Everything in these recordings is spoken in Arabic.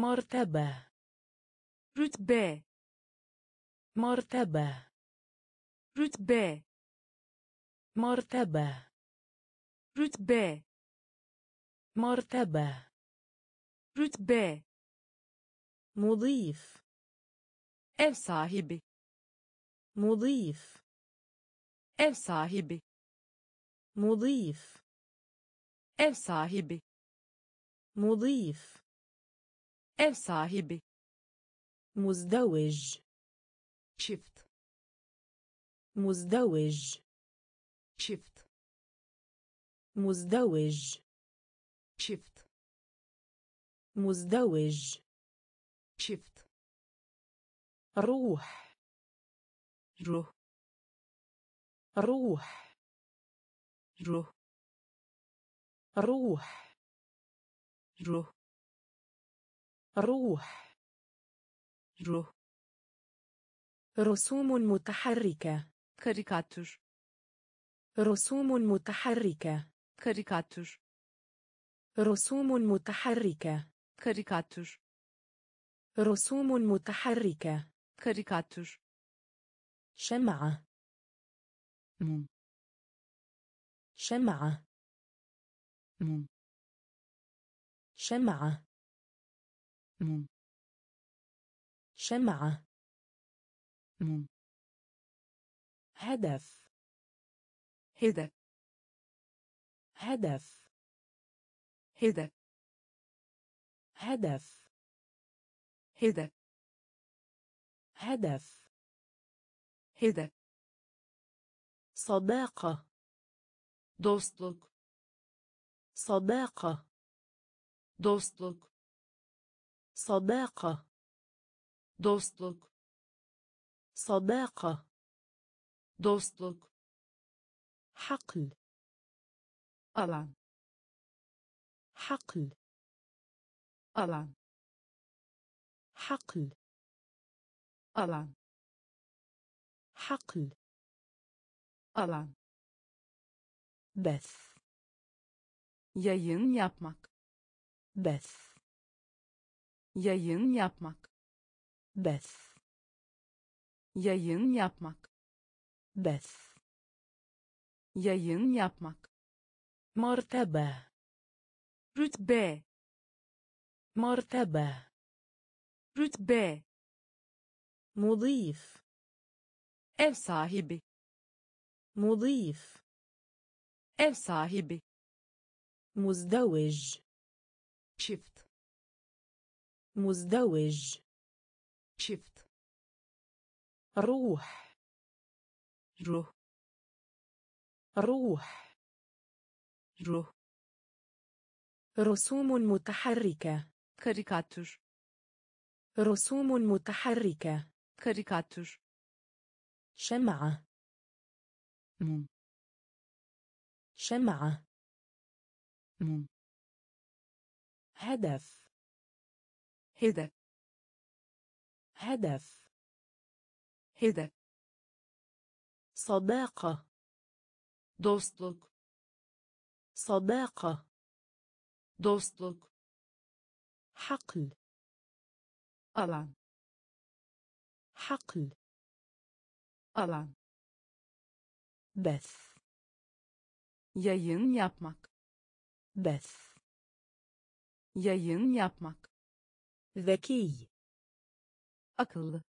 مرتبة rütbe مرتبة rütbe مرتبة rütbe مرتبة rütbe مضيف ev sahibi مضيف ev sahibi مضيف ev sahibi مضيف ev sahibi مزدوج çift مزدوج çift مزدوج çift مزدوج çift روح ruh روح ruh روح ruh روح ruh رسوم متحركة karikatür رسوم متحركة karikatür رسوم متحركة karikatür رسوم متحركة karikatür شمعة mum شمعة mum شمعة mum شمعة mum هدف hedef هدف hedef هدف hedef هدف hedef صداقة dostluk صداقة dostluk صداقة dostluk صداقة dostluk حقل alan حقل alan حقل alan حقل alan بث yayın yapmak بث yayın yapmak بث yayın yapmak بث yayın yapmak مرتبة rütbe مرتبة rütbe مضيف ev sahibi مضيف ev sahibi مزدوج çift مزدوج çift روح ruh روح ruh رسوم متحركة karikatür رسوم متحركة karikatür شمعة mum شمعة mum هدف hedef هدف hedef صداقة dostluk صداقة dostluk حقل alan حقل alan بث yayın yapmak بث yayın yapmak ذكي akıllı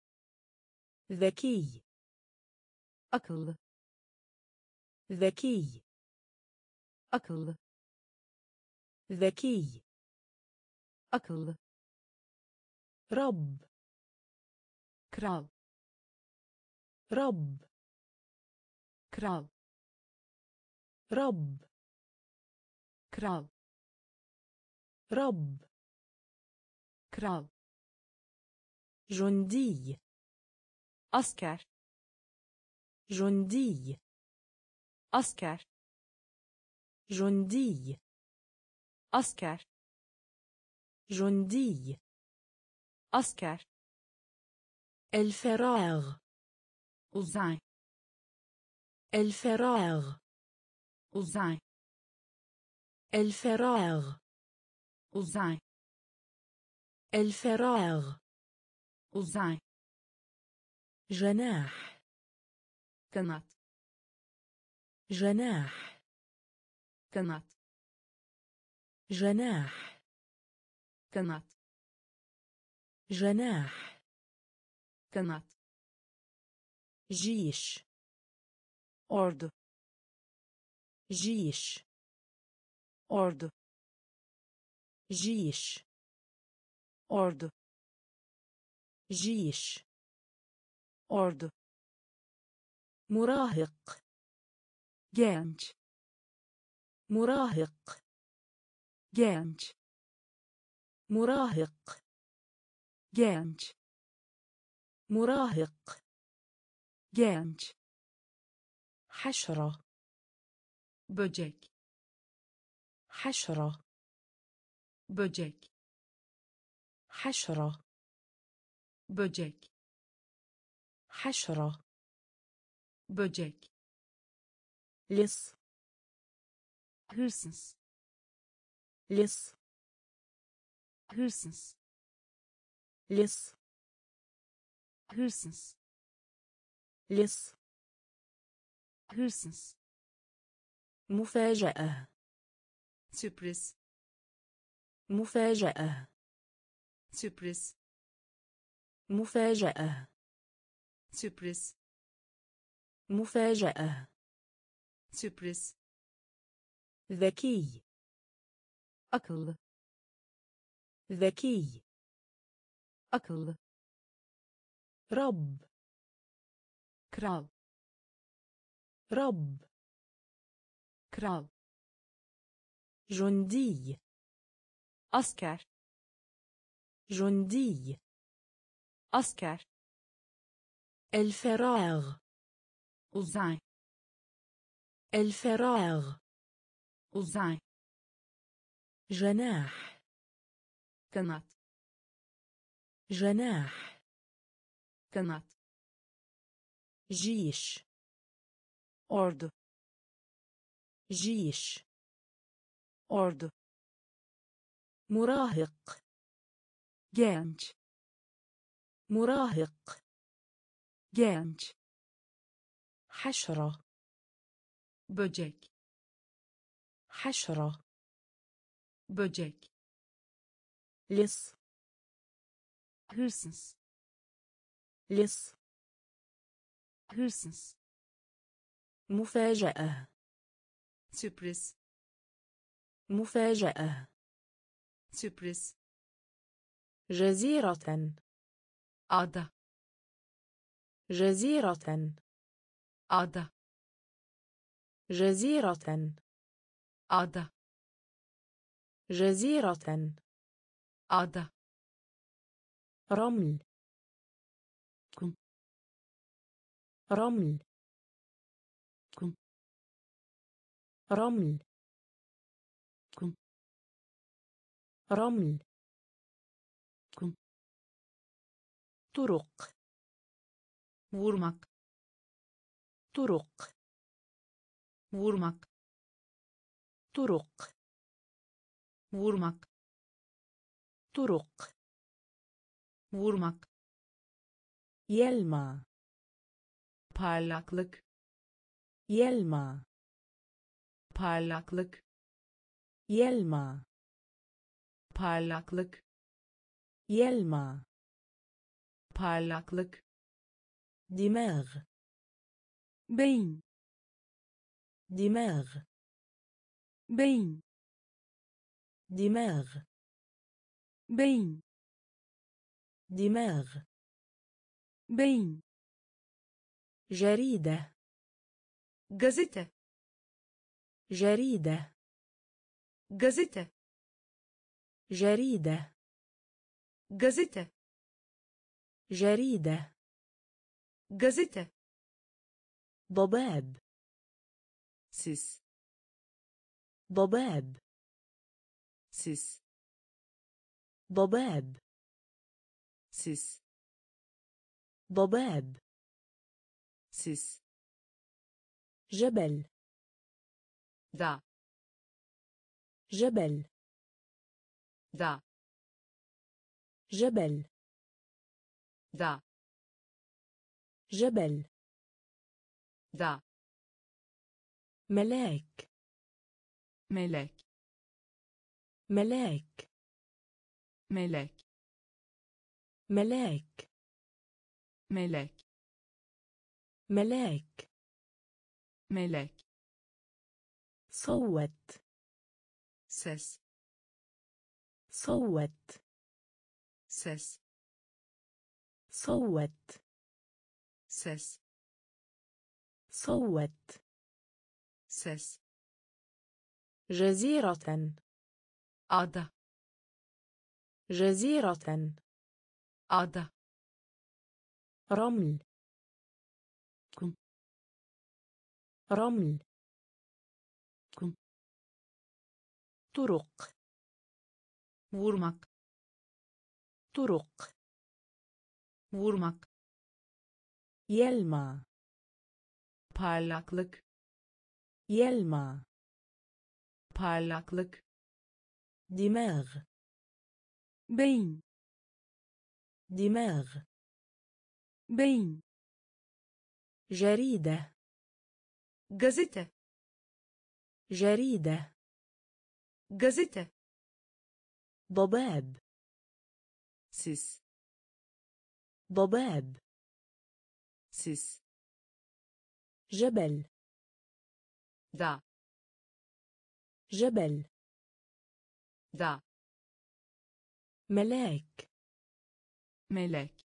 ذكي akıllı ذكي akıllı ذكي akıllı رب kral رب kral رب kral رب kral جندي asker جندي asker جندي asker جندي asker الفراغ uzay الفراغ uzay الفراغ uzay الفراغ. uzay, جناح. kanat, جناح. kanat, جناح. kanat, جناح. kanat, جيش. ordu, جيش. ordu, جيش. ordu, جيش. ordu, مراهق. genç, مراهق. genç, مراهق. genç, مراهق. genç, حشرة. böcek, حشرة. böcek, حشرة. böcek, حشرة. böcek, لص. hırsız, لص. hırsız, لص. hırsız, لص. hırsız, مفاجأة. sürpriz, مفاجأة. sürpriz, مفاجأة. sürpriz, مفاجأة. sürpriz, ذكي. akıllı, ذكي. akıllı, رب. kral, رب. kral, جندي. asker, جندي. asker, الفراغ. uzay, الفراغ. uzay, جناح. kanat, جناح. kanat, جيش. ordu, جيش. ordu, مراهق. genç, مراهق. genç, حشرة. böcek, حشرة. böcek, لص. hırsız, لص. hırsız, مفاجأة. sürpriz, مفاجأة. sürpriz, جزيرة. ada, جزيرة. ada, جزيرة. ada, جزيرة. ada, رمل. kum, رمل. kum, رمل. kum, رمل. kum, طرق. vurmak, طرق. vurmak, طرق. vurmak, طرق. vurmak, يلمع. parlaklık, يلمع. parlaklık, يلمع. parlaklık, يلمع. parlaklık, دماغ. beyin, دماغ. beyin, دماغ. beyin, دماغ. beyin, جريدة. gazete, جريدة. gazete, جريدة. gazete, جريدة. gazete, ضباب. sis, ضباب. sis, ضباب. sis, ضباب. sis, جبل. da, جبل. da, جبل da جبل da ملاك melek ملاك melek ملاك melek ملاك melek صوت ses صوت ses صوت ses صوت ses جزيرة ada جزيرة ada رمل kum رمل kum طرق vurmak طرق vurmak يلمع parlaklık يلمع parlaklık دماغ beyin دماغ beyin جريدة gazete جريدة gazete ضباب sis ضباب sis جبل da جبل da ملاك melek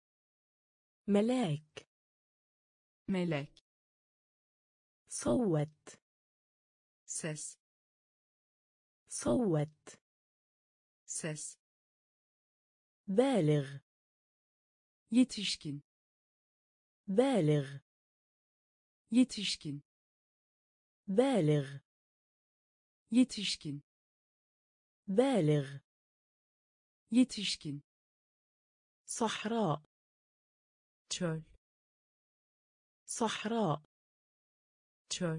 ملاك melek صوت ses صوت ses بالغ yetişkin بالغ yetişkin بالغ yetişkin بالغ yetişkin صحراء çöl صحراء çöl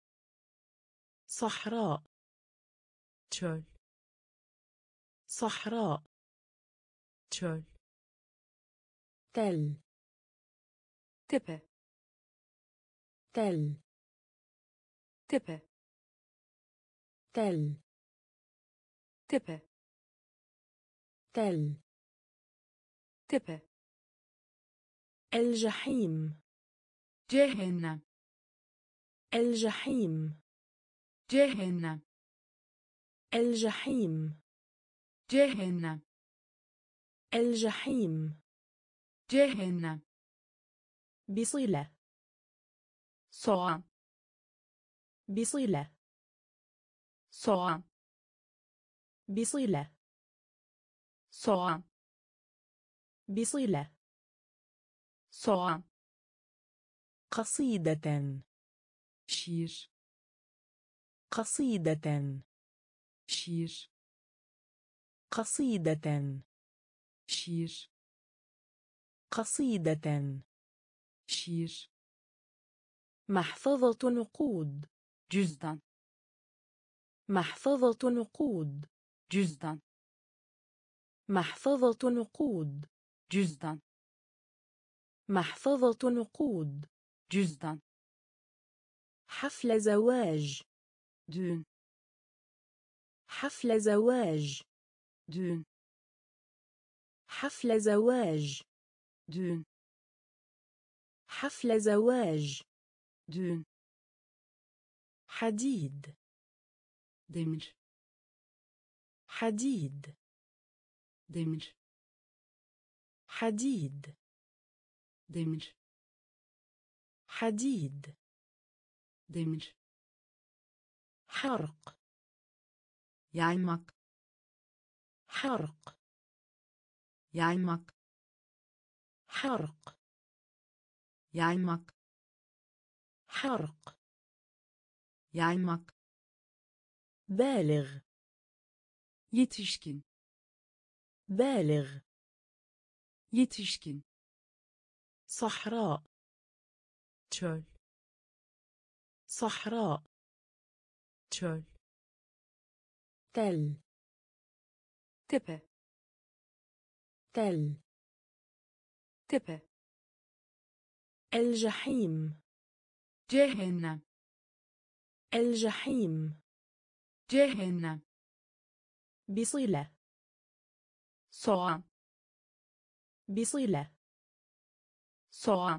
صحراء çöl صحراء çöl تل tepe تل tepe تل tepe تل tepe الجحيم cehennem الجحيم cehennem الجحيم cehennem الجحيم cehennem بصلة soğan بصلة soğan بصلة soğan بصلة soğan قصيدة şiir قصيدة şiir قصيدة şiir قصيدة şiir محفظة نقود cüzdan محفظة نقود cüzdan محفظة نقود cüzdan محفظة نقود cüzdan حفل زواج düğün حفل زواج düğün حفل زواج düğün حفل زواج düğün حديد demir حديد demir حديد demir حديد demir حرق yaymak حرق yaymak حرق yaymak حرق yaymak بالغ yetişkin بالغ yetişkin صحراء çöl صحراء çöl تل tepe تل tepe, الجحيم cehennem, الجحيم cehennem, بصلة soğan, بصلة soğan,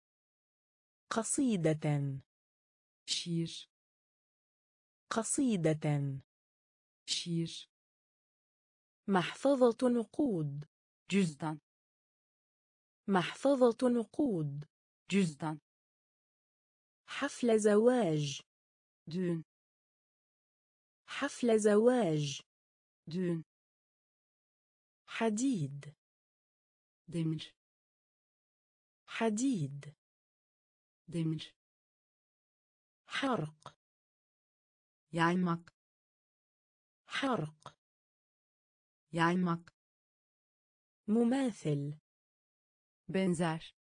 قصيدة şiir, قصيدة şiir, محفظة نقود cüzdan, محفظة نقود cüzdan, حفل زواج düğün, حفل زواج düğün, حديد demir, حديد demir, حرق yaymak, حرق yaymak, مماثل benzer,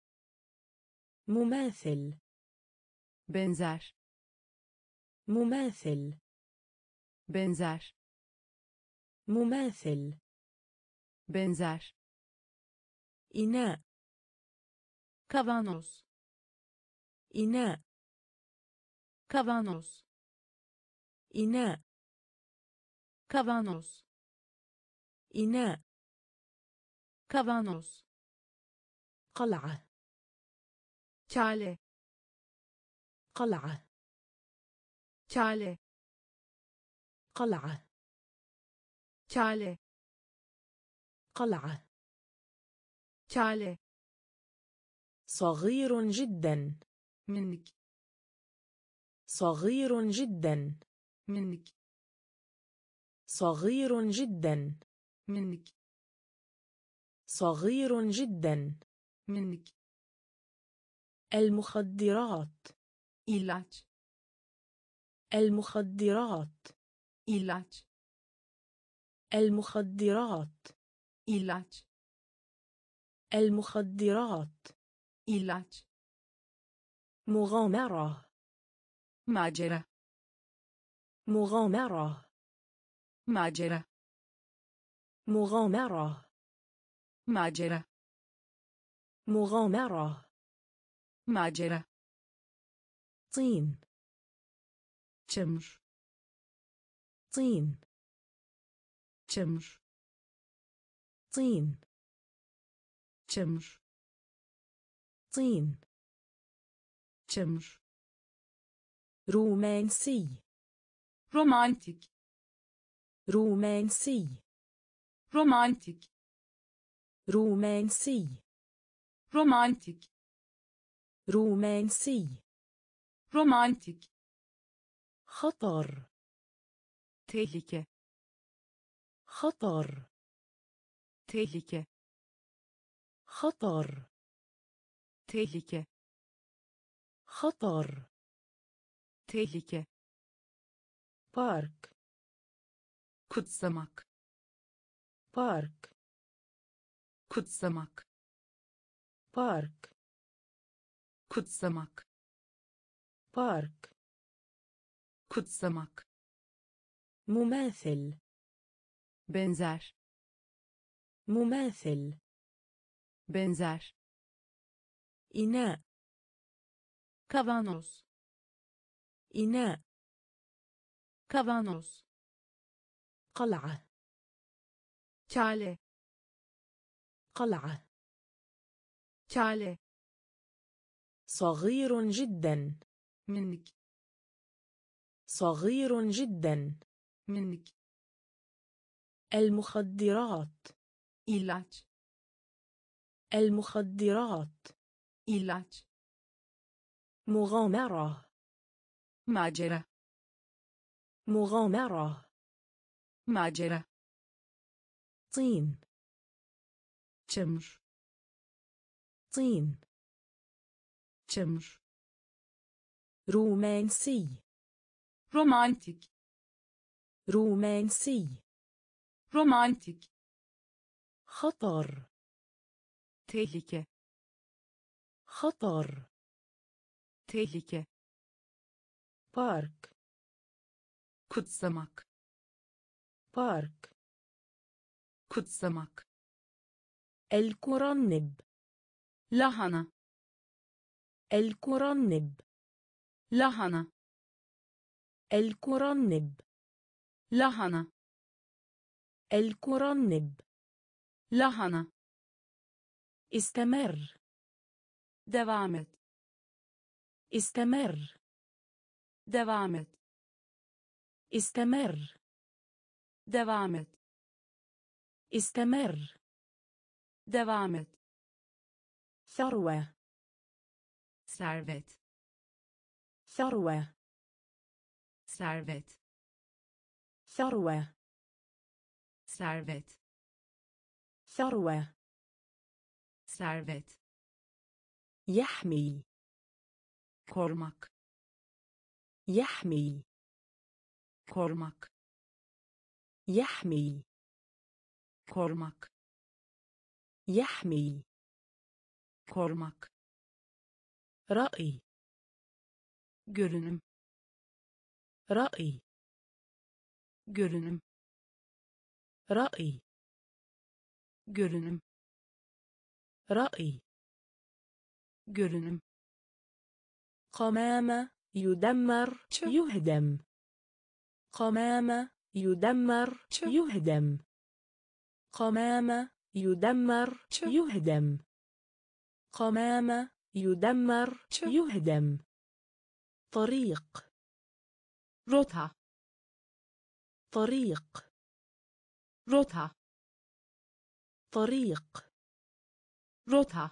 مماثل benzer, مماثل benzer, مماثل benzer, إناء kavanoz, إناء kavanoz, إناء kavanoz, إناء kavanoz, قلعة kale, قلعة kale, قلعة kale, قلعة kale, صغير جدا minik, صغير جدا minik, صغير جدا minik, صغير جدا minik, المخدرات ilaç, المخدرات ilaç, المخدرات ilaç, المخدرات ilaç, مغامرة macera, مغامرة macera, مغامرة macera, مغامرة macera, طين çamur, طين çamur, طين çamur, طين çamur, رومانسي romantik, رومانسي romantik, رومانسي romantik, رومانسي romantik, خطر tehlike, خطر tehlike, خطر tehlike, خطر tehlike, بارك kutsamak, بارك kutsamak, بارك kutsamak, بارك kutsamak, مماثل benzer, مماثل benzer, إناء kavanoz, إناء kavanoz, قلعة kale, قلعة kale, صغير جدا minik, صغير جدا minik, المخدرات ilaç, المخدرات ilaç, مغامرة macera, مغامرة macera, طين çamur, طين çamur, رومانسي romantik, رومانسي romantik, خطر tehlike, خطر tehlike, بارك kutsamak, بارك kutsamak, الكرنب lahana, الكرنب lahana, الكرنب lahana, الكرنب lahana, استمر devam et, استمر devam et, استمر devam et, استمر devam et, ثروة servet, ثروة servet, ثروة servet, ثروة servet, يحمي korumak, يحمي korumak, يحمي korumak, يحمي korumak, رأي görünüm, رأي görünüm, رأي görünüm, رأي görünüm, قمامة يدمر يهدم قمامة يدمر يهدم قمامة يدمر يهدم قمامة يدمر يهدم طريق rota, طريق rota, طريق rota,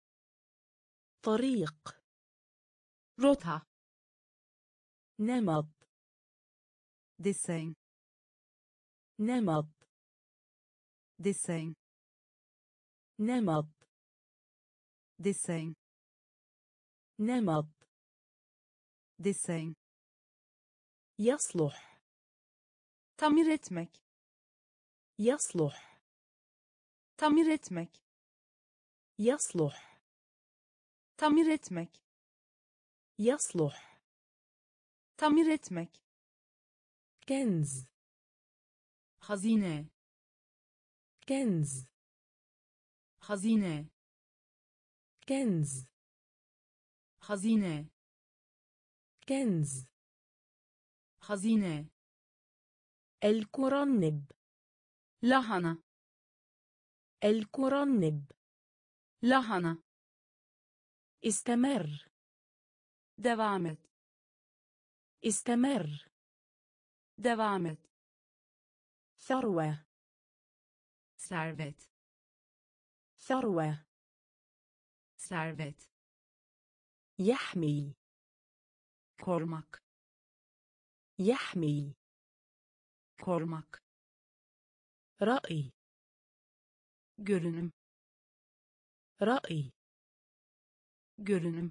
طريق rota, نمط dessin, نمط dessin, نمط dessin, نمط dessin, يصلح tamir etmek, يصلح tamir etmek, يصلح tamir etmek, يصلح tamir etmek, كنز hazine, كنز hazine, كنز hazine, كنز hazine, الكرنب lahana, الكرنب lahana, استمر devam et, استمر devam et, ثروة servet, ثروة servet, يحمي korumak, يحمي korumak, رأي görünüm, رأي görünüm,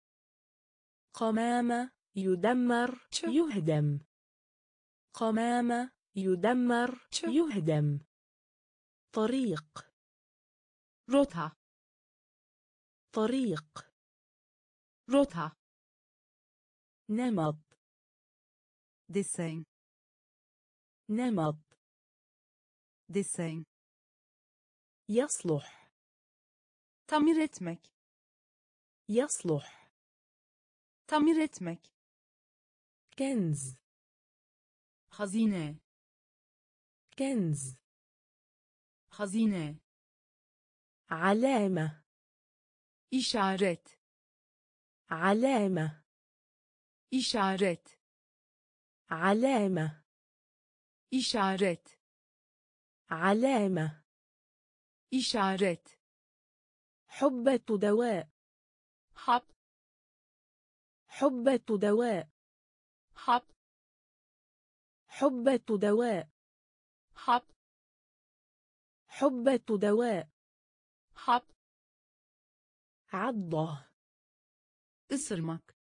قمامة يدمر يهدم قمامة يدمر يهدم طريق rota, طريق rota, نمط dessin, نمط dessin, يصلح tamir etmek, يصلح tamir etmek, كنز hazine, كنز hazine, علامة işaret, علامة işaret, علامة işaret, علامة işaret, حبة دواء hap, حبة دواء hap, حبة دواء hap, حبة دواء hap, عضة ısırmak,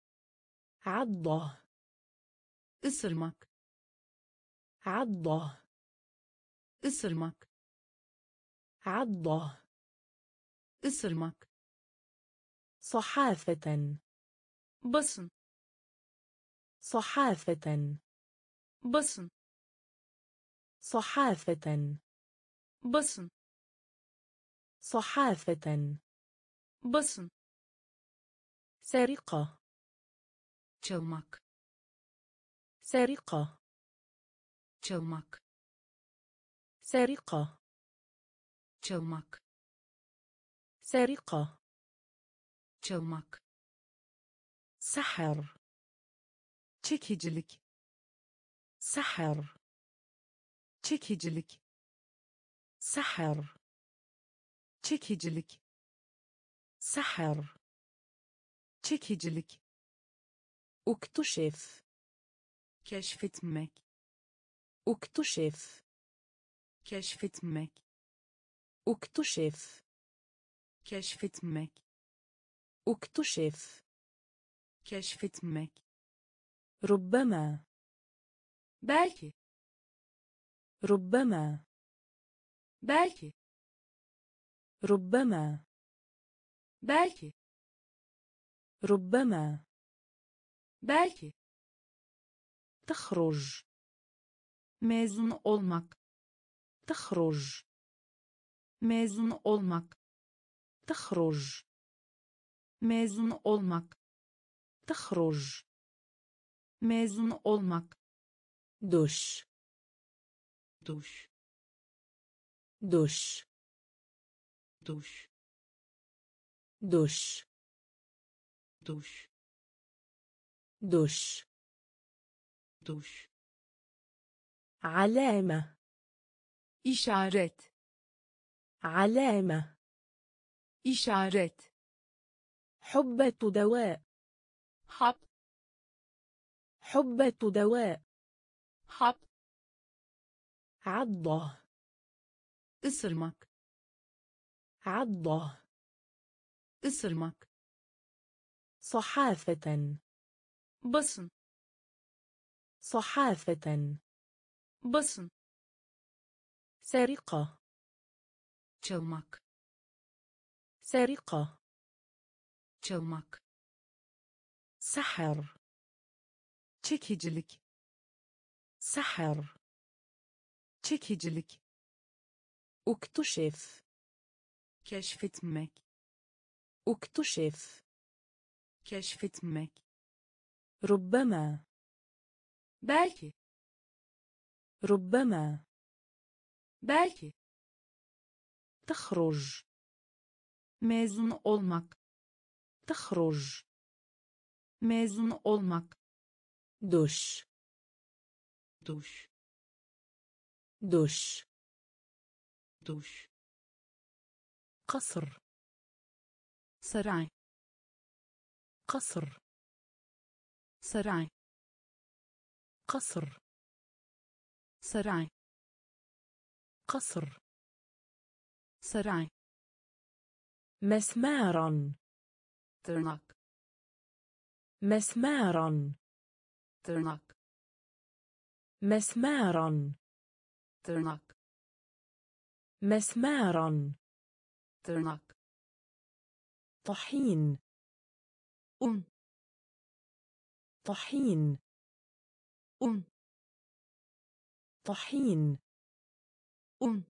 عضة ısırmak, عضة ısırmak, عضة ısırmak, صحافة basın, صحافة basın, صحافة basın, صحافة. basın, سرقة. çalmak, سرقة. çalmak, سرقة. çalmak, سرقة. çalmak, سحر. çekicilik, سحر. çekicilik, سحر. çekicilik, سحر. çekicilik, اكتشف. keşfetmek, اكتشف. keşfetmek, اكتشف. keşfetmek, اكتشف. keşfetmek, ربما. belki, ربما. belki, ربما. belki, ربما. belki, تخرج. mezun olmak, تخرج. mezun olmak, تخرج. mezun olmak, تخرج. mezun olmak, دش. duş, دش. duş, دش. duş, دش. duş, علامة. işaret, علامة. işaret, حبة دواء. hap, حبة دواء. hap, عضة. ısırmak, عضة. ısırmak, صحافة. basın, صحافة. basın, سرقة. çalmak, سرقة. çalmak, سحر. çekicilik, سحر. çekicilik, اكتشف. keşfetmek, اكتشف. keşfetmek, ربما. belki, ربما. belki, تخرج. mezun olmak, تخرج. mezun olmak, دش. duş, دش. duş, قصر. saray, قصر. saray, قصر. saray, قصر. saray, مسمارا. tırnak, مسمارا. tırnak, مسمارا. tırnak, مسمارا. tırnak, طحين. un, طحين. un, طحين. un,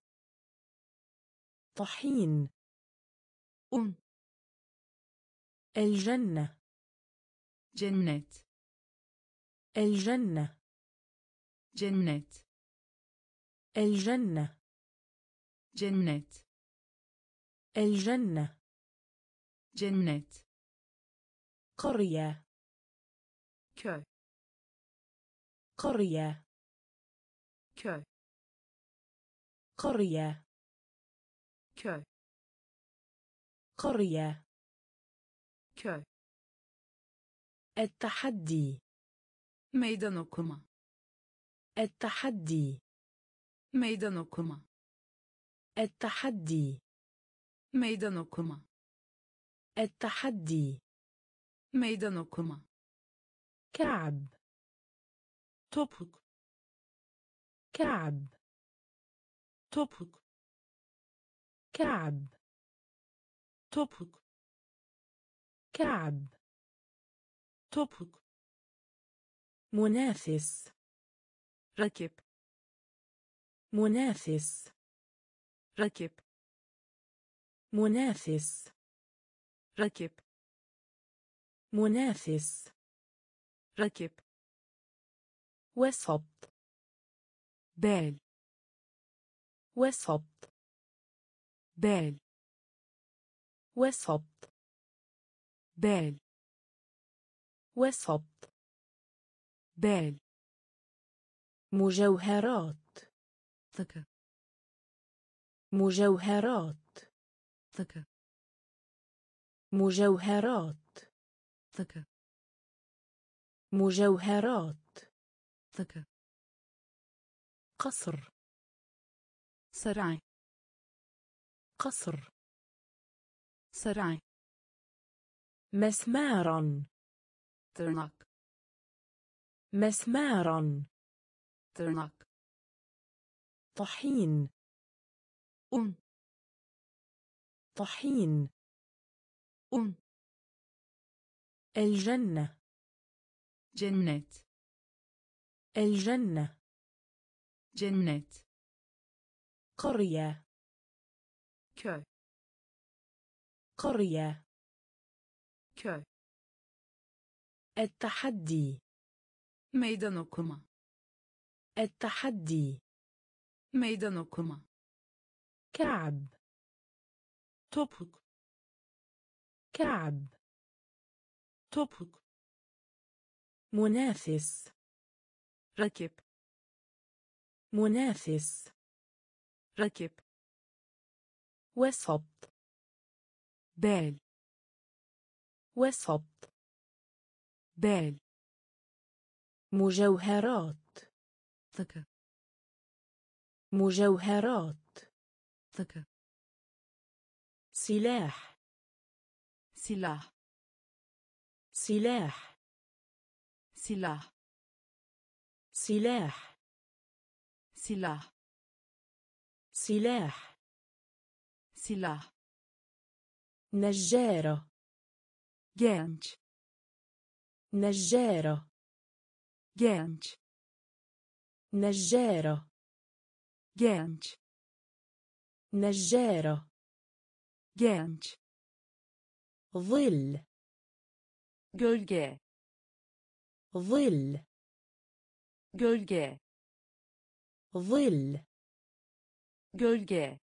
طحين. un, الجنة. cennet, الجنة. cennet, الجنة. cennet, الجنة. cennet, قرية. köy, قرية. köy, قرية. köy, قرية. köy, التحدي. meydan okuma, التحدي. meydan okuma, التحدي. meydan okuma, التحدي. meydan okuma, كعب. topuk, كعب. topuk, كعب. topuk, كعب. topuk, منافس. rakip, منافس. rakip, منافس rakip منافس rakip وسط bel وسط bel وسط bel وسط bel مجوهرات takı مجوهرات takı مجوهرات takı مجوهرات takı قصر saray قصر saray مسمارا tırnak مسمارا tırnak طحين un طحين un الجنة cennet الجنة cennet قرية köy قرية köy التحدي meydan okuma التحدي meydan okuma كعب topuk كعب topuk منافس rakip منافس rakip وسط bel وسط bel مجوهرات takı مجوهرات takı سلاح silah سلاح silah سلاح silah سلاح silah نجارة genç نجارة genç نجارة genç نجارة genç ظل gölge ظل gölge ظل gölge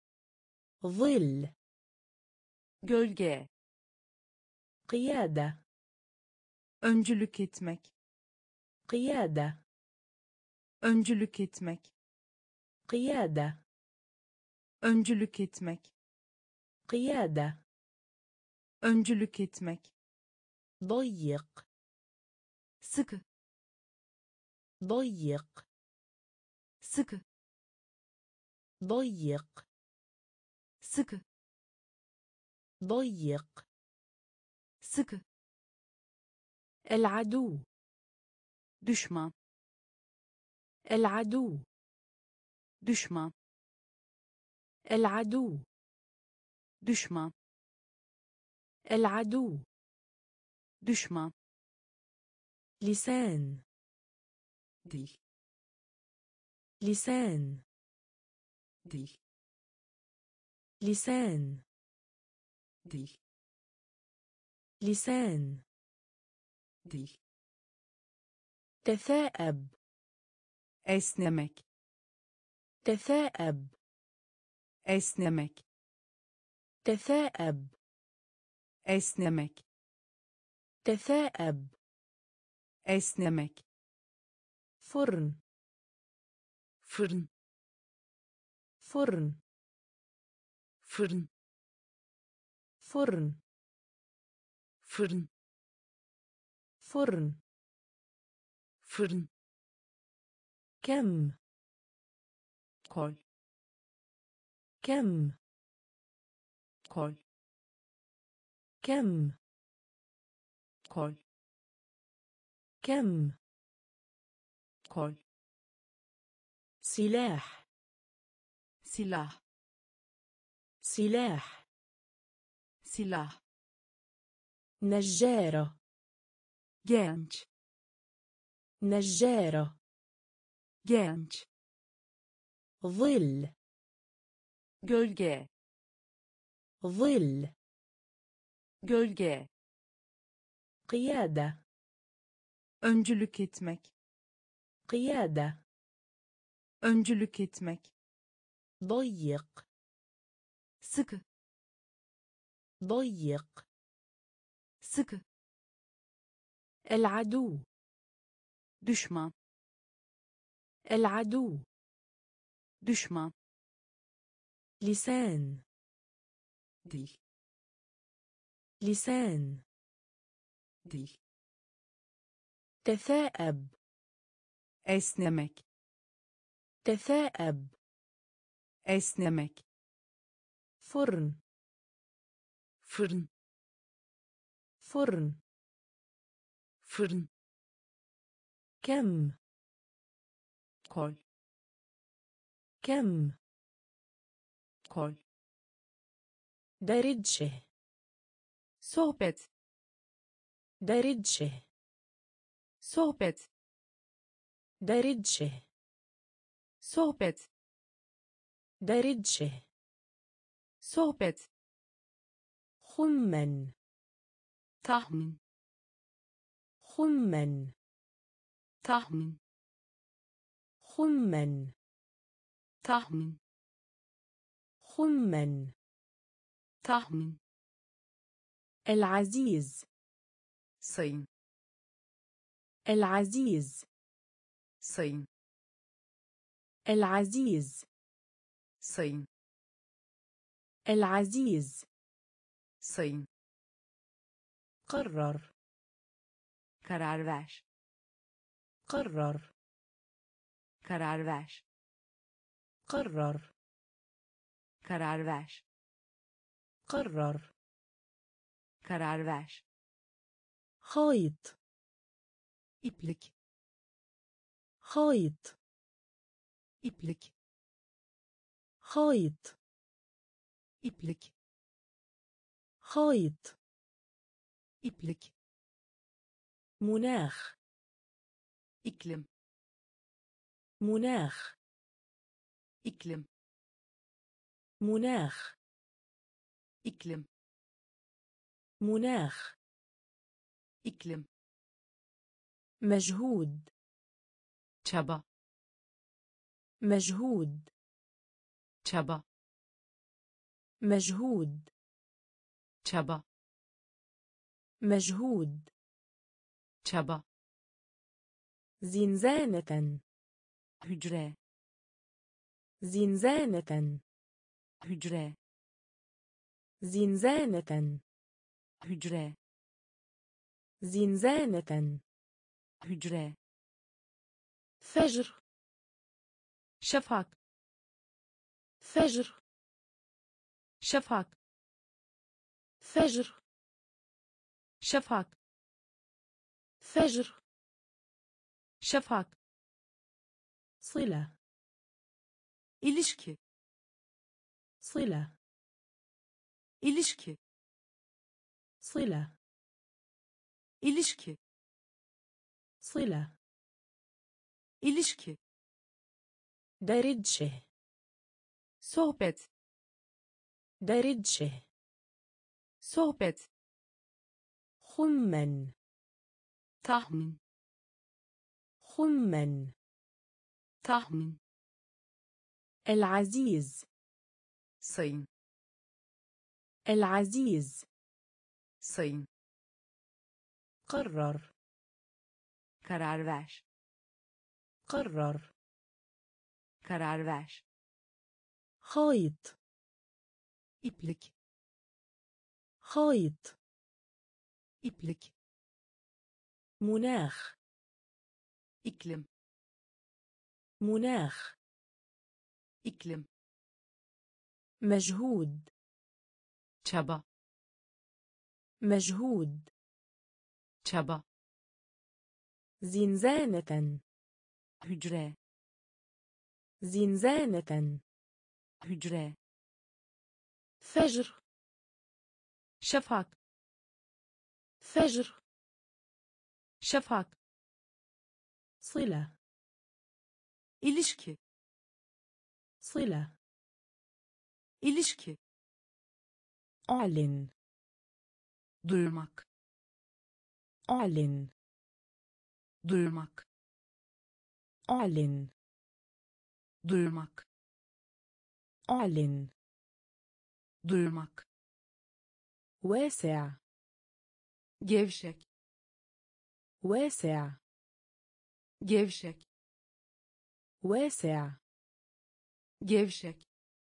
ظل gölge قيادة öncülük etmek قيادة öncülük etmek قيادة öncülük etmek قيادة öncülük etmek ضيق sıkı ضيق sıkı ضيق sıkı ضيق sıkı العدو düşman العدو düşman العدو düşman العدو düşman لسان dil لسان dil لسان dil لسان dil تثاءب esnemek تثاءب esnemek تثاءب esnemek تثاءب esnemek فرن fırın فرن fırın فرن fırın فرن fırın كم kol كم kol كم kol كم kol سلاح silah سلاح silah نجارة genç نجارة genç ظل gölge ظل gölge, قيادة öncülük etmek, قيادة öncülük etmek, ضيق sıkı, ضيق sıkı, العدو düşman, العدو düşman, لسان dil, لسان dil, تثاءب esnemek, تثاءب esnemek, فرن fırın, فرن fırın, كم kol, كم kol, درجه sohbet, درجه sohbet, درجه sohbet, درجه sohbet, خمن tahmin, خمن tahmin, خمن tahmin, خمن tahmin, العزيز sayın, العزيز sayın, العزيز sayın, العزيز sayın, قرر karar ver, قرر karar ver, قرر karar ver, قرر karar ver, خيط iplik, خيط iplik, خيط iplik, خيط iplik, مناخ iklim, مناخ iklim, مناخ iklim, مناخ iklim, مجهود çaba, مجهود çaba, مجهود çaba, مجهود çaba, زنزانة hücre, زنزانة hücre, زنزانة hücre, زنزانة hücre, فجر şafak, فجر şafak, فجر şafak, فجر şafak, صلة ilişki, صلة ilişki, صلة ilişki, صلة ilişki, درجه sohbet, درجه sohbet, خمن tahmin, خمن tahmin, العزيز sayın, العزيز sayın, قرر karar ver, قرر karar ver, خيط iplik, خيط iplik, مناخ iklim, مناخ iklim, مجهود çaba, مجهود çaba, زنزانة hücre, زنزانة hücre, فجر şafak, فجر şafak, صلة ilişki, صلة ilişki, أعلن duyurmak, أعلن duyurmak, أعلن duyurmak, أعلن duyurmak, واسع gevşek, واسع gevşek, واسع gevşek,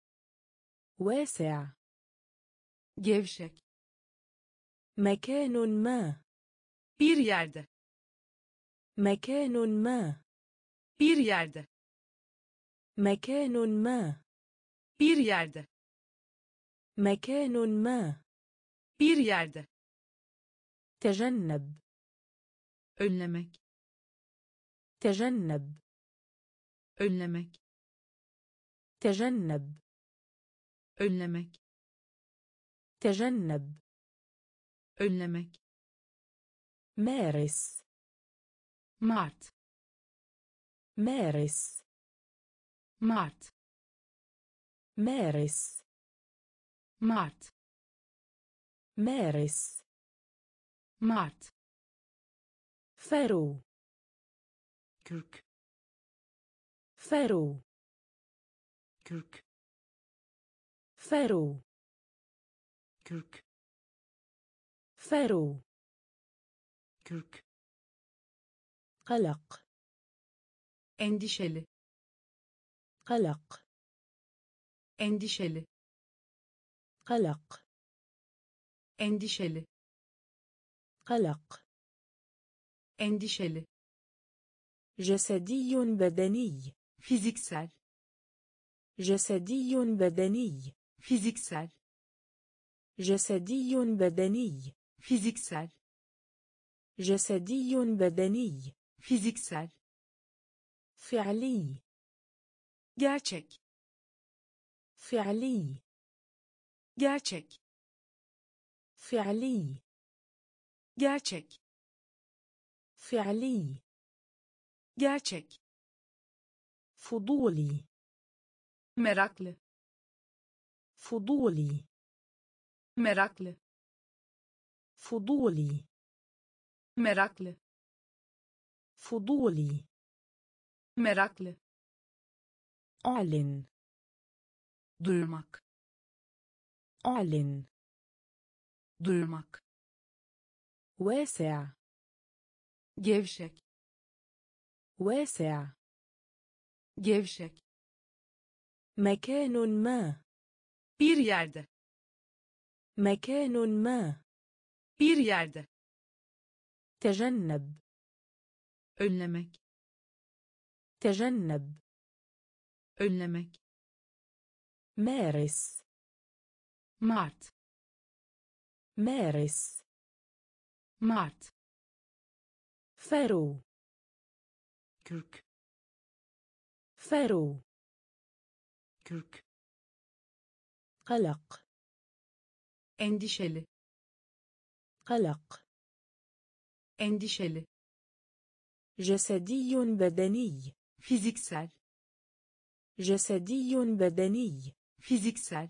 واسع gevşek, مكان ما bir yerde, مكان ما bir yerde, مكان ما bir yerde, مكان ما bir yerde, تجنب önlemek, تجنب önlemek, تجنب önlemek, تجنب önlemek, مارس Mart, مارس Mart, مارس Mart, مارس Mart, فرو kürk, فرو kürk, فرو kürk, فرو kürk, قلق endişeli, قلق endişeli, قلق endişeli, قلق endişeli, جسدي بدني fiziksel, جسدي بدني fiziksel, جسدي بدني fiziksel, جسدي بدني fiziksel, فعلي gerçek, فعلي gerçek, فعلي gerçek, فعلي gerçek, فضولي meraklı, فضولي meraklı, فضولي meraklı, فضولي meraklı, أعلن duyurmak, أعلن duyurmak, واسع gevşek, واسع gevşek, مكان ما bir yerde, مكان ما bir yerde, تجنب önlemek, تجنب önlemek, مارس Mart, مارس Mart, فرو kürk, فرو kürk, قلق endişeli, قلق endişeli, جسدي بدني fiziksel, جسدي بدني fiziksel,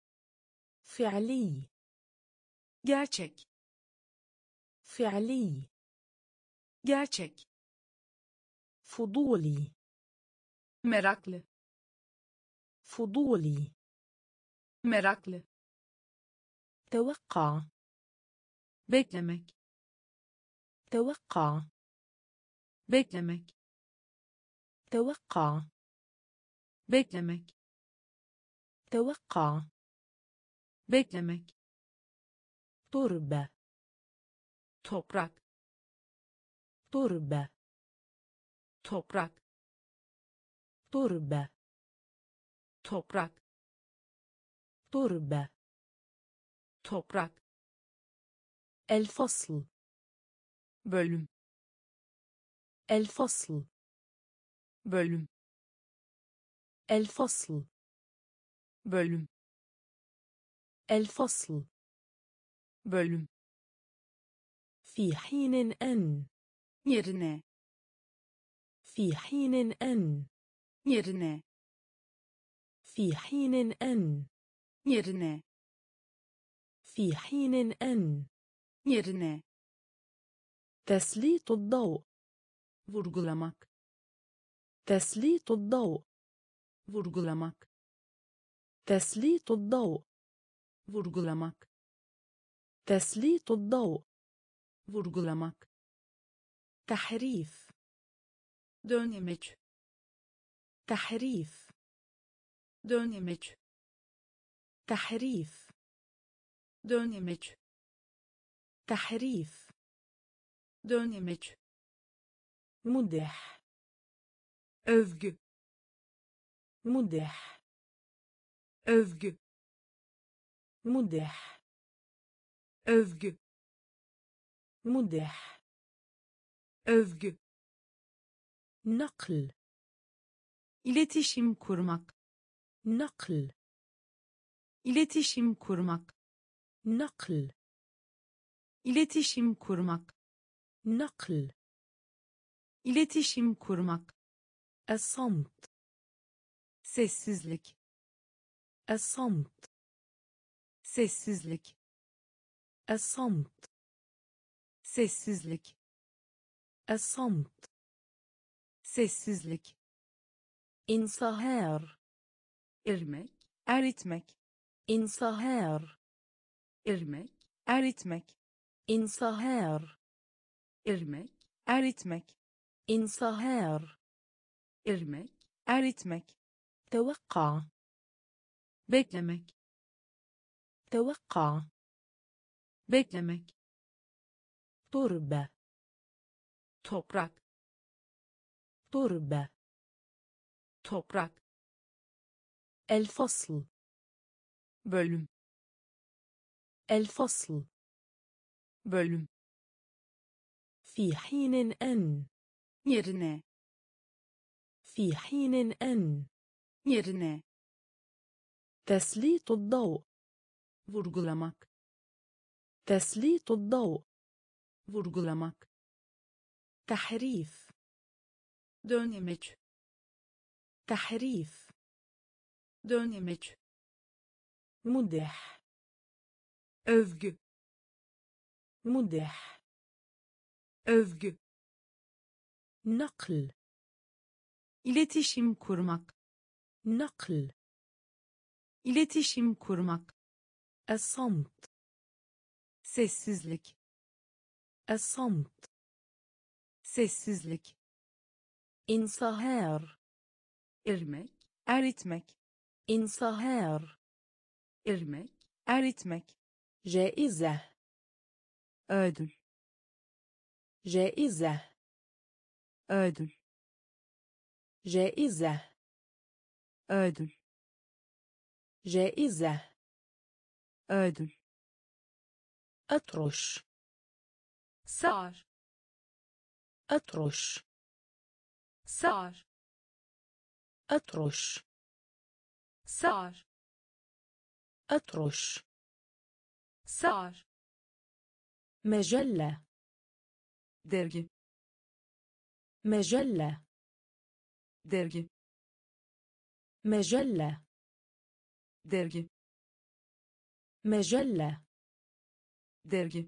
فعلي gerçek, فعلي gerçek, فضولي meraklı, فضولي meraklı, توقع beklemek, توقع beklemek, توقع beklemek, توقع beklemek, تربة toprak, تربة toprak, تربة toprak, تربة toprak, الفصل bölüm, الفصل bölüm, الفصل bölüm, الفصل bölüm, في حين أن yerine, في حين أن yerine, في حين أن yerine, في حين أن. yerine, تسليط الضوء. vurgulamak, تسليط الضوء. vurgulamak, تسليط الضوء. vurgulamak, تسليط الضوء. vurgulamak, تحريف. dönemeç, تحريف. dönemeç, تحريف. dönemeç, تحريف. dönemeç, مدح. övgü, مدح. övgü, مدح. övgü, مدح. övgü, نقل. iletişim kurmak, نقل. iletişim kurmak, نقل. iletişim kurmak, نقل. iletişim kurmak, الصمت. sessizlik, الصمت. sessizlik, الصمت. sessizlik, الصمت. sessizlik, انصهار. irmek, eritmek, انصهار. irmek, eritmek, انصهار. irmek, eritmek, انصهار. irmek, eritmek, توقع. beklemek, توقع. beklemek, تربة. toprak, تربة. toprak, الفصل. bölüm, الفصل. bölüm, في حين أن. yerine, في حين أن. yerine, تسليط الضوء. vurgulamak, تسليط الضوء. vurgulamak, تحريف. dönemeç, تحريف. dönemeç, مدح. övgü, مدح. övgü, نقل. iletişim kurmak, نقل. iletişim kurmak, الصمت. sessizlik, الصمت. sessizlik, انصهار. irmek, eritmek, انصهار. irmek, eritmek, جائزة. ödül, جائزة. ödül, جائزة. ödül, جائزة. ödül, أطرش. sar, أطرش. sar, أطرش. sar, أطرش. sar, مجلة. dergi, مجلة. dergi, مجلة. dergi, مجلة. dergi,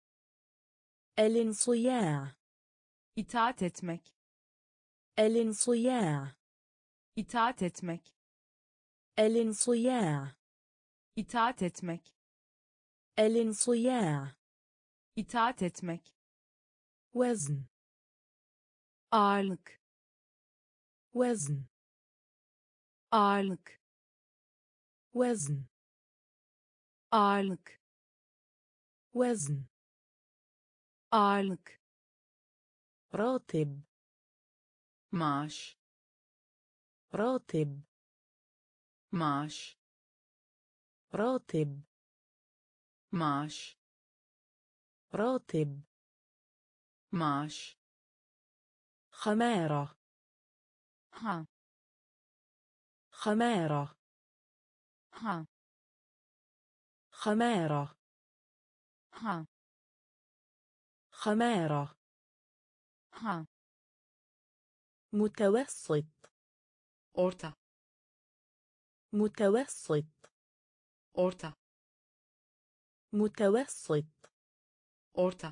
الانصياع. itaat etmek, الانصياع. itaat etmek, الانصياع. itaat etmek, الانصياع. itaat etmek, وزن. ağırlık, وزن. ağırlık, وزن. ağırlık, وزن. ağırlık, راتب. maaş, راتب. maaş, راتب. maaş, راتب. maaş, خمارة. ha, خمارة. ha, خمارة. ha, خمارة. ha, متوسط. orta, متوسط. orta, متوسط orta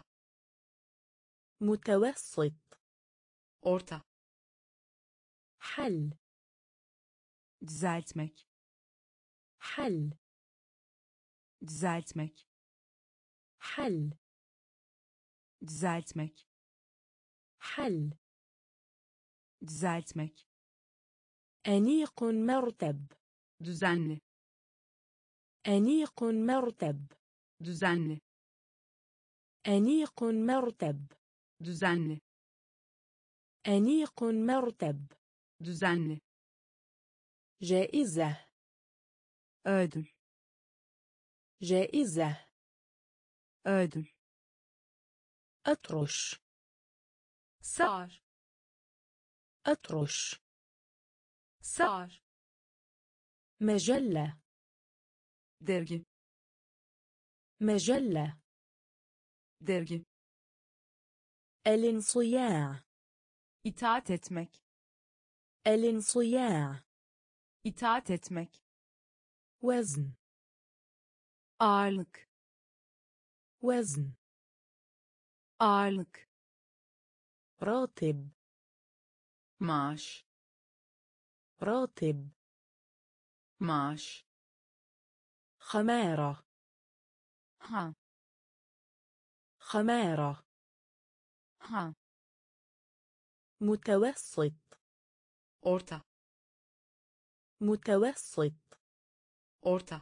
متوسط orta حل düzeltmek حل düzeltmek حل düzeltmek حل düzeltmek أنيق مرتب düzenli أنيق مرتب düzenli أنيق مرتب düzenli أنيق مرتب düzenli جائزة ödül جائزة ödül أطرش sar أطرش sar مجلة dergi مجلة dergi الانصياع itaat etmek الانصياع itaat etmek وزن ağırlık وزن ağırlık راتب maaş راتب maaş خمارة ha خمارة ha متوسط orta متوسط orta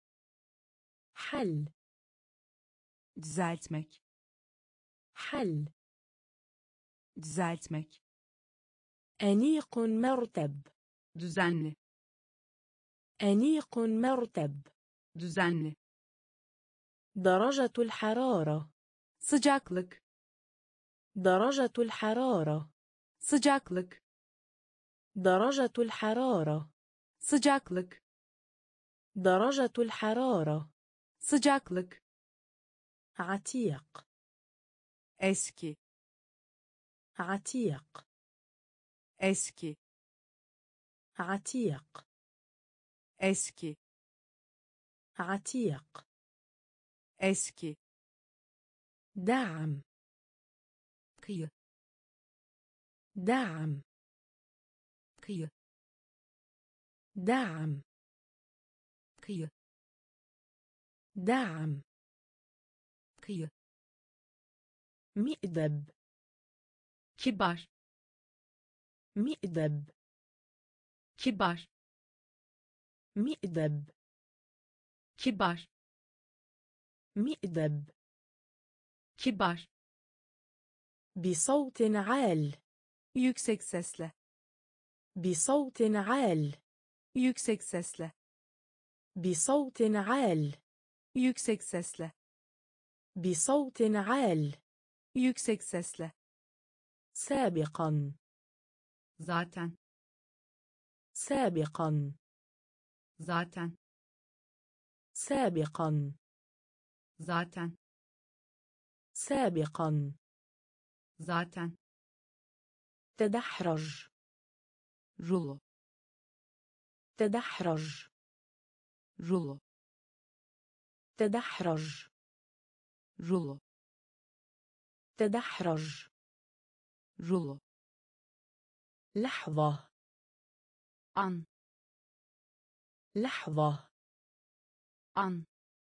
حل düzeltmek حل düzeltmek أنيق مرتب düzenli أنيق مرتب düzenli درجة الحرارة sıcaklık درجة الحرارة sıcaklık درجة الحرارة sıcaklık درجة الحرارة sıcaklık عتيق eski عتيق eski عتيق eski عتيق eski دعم kıyı دعم kıyı دعم kıyı دعم kıyı مئدب kibar مئدب kibar مئدب kibar مئدب kibar بصوت عال yüksek sesle بصوت عال yüksek sesle بصوت عال yüksek sesle بصوت عال yüksek sesle سابقا zaten سابقا zaten سابقا zaten سابقا zaten تدحرج rulo تدحرج rulo تدحرج rulo تدحرج rulo لحظة an لحظة an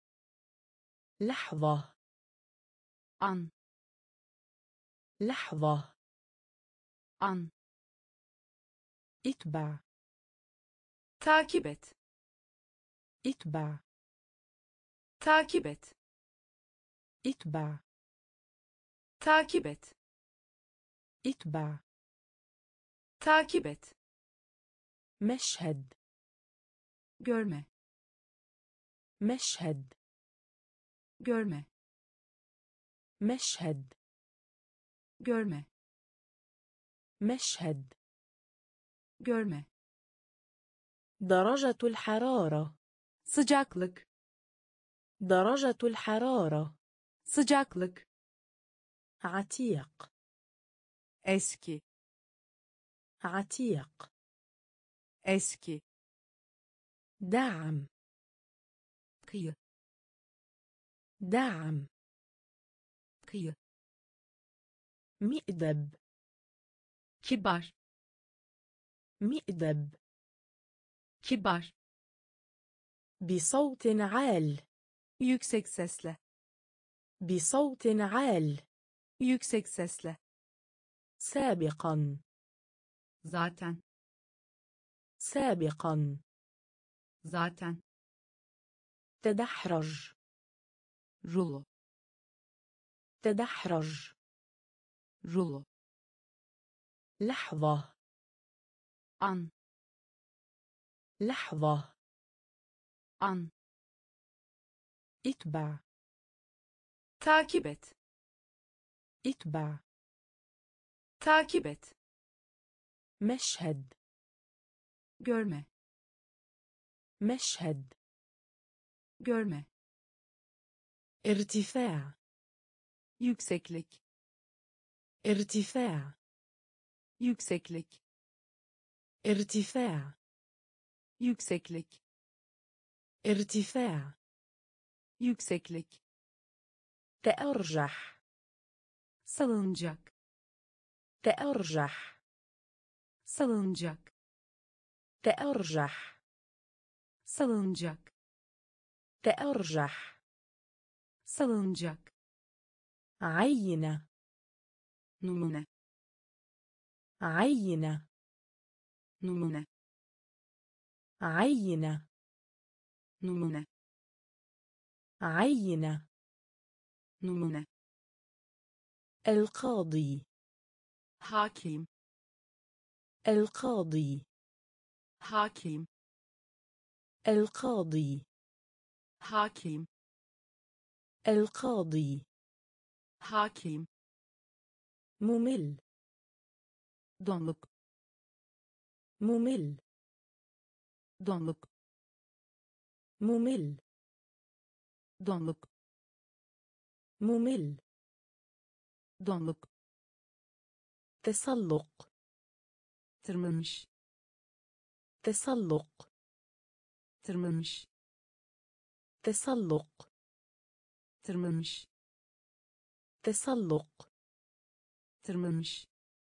لحظة an لحظة an اتبع takip et اتبع takip et اتبع takip et اتبع takip et مشهد görme مشهد görme مشهد görme مشهد görme درجة الحرارة sıcaklık درجة الحرارة sıcaklık عتيق eski عتيق eski دعم kıyı دعم. kıyı, مئدب. kibar, مئدب. kibar, بصوت عال. yüksek sesle, بصوت عال. yüksek sesle, سابقا. zaten, سابقا. zaten, تدحرج. rulo, تدحرج. rulo, لحظة. an, لحظة. an, اتبع. takip et, اتبع. takip et, مشهد. görme, مشهد. görme, ارتفاع. yükseklik, ارتفاع. yükseklik, ارتفاع. yükseklik, ارتفاع. yükseklik, تأرجح. salınacak, تأرجح. salınacak, تأرجح. salınacak, تأرجح. salınacak, عينة. numune, عينة. numune, عينة. numune, عينة. numune, القاضي. hakim, القاضي. hakim, القاضي. hakim, القاضي. hakim, ممل. donluk, ممل. donluk, ممل. donluk, ممل. donluk, تسلق. tırmanmış, تسلق. tırmanmış, تسلق. tırmanmış, تسلق. tırmanmış,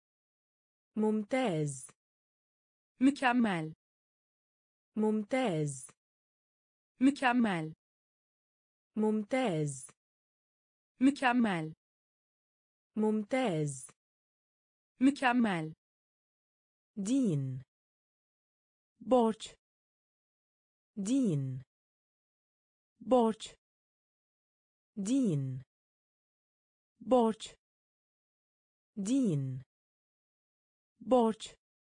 ممتاز. mükemmel, ممتاز. mükemmel, ممتاز. mükemmel, ممتاز. mükemmel, دين. borç, دين. borç, دين. borç, دين. borç,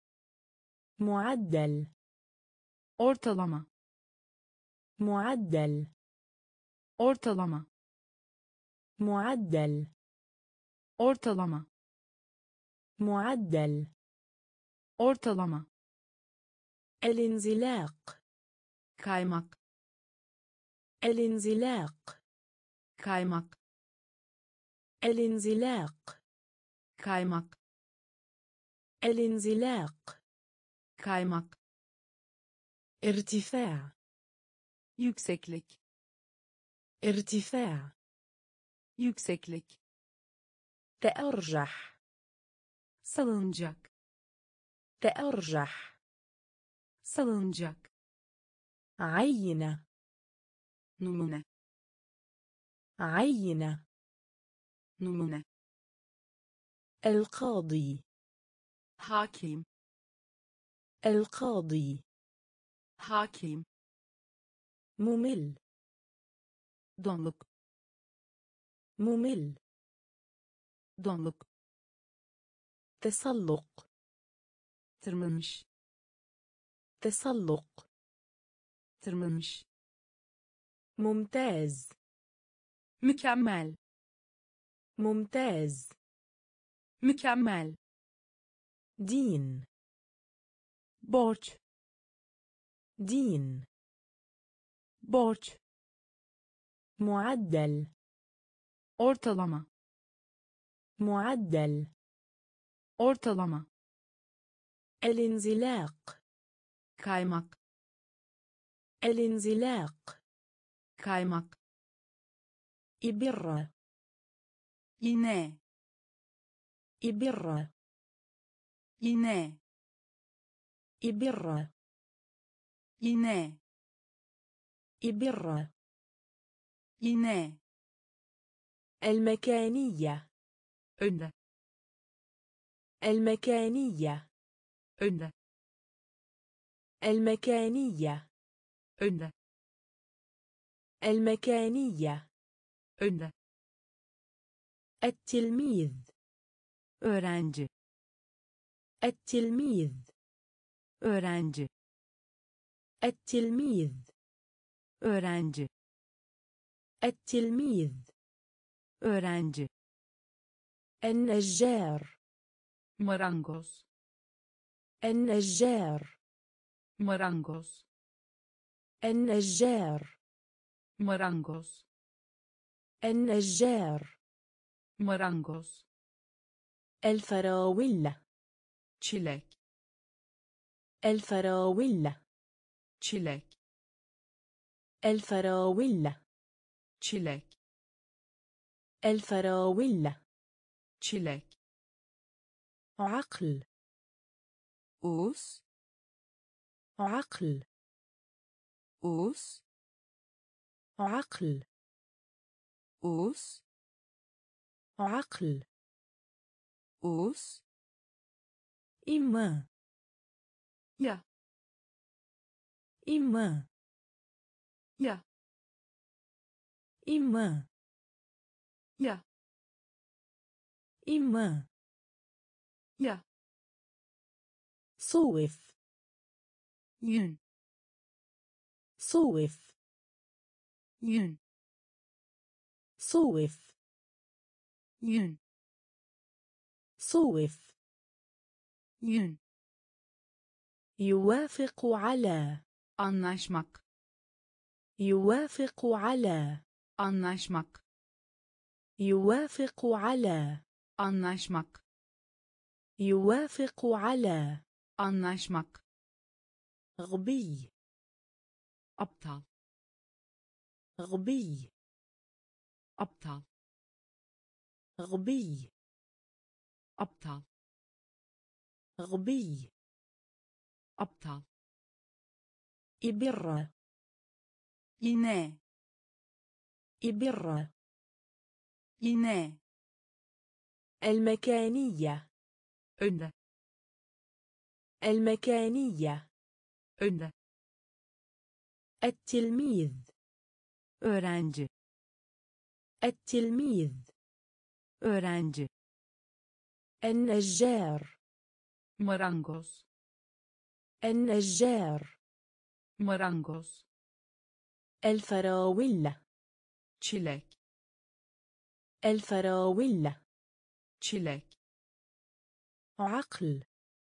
معدل. ortalama, معدل. ortalama, معدل. ortalama, معدل. ortalama, الانزلاق. kaymak, الانزلاق. kaymak, الانزلاق. kaymak, الانزلاق. kaymak, ارتفاع. yükseklik, ارتفاع. yükseklik, تأرجح. salınacak, تأرجح. salınacak, عينة. numune, عينة. numune, القاضي. hakim, القاضي. hakim, ممل. donluk, ممل. donluk, تسلق. tırmanmış, تسلق. tırmanmış, ممتاز. mükemmel, ممتاز. mükemmel, دين. borç, دين. borç, معدل. ortalama, معدل. ortalama, الانزلاق. kaymak, الانزلاق. kaymak, إبرة iğne إبرة iğne إبرة iğne إبرة iğne المكانية önde المكانية önde المكانية önde المكانية önde التلميذ öğrenci التلميذ öğrenci التلميذ öğrenci التلميذ öğrenci النجار marangoz النجار marangoz النجار marangoz النجار marangoz الفراولة çilek الفراولة çilek الفراولة çilek الفراولة çilek عقل us عقل us عقل us عقل us إما ya إما ya إما ya إما ya صوف yün صوف yün صوف yün صوف yün يوافق على anlaşmak يوافق على anlaşmak يوافق على anlaşmak يوافق على anlaşmak غبي aptal غبي aptal غبي aptal غبي aptal إبرة iğne إبرة iğne المكانية önde المكانية önde التلميذ öğrenci التلميذ öğrenci النجار marangoz النجار marangoz الفراولة çilek الفراولة çilek عقل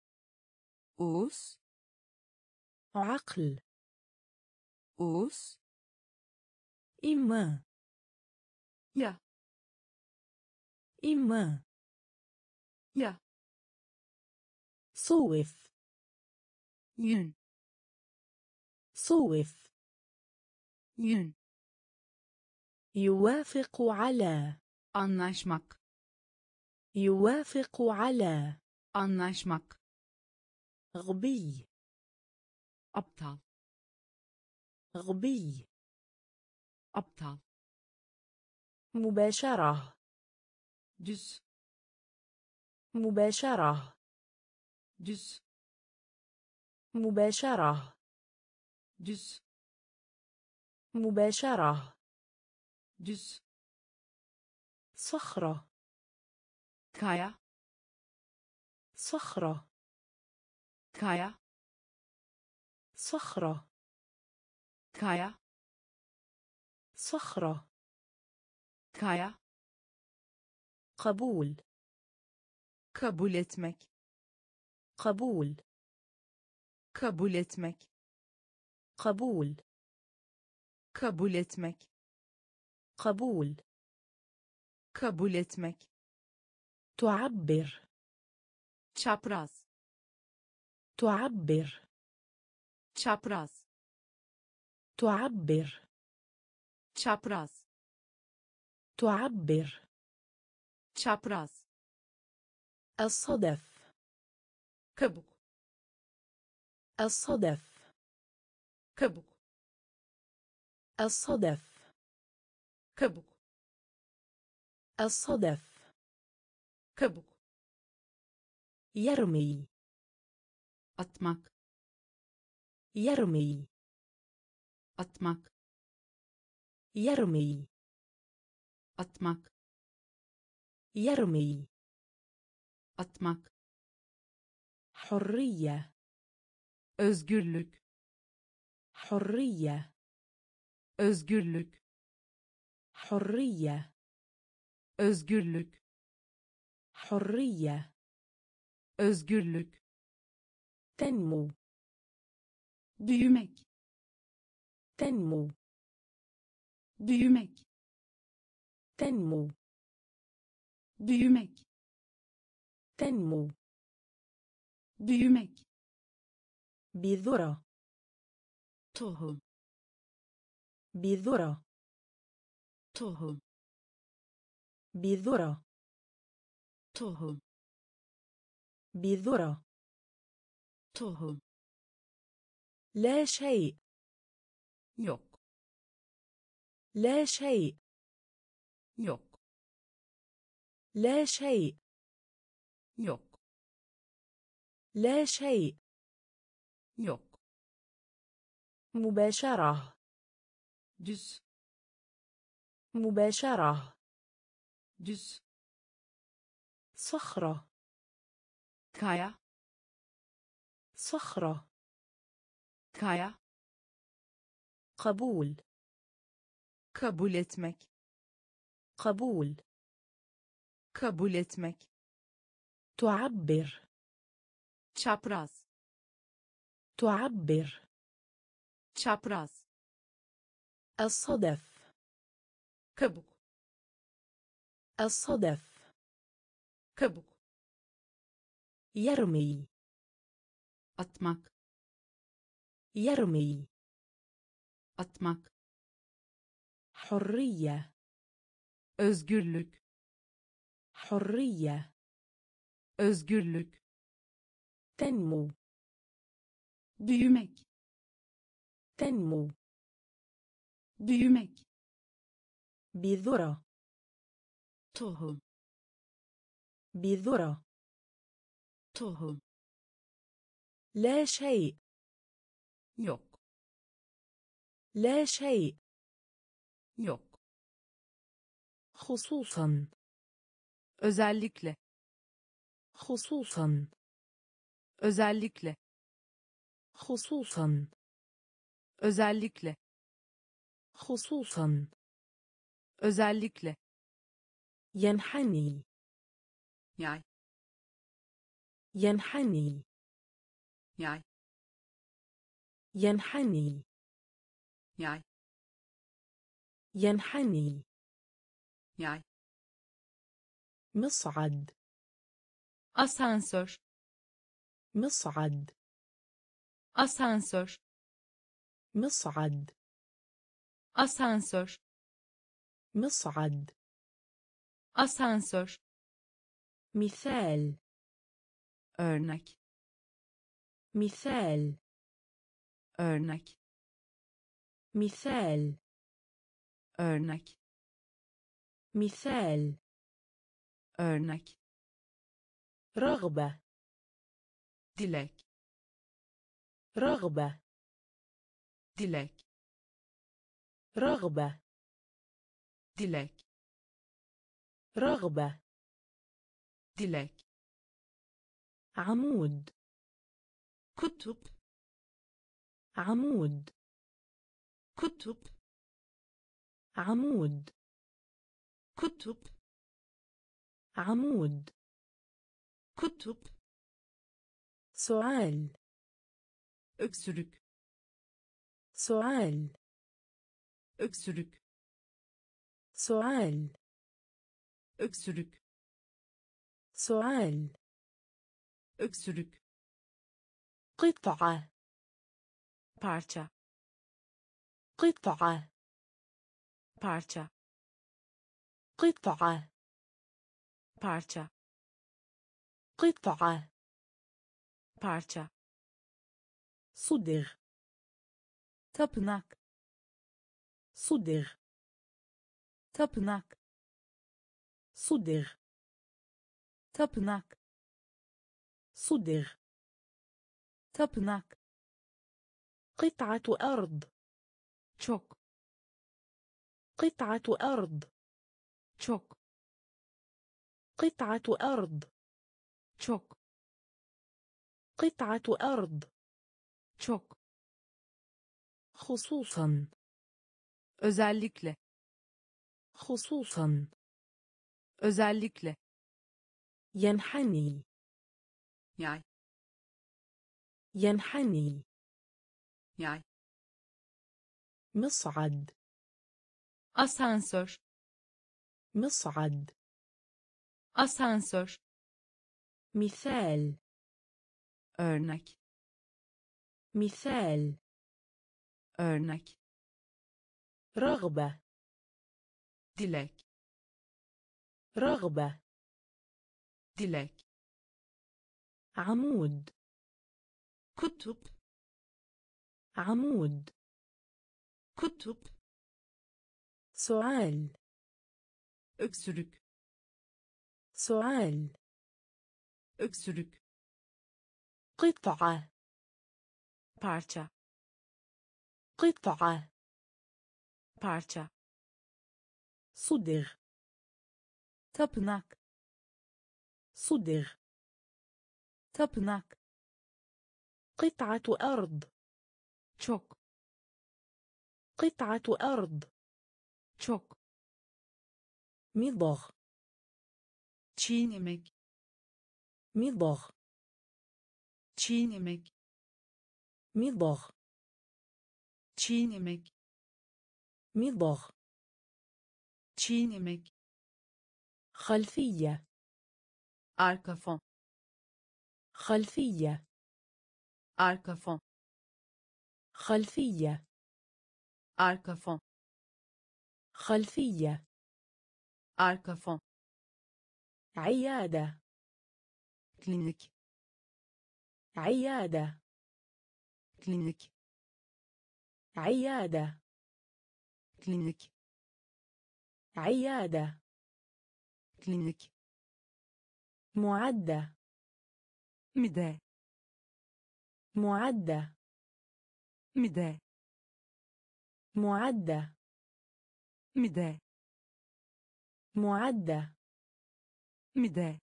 us عقل us إما ya إما ya صوف yün صوف yün يوافق على anlaşmak يوافق على anlaşmak غبي aptal غبي aptal مباشرة düz مباشرة düz مباشرة düz مباشرة düz صخرة kaya صخرة kaya صخرة kaya صخرة kaya قبول kabul etmek قبول kabul etmek قبول kabul etmek قبول kabul etmek تعبر çapraz تعبر çapraz تعبر çapraz تعبر. çapraz, الصدف. kabuk, الصدف. kabuk, الصدف. kabuk, الصدف. kabuk, يرمي. atmak, يرمي. atmak, يرمي. atmak, يرمي. atmak, حرية. özgürlük, حرية. özgürlük, حرية. özgürlük, حرية. özgürlük, تنمو. büyümek, تنمو. büyümek, تنمو. büyümek, تنمو. büyümek, بذرة. tohum, بذرة. tohum, بذرة. tohum, بذرة. tohum, لا شيء. yok, لا شيء. yok, لا شيء. yok, لا شيء. yok, مباشرة. düz, مباشرة. düz, صخرة. kaya, صخرة. kaya, قبول. kabul etmek, قبول. kabul etmek, تعبر. çapraz, تعبر. çapraz, الصدف. kabuk, الصدف. kabuk, يرمي. atmak, يرمي. atmak, حرية. özgürlük, حرية. özgürlük, تنمو. büyümek, تنمو. büyümek, بذرة. tohum, بذرة. tohum, لا شيء. yok, لا شيء. yok, خصوصا. özellikle, خصوصا. özellikle, خصوصا. özellikle, خصوصا. özellikle, ينحني. yay, ينحني. yay, ينحني. yay, ينحني. yay, مصعد. asansör, مصعد. asansör, مصعد. asansör, مصعد. asansör, مثال. örnek, مثال. örnek, مثال. örnek, مثال. örnek, رغبة. dilek, رغبة. dilek, رغبة. dilek, رغبة. dilek, عمود. kutup, عمود. kutup, عمود. kutup, عمود. kutup, سؤال. öksürük, سؤال. öksürük, سؤال. öksürük, سؤال. öksürük, قطعة. parça, قطعة. parça, قطعة parça, قطعة parça, صدغ tapınak, صدغ tapınak, صدغ tapınak, صدغ tapınak, قطعة أرض çok, قطعة أرض çok, قطعة أرض çok, قطعة أرض çok, خصوصا özellikle, خصوصا özellikle, ينحني yay, ينحني yay, مصعد asansör, مصعد asansör, مثال örnek, مثال örnek, رغبة dilek, رغبة dilek, عمود kutup, عمود kutup, سؤال öksürük, سؤال öksürük, قطعة parça, قطعة parça, صدغ tapınak, صدغ tapınak, قطعة أرض çok, قطعة أرض çok, مضغ çiğnemek, مضغ çiğnemek, مضغ çiğnemek, مضغ çiğnemek, خلفية arka fon, خلفية arka fon, خلفية arka fon, خلفية arka fon, عيادة klinik, عيادة klinik, عيادة klinik, عيادة klinik, معدة mide, معدة mide, معدة mide, معدة mide,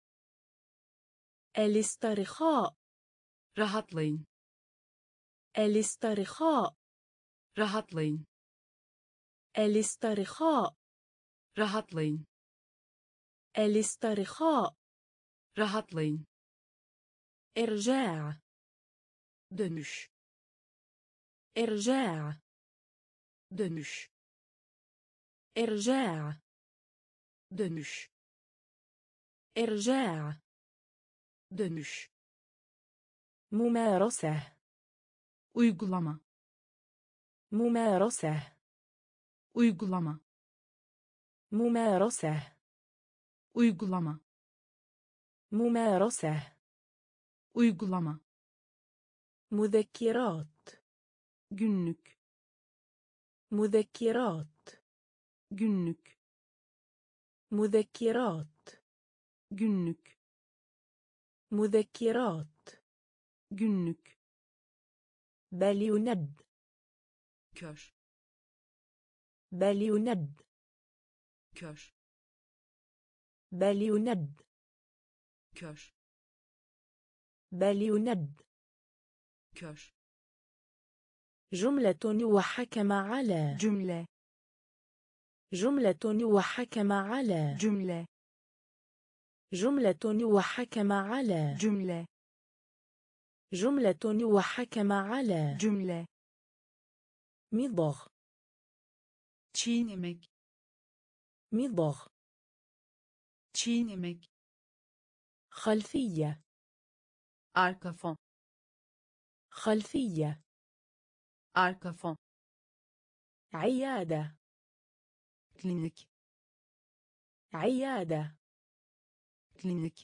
الاسترخاء rahatlayın, الاسترخاء rahatlayın, الاسترخاء rahatlayın, الاسترخاء rahatlayın, إرجاع dönüş, إرجاع dönüş, إرجاع dönüş, إرجاع dönüş, ممارسة uygulama, ممارسة uygulama, ممارسة uygulama, ممارسة uygulama, مذكرات günlük, مذكرات günlük, مذكرات günlük, مذكرات günlük, بل يند kör, بل يند kör, بل يند kör, بل يند kör, جملة وحكم على cümle, جملة وحكم على cümle, جملة وحكم على cümle, جملة وحكم على cümle, مضغ çiğnemek, مضغ çiğnemek, خلفية arka fon, خلفية arka fon, عيادة klinik, عيادة. klinik,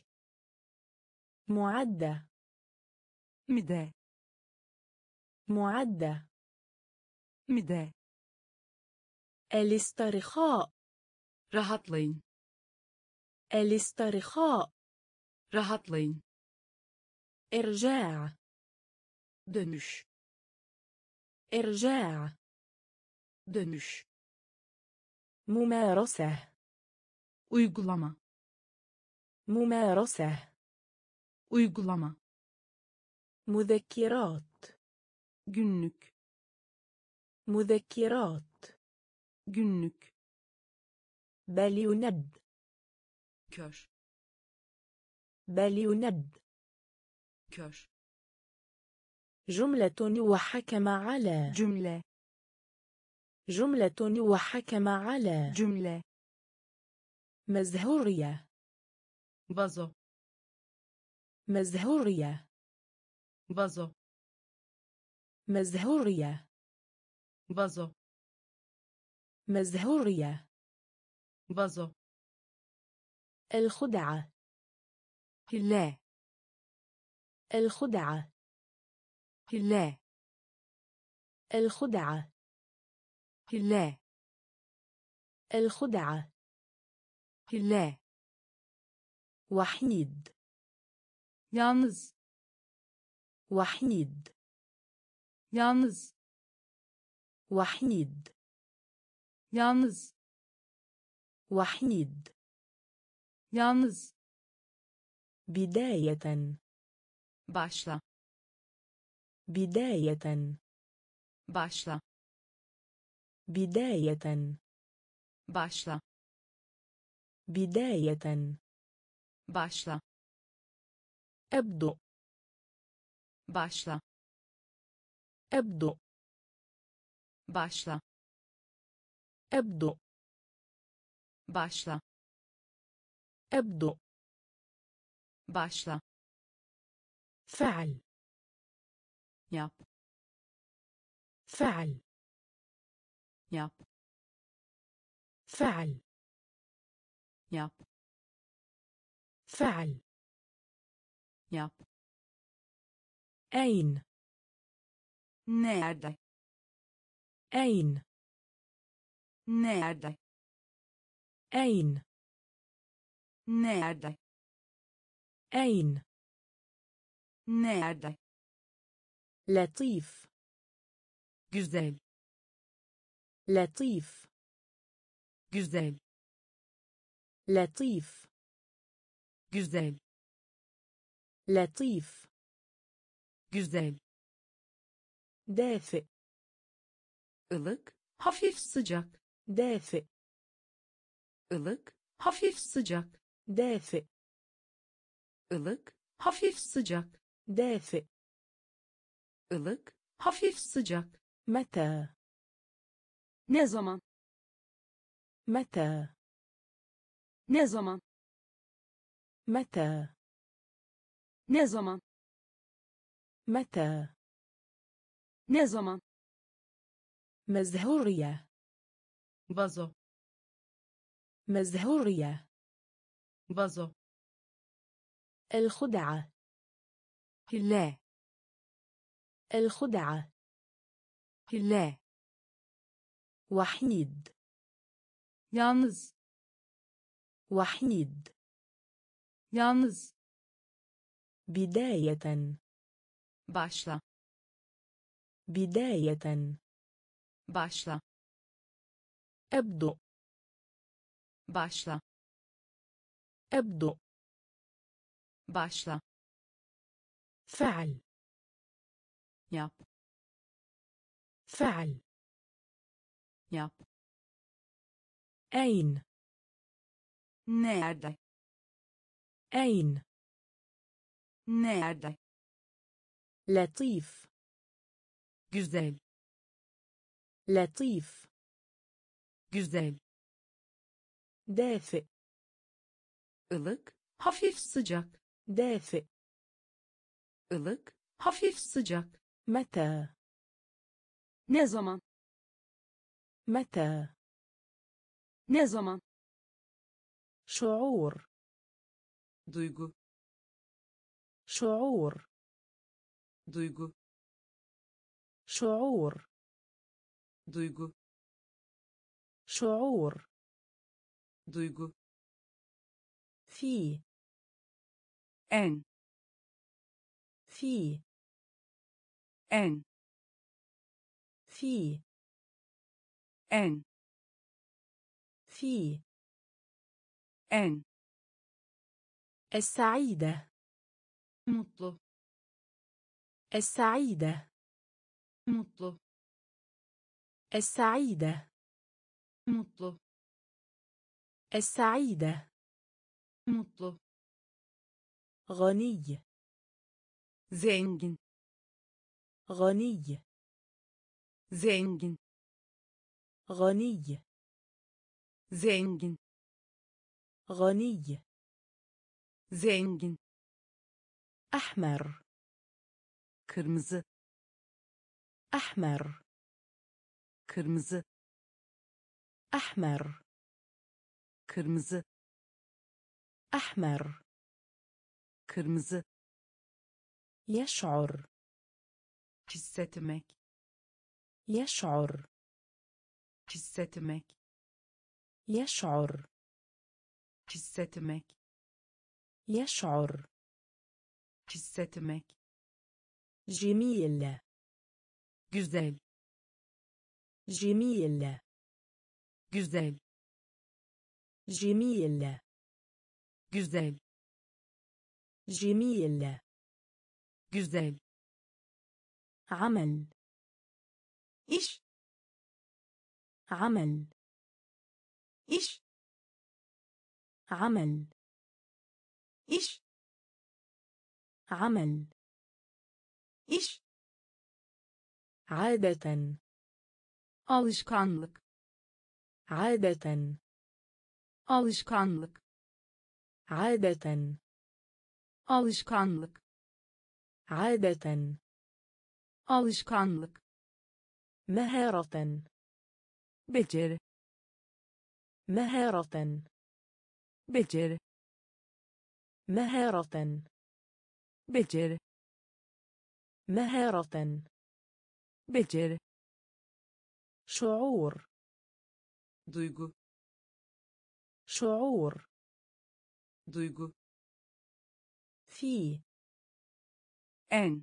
معدة. mide, معدة. mide, الاسترخاء. rahatlayın, الاسترخاء. rahatlayın, إرجاع. dönüş, إرجاع. dönüş, ممارسة. uygulama, ممارسة. uygulama, مذكرات. günlük, مذكرات. günlük, بل يند. kör, بل يند. kör, جملة وحكم على. cümle, جملة وحكم على. cümle, مزهورية. vazo, مزهورية. vazo, مزهورية. vazo, مزهورية. vazo, الخدعة. hile, الخدعة. hile, الخدعة. hile, الخدعة. hile, وحيد. yalnız, وحيد. yalnız, وحيد. yalnız, وحيد. yalnız, بداية. başla, بداية. başla, بداية. başla, بداية. başla, أبدو. başla, أبدو. başla, أبدو. başla, أبدو. başla, فعل. yap, فعل. yap, فعل. yap, فعل. yap, أين. nerede, أين. nerede, أين. nerede, أين. nerede, لطيف. güzel, لطيف. güzel, لطيف. güzel, لطيف. güzel, دافئ. ılık, hafif sıcak, دافئ. ılık, hafif sıcak, دافئ. ılık, hafif sıcak, دافئ. ılık, hafif sıcak, متى. ne zaman, متى. ne zaman, متى. ne zaman, متى. ne zaman, مزهورية. vazo, مزهورية. vazo, الخدعة. hile, الخدعة. hile, وحيد. yalnız, وحيد. yalnız, بداية. başla, بداية. başla, أبدو. başla, أبدو. başla, فعل. yap, فعل. yap, أين. nerede, أين. nerede, لطيف. güzel, لطيف. güzel, دافئ. ılık, hafif sıcak, دافئ. ılık, hafif sıcak, متى. ne zaman, متى. ne zaman, شعور duygu, شعور duygu, شعور duygu, شعور duygu, في en, في en, في en, في en, السعيدة mutlu, السعيدة mutlu, السعيدة mutlu, السعيدة mutlu, غني zengin, غني zengin, غني zengin, غني zengin, أحمر kırmızı, أحمر kırmızı, أحمر kırmızı, أحمر kırmızı, يشعر hissetmek, يشعر hissetmek, يشعر hissetmek, يشعر hissetmek, جميل güzel, جميل güzel, جميل güzel, جميل güzel, عمل iş, عمل iş, عمل iş, عمل iş, عادة alışkanlık, عادة alışkanlık, عادة alışkanlık, عادة alışkanlık, مهارة beceri, مهارة beceri, مهارة beceri, مهارة beceri, شعور duygu, شعور duygu, في en,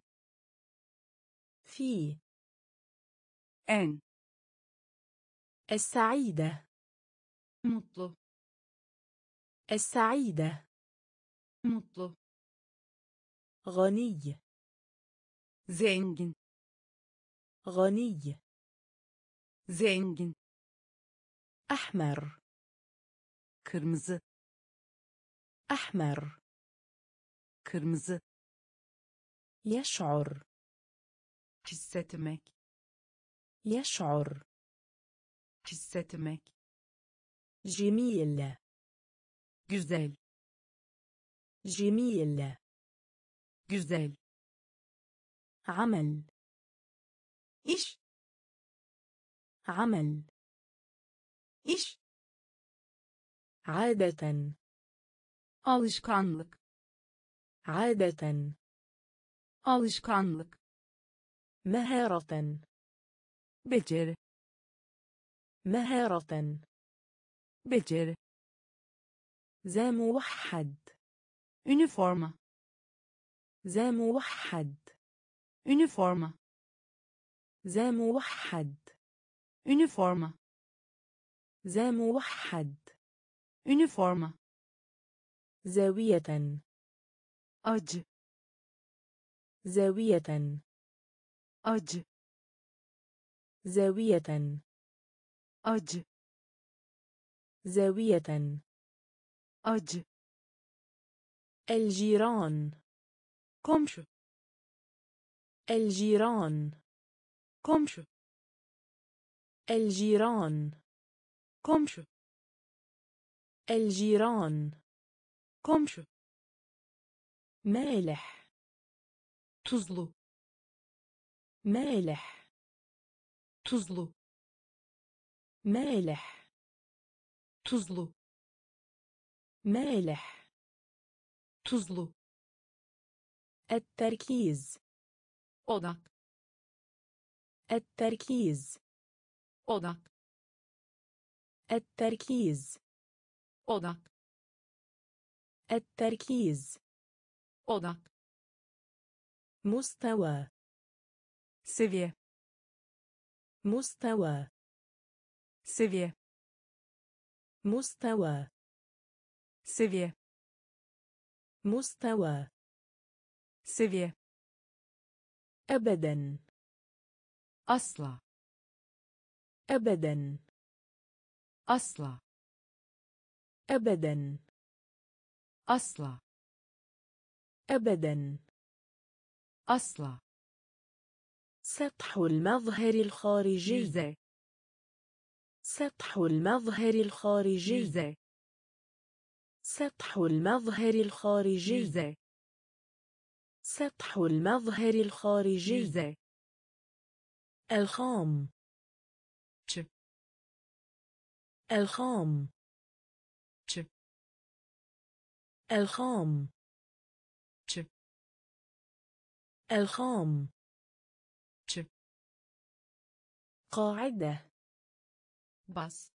في en, السعيدة mutlu, السعيدة mutlu, غني zengin, غني zengin, أحمر kırmızı, أحمر kırmızı, يشعر hissetmek, يشعر hissetmek, جميل güzel, جميل güzel, عمل iş, عمل iş, عادة alışkanlık, عادة alışkanlık, مهارة beceri, مهارة beceri, ذا موحد üniforma, ذا موحد üniforma, ذا موحد üniforma, ذا موحد üniforma, زاوية acı, زاوية acı, زاوية acı, زاوية acı, الجيران komşu, الجيران komşu, الجيران komşu, الجيران komşu, مالح tuzlu, مالح tuzlu, مالح tuzlu, مالح. tuzlu, التركيز. odak, التركيز. odak, التركيز. odak, التركيز. odak, مستوى. seviye, مستوى. seviye, مستوى. seviye, مستوى. seviye, أبدا. asla, أبدا. asla, أبدا. asla, أبدا. asla, سطح المظهر الخارجي. yüzey, سطح المظهر الخارجي. yüzey, سطح المظهر الخارجي. yüzey, سطح المظهر الخارجي. yüzey, الخام. ç, الخام. ç, الخام. ç, الخام. ç, قاعدة. bas,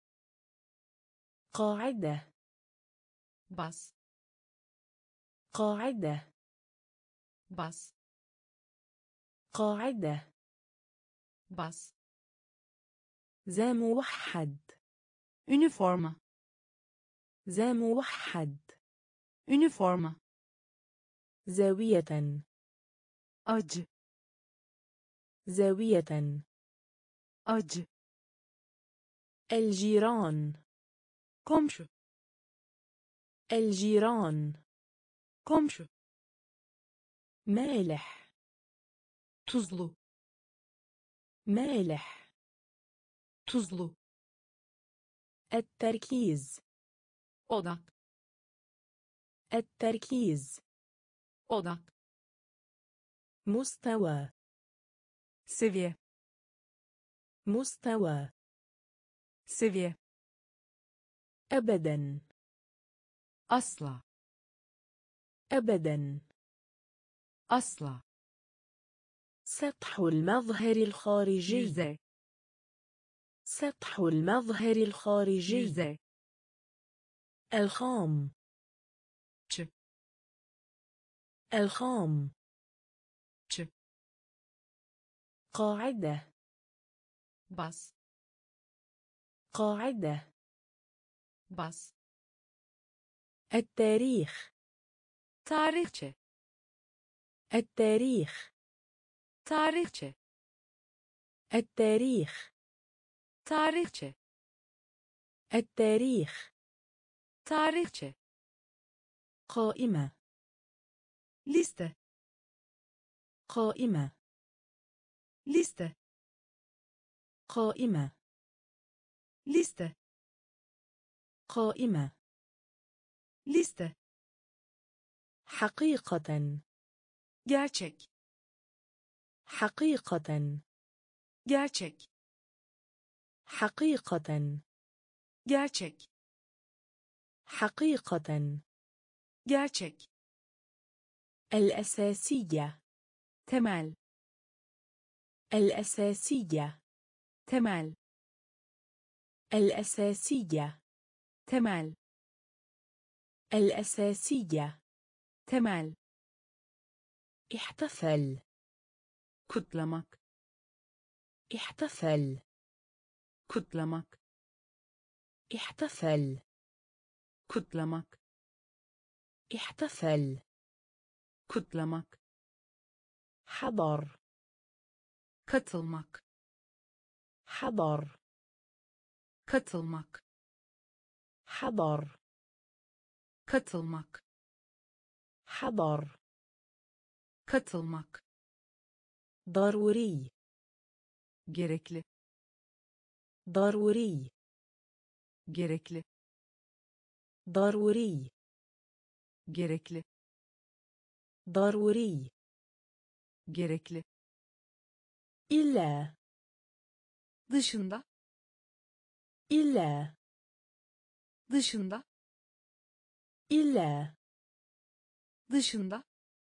قاعدة. bas, قاعدة. bas, قاعدة. bas, ذا موحد. üniforma, ذا موحد. üniforma, زاوية. acı, زاوية. acı, الجيران. komşu, الجيران. komşu, مالح. tuzlu, مالح. tuzlu, التركيز. odak, التركيز. odak, مستوى. seviye, مستوى. seviye, أبدا. asla, أبدا. asla, سطح المظهر الخارجي. yüzey, سطح المظهر الخارجي. yüzey, الخام. ç, الخام. ç, قاعدة. bas, قاعدة. bas, التاريخ. tarihçe, التاريخ. tarihçe, التاريخ. tarihçe, التاريخ. tarihçe, قائمة. liste, قائمة. liste, قائمة. liste, قائمة. liste, حقيقة. gerçek, حقيقة. gerçek, حقيقة. gerçek, حقيقة. gerçek, الأساسية. temel, الأساسية. temel, الأساسية. temel, الأساسية. temel, احتفل. kutlamak, احتفل. kutlamak, احتفل. kutlamak, احتفل. kutlamak, حضر. katılmak, حضر. katılmak, حضر. katılmak, حضر. katılmak, ضروري. gerekli, ضروري. gerekli, ضروري. gerekli, ضروري. gerekli, إلا. dışında, إلا. dışında, إلا dışında,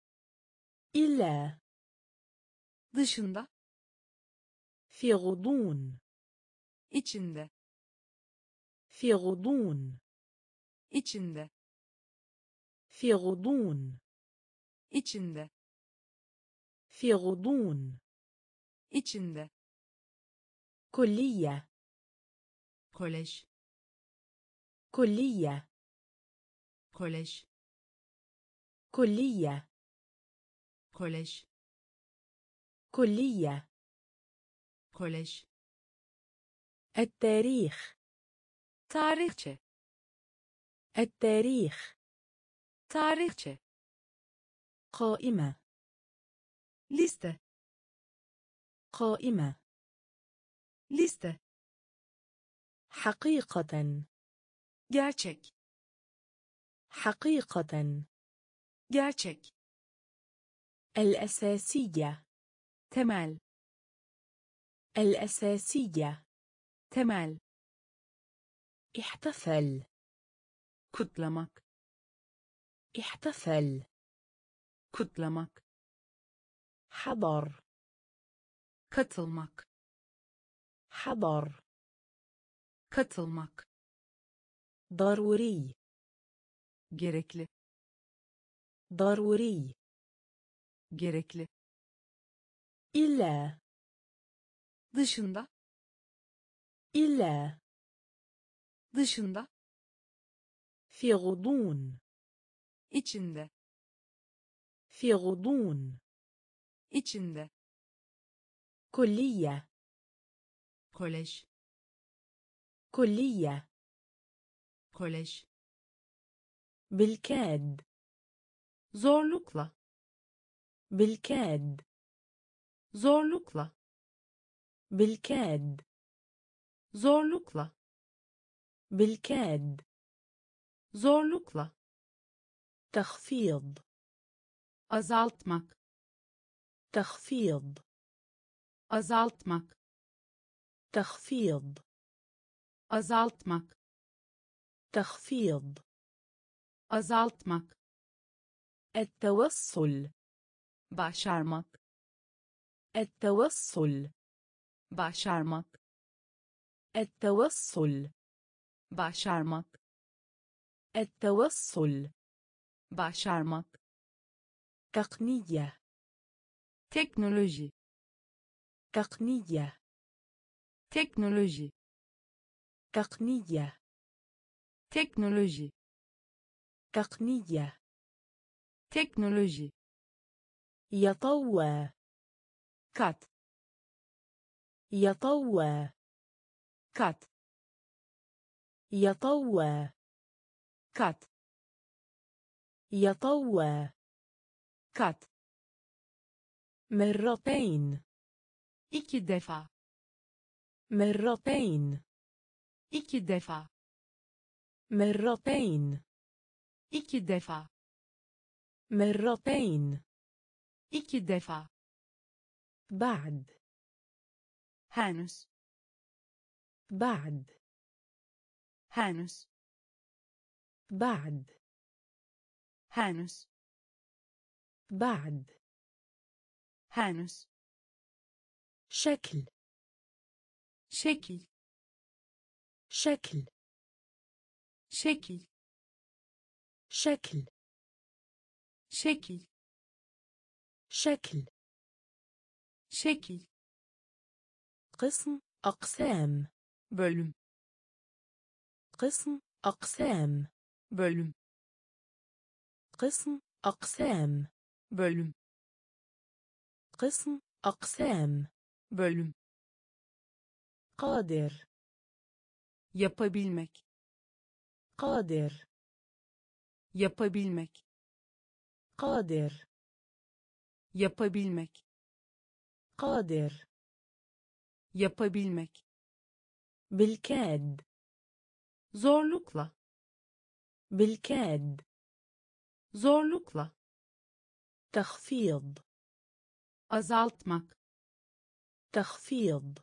إلا dışında, في غضون içinde, في غضون içinde, في غضون içinde, في غضون içinde, كلية kolej, كلية kolej, كلية kolej, كلية kolej, التاريخ tarihçe, التاريخ tarihçe, قائمة liste, قائمة liste, حقيقة gerçek, حقيقة gerçek, الأساسية temel, الأساسية temel, احتفل kutlamak, احتفل kutlamak, حضر katılmak, حضر katılmak, ضروري gerekli, ضروري gerekli, إلا dışında, إلا dışında, في غضون içinde, في غضون içinde, كلية kolej, كلية kolej, بالكاد zorlukla, بالكاد zorlukla, بالكاد zorlukla, بالكاد zorlukla, تخفيض azaltmak, تخفيض azaltmak, تخفيض azaltmak, تخفيض azaltmak, التوصل başarmak, التوصل başarmak, التوصل başarmak, التوصل başarmak, تقنية teknoloji, تقنية teknoloji, تقنية teknoloji, تقنية teknoloji, يطوى kat, يطوى kat, يطوى kat, يطوى kat, مرتين iki defa, مرتين iki defa, مرتين iki defa, مرتين iki defa, بعد henüz, بعد henüz, بعد henüz, بعد henüz, شكل şekil, شكل şekil, شكل şekil, شكل şekil, قسم أقسام bölüm, قسم أقسام bölüm, قسم أقسام bölüm, قسم أقسام bölüm, قادر yapabilmek, قادر yapabilmek, قادر yapabilmek, قادر yapabilmek, بالكاد zorlukla, بالكاد zorlukla, تخفيض azaltmak, تخفيض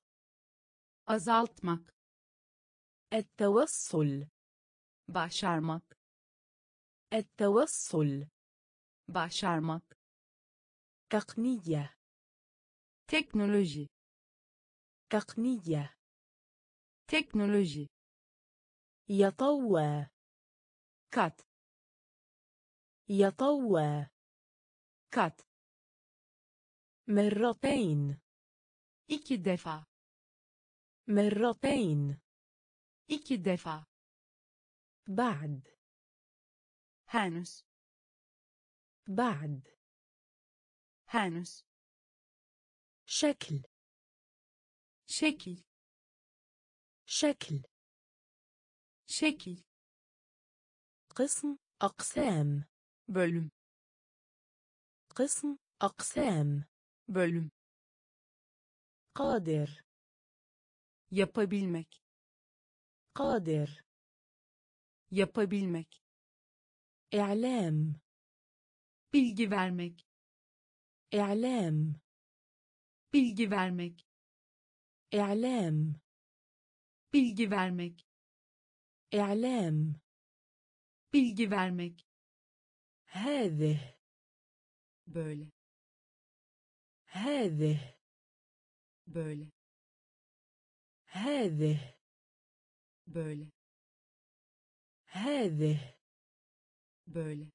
azaltmak, التوصل başarmak, التوصل. başarmak, تقنية. teknoloji, تقنية. teknoloji, يطوى. kat, يطوى. kat, مرتين. iki defa, مرتين. iki defa, بعد. henüz, بعد. henüz, شكل. şekil, شكل. şekil, قسم أقسام. bölüm, قسم أقسام. bölüm, قادر. yapabilmek, قادر. yapabilmek, إعلام. bilgi vermek, إعلام. bilgi vermek, إعلام. bilgi vermek, إعلام. bilgi vermek, هذه. böyle, هذه. böyle, هذه. böyle, هذه. böyle,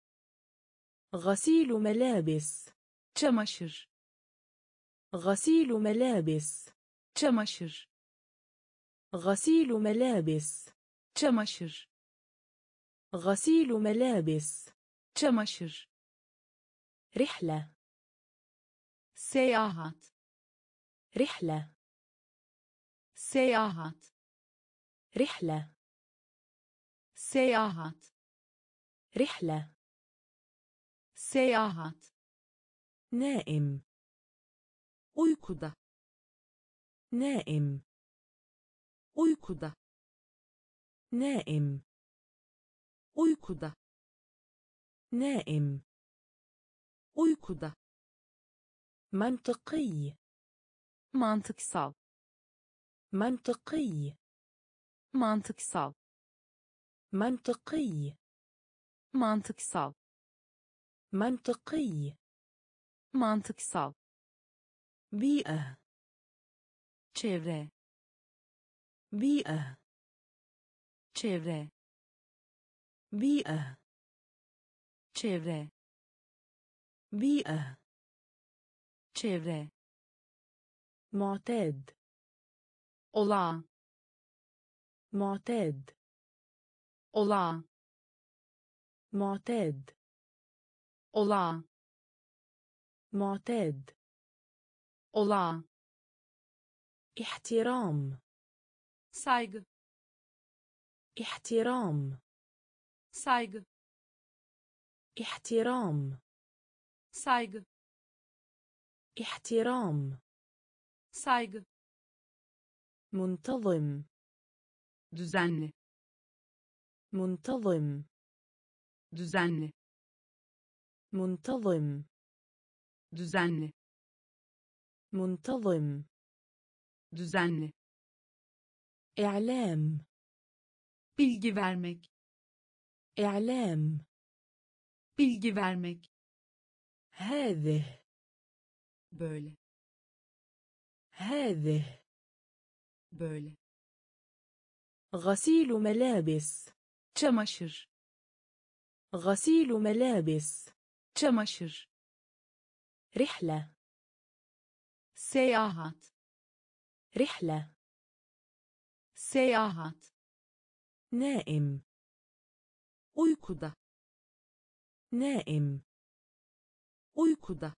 غسيل ملابس. çamaşır, غسيل ملابس. çamaşır, غسيل ملابس. çamaşır, غسيل ملابس. çamaşır, رحلة. seyahat, رحلة. seyahat, رحلة. seyahat, رحلة. seyahat, نائم. uykuda, نائم. uykuda, نائم. uykuda, نائم. uykuda, منطقي. mantıksal, منطقي. mantıksal, منطقي. mantıksal, منطقي. mantıksal, بيئة. çevre, بيئة. çevre, بيئة. çevre, بيئة. çevre, معتاد. olağan, معتاد. olağan, معتاد. olağan, معتاد. olağan, احترام. saygı, احترام. saygı, احترام. saygı, احترام. saygı, منتظم. düzenli, منتظم. düzenli, منتظم. düzenli, منتظم. düzenli, إعلام. bilgi vermek, إعلام. bilgi vermek, هذه. böyle, هذه. böyle, غسيل ملابس. çamaşır, غسيل ملابس. çamaşır, رحلة. seyahat, رحلة. seyahat, نائم. uykuda, نائم. uykuda,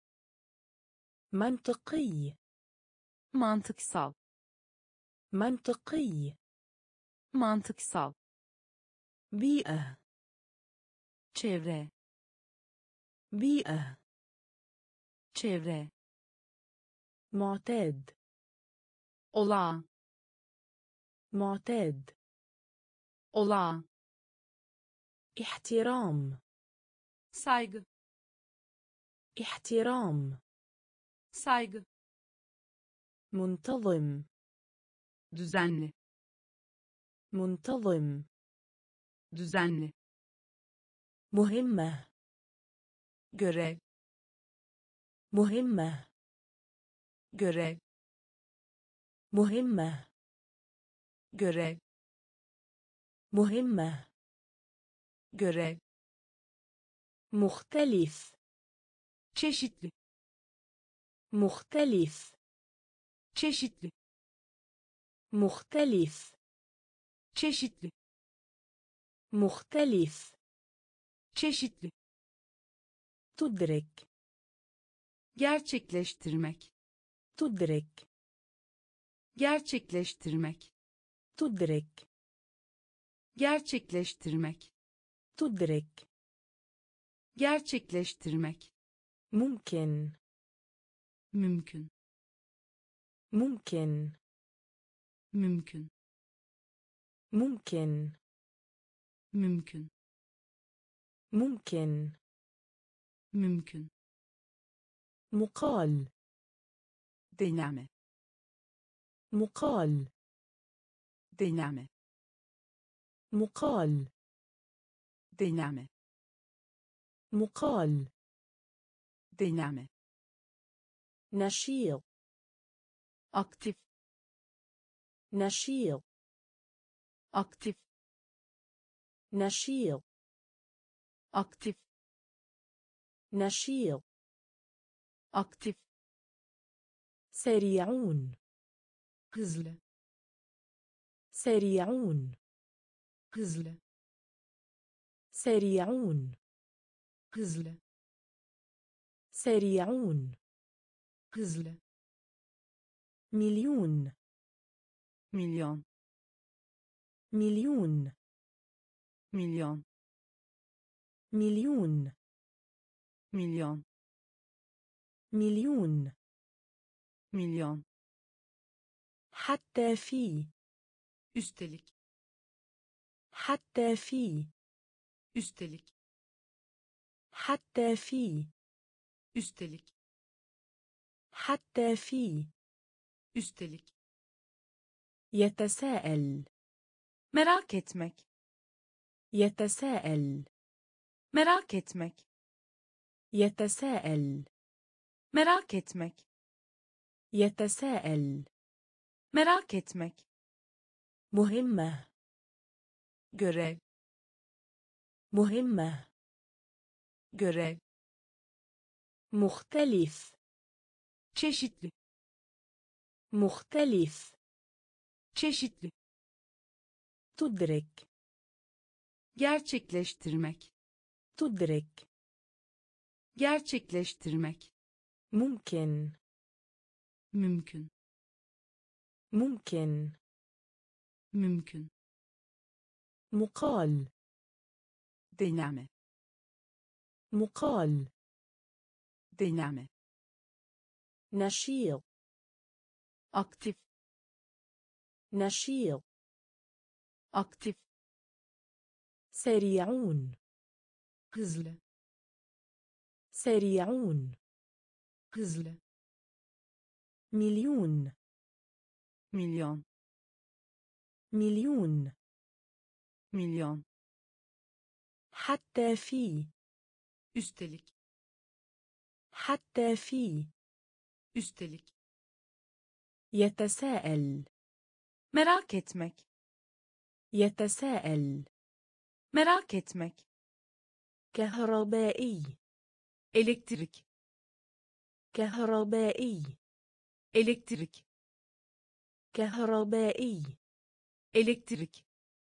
منطقي. mantıksal, منطقي. mantıksal, بيئة. çevre, بيئة. çevre, معتاد. olağan, معتاد. olağan, احترام. saygı, احترام. saygı, منتظم. düzenli, منتظم. düzenli, مهمة görev مهمة görev مهمة görev مهمة görev مختلف çeşitli مختلف çeşitli مختلف çeşitli مختلف çeşitli تدرك gerçekleştirmek تدرك gerçekleştirmek تدرك gerçekleştirmek تدرك gerçekleştirmek ممكن mümkün ممكن mümkün ممكن mümkün ممكن mümkün مقال deneme مقال deneme مقال deneme مقال deneme نشيط aktif نشيط aktif نشيط aktif نشيط aktif سريعون hızlı سريعون hızlı سريعون hızlı سريعون hızlı مليون milyon مليون milyon مليون milyon مليون milyon حتى في üstelik حتى في üstelik حتى في üstelik حتى في üstelik يتساءل merak etmek يتساءل merak etmek يتساءل merak etmek يتساءل merak etmek مهمة görev مهمة görev مختلف çeşitli مختلف çeşitli تدرك gerçekleştirmek تدرك gerçekleştirmek ممكن mümkün ممكن mümkün مقال deneme مقال deneme نشيط aktif نشيط aktif سريعون hızlı سريعون hızlı مليون milyon مليون milyon حتى في üstelik حتى في üstelik يتساءل merak etmek يتساءل merak etmek كهربائي elektrik كهربائي elektrik كهربائي elektrik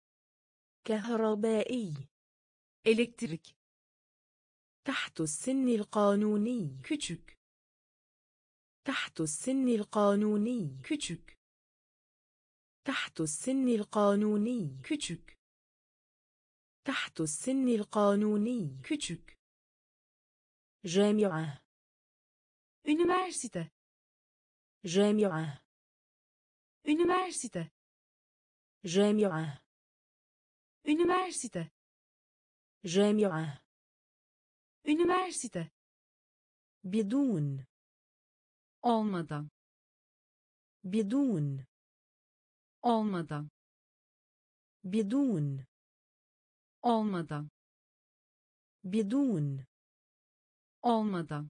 كهربائي elektrik تحت السن القانوني küçük تحت السن القانوني küçük تحت السن القانوني küçük تحت السن القانوني küçük جامعة üniversite جامعة üniversite جامعة üniversite جامعة üniversite بدون olmadan بدون olmadan بدون olmadan بدون olmadan,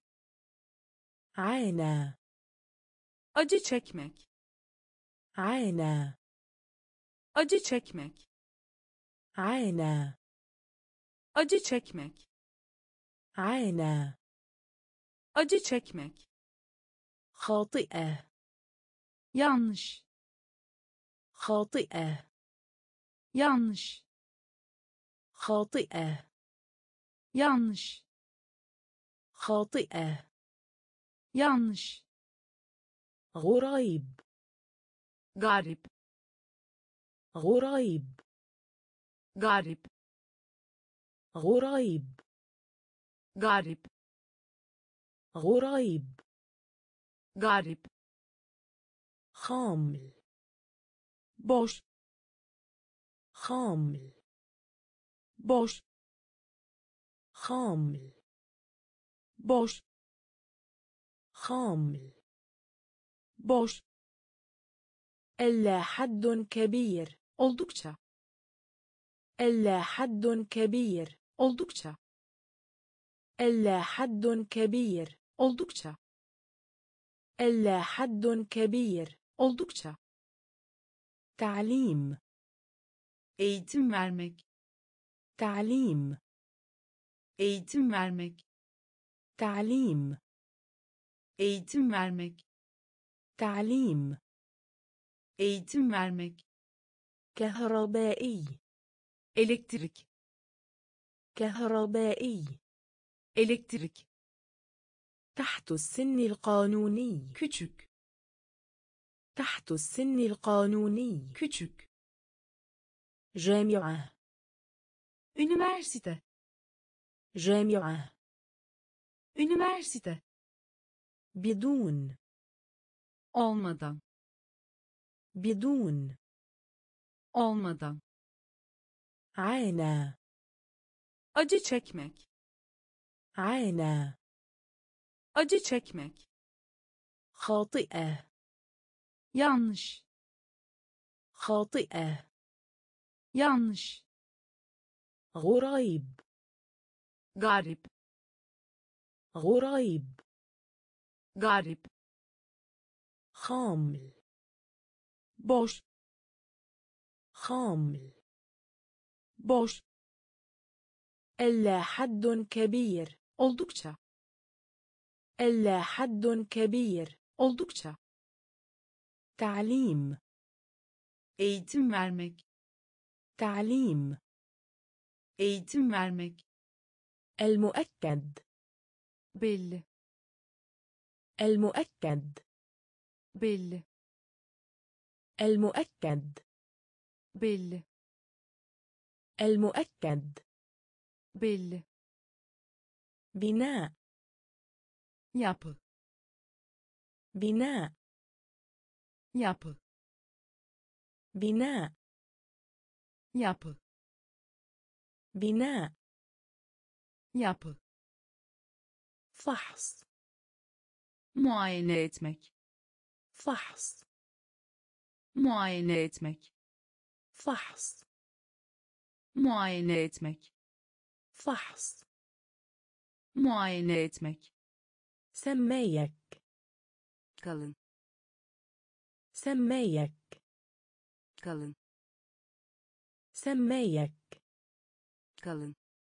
عانى acı çekmek, عانى acı çekmek, عانى acı çekmek, عانى acı çekmek, خاطئة yanlış, خاطئة yanlış, خاطئة yanlış, خاطئة yanlış, غريب garip, غريب garip, غريب garip, غريب garip, خامل boş, خامل boş, خامل boş, خامل boş, إلا حد كبير oldukça, إلا حد كبير oldukça, إلا حد كبير oldukça, إلا حد كبير oldukça, تعليم eğitim vermek, تعليم eğitim vermek, تعليم eğitim vermek, تعليم eğitim vermek, كهربائي elektrik, كهربائي elektrik, تحت السن القانوني küçük, تحت السن القانوني küçük, جامعة üniversite, جامعة üniversite, بدون olmadan, بدون olmadan, عانى acı çekmek, عانى acı çekmek, خاطئة yanlış, خاطئة yanlış, غريب garip, غريب garip, خامل boş, خامل boş, إلا حد كبير oldukça, إلا حد كبير oldukça, تعليم eğitim vermek, تعليم eğitim vermek, المؤكد belli, المؤكد belli, المؤكد belli, المؤكد belli, بناء yapı, بناء yapı, بناء yapı, بناء yapı, فحص muayene etmek, فحص muayene etmek, فحص muayene etmek, فحص muayene etmek, سميك kalın, سميك kalın, سميك kalın,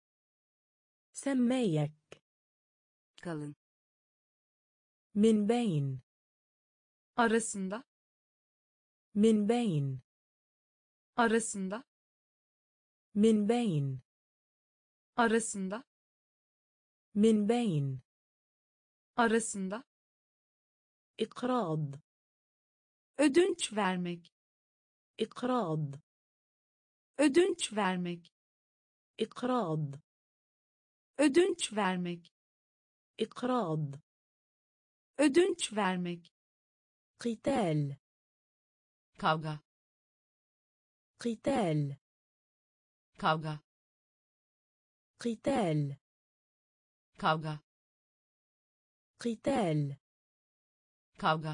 سميك kalın, من بين arasında, من بين arasında, من بين arasında, من بين arasında, إقراض ödünç vermek, إقراض ödünç vermek, إقراض ödünç vermek, إقراض ödünç vermek, قتال kavga, قتال kavga, قتال kavga, قتال kavga,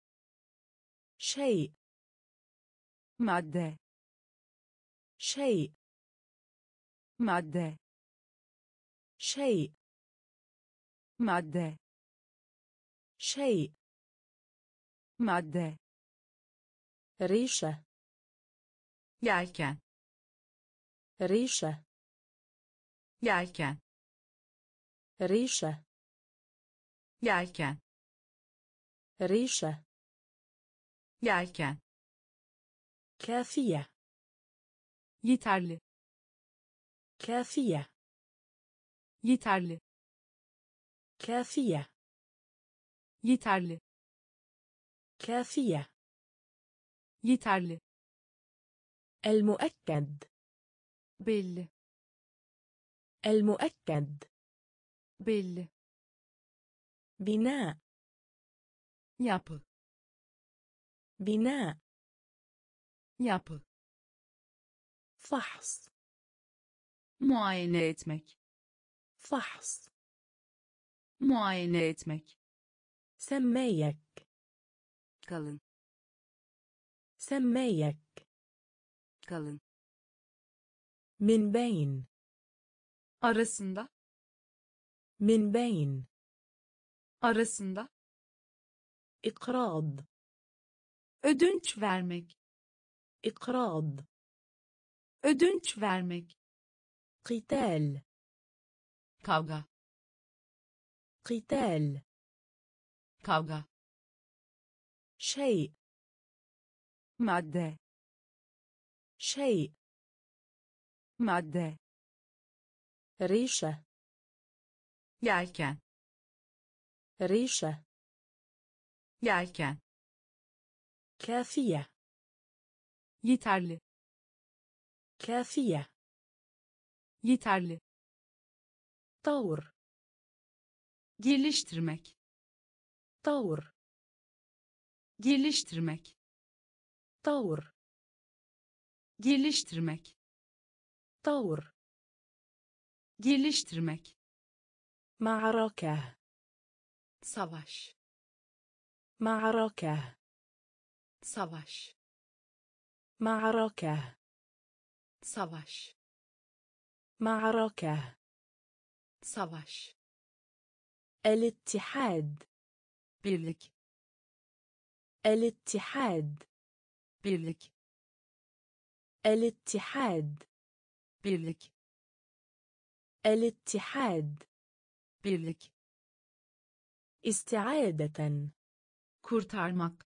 شيء madde, شيء madde, شيء madde شيء madde ريشة yelken ريشة yelken ريشة yelken ريشة yelken كافية yeterli كافية yeterli كافية yeterli كافية yeterli المؤكد belli المؤكد belli بناء yapı بناء yapı فحص muayene etmek فحص muayene etmek سميك kalın سميك kalın من بين arasında من بين arasında إقراض ödünç vermek إقراض ödünç vermek قتال kavga قتال kavga شيء madde شيء madde ريشة yelken ريشة yelken كافية yeterli كافية yeterli طور geliştirmek طور geliştirmek طور geliştirmek طور geliştirmek معركة savaş معركة savaş معركة savaş معركة savaş الاتحاد birlik الاتحاد birlik الاتحاد birlik الاتحاد birlik استعادة kurtarmak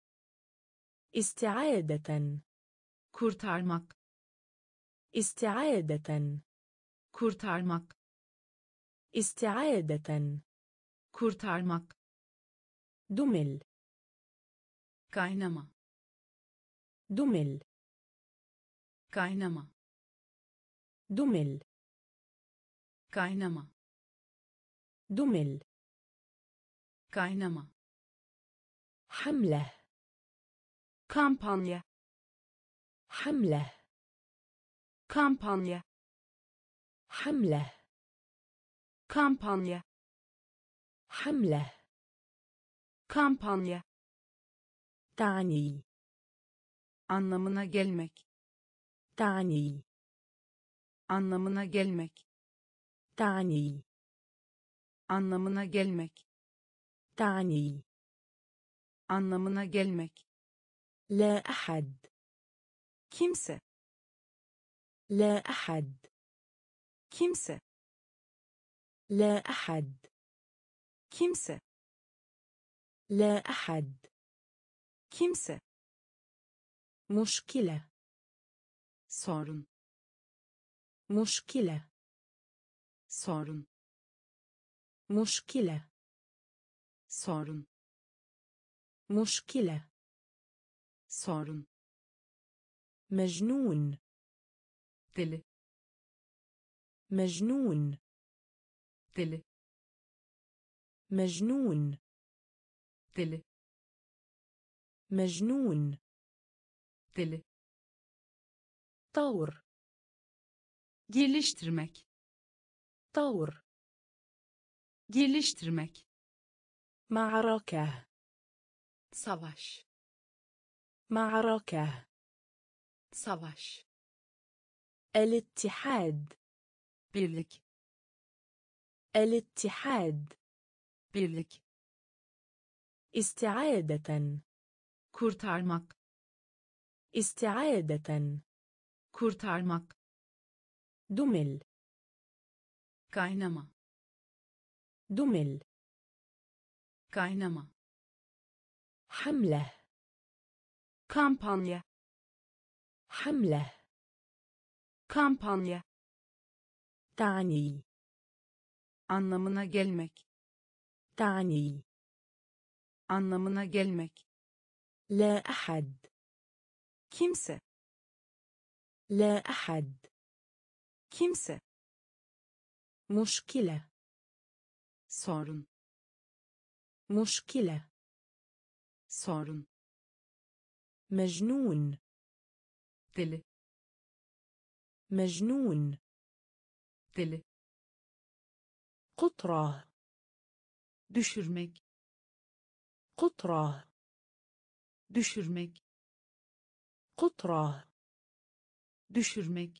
استعادة kurtarmak استعادة kurtarmak استعادة kurtarmak دمل kaynama دمل kaynama دمل kaynama دمل kaynama حملة kampanya حملة kampanya حملة kampanya حملة kampanya تعني anlamına gelmek تعني anlamına gelmek تعني anlamına gelmek تعني anlamına gelmek لا أحد kimse لا أحد kimse لا أحد kimse لا أحد kimse مشكلة sorun مشكلة sorun مشكلة sorun مشكلة sorun مجنون deli مجنون deli مجنون deli مجنون deli طور geliştirmek طور geliştirmek معركة savaş معركة savaş الاتحاد birlik الاتحاد. birlik, استعادة. kurtarmak, استعادة. kurtarmak, دمل. kaynama, دمل. kaynama, حملة. kampanya, حملة. kampanya, تعني. anlamına gelmek, تعني. anlamına gelmek, لا أحد. kimse, لا أحد. kimse, مشكلة. sorun, مشكلة. sorun, مجنون. deli, مجنون. deli, قطرة. düşürmek, قطرة. düşürmek, قطرة. düşürmek,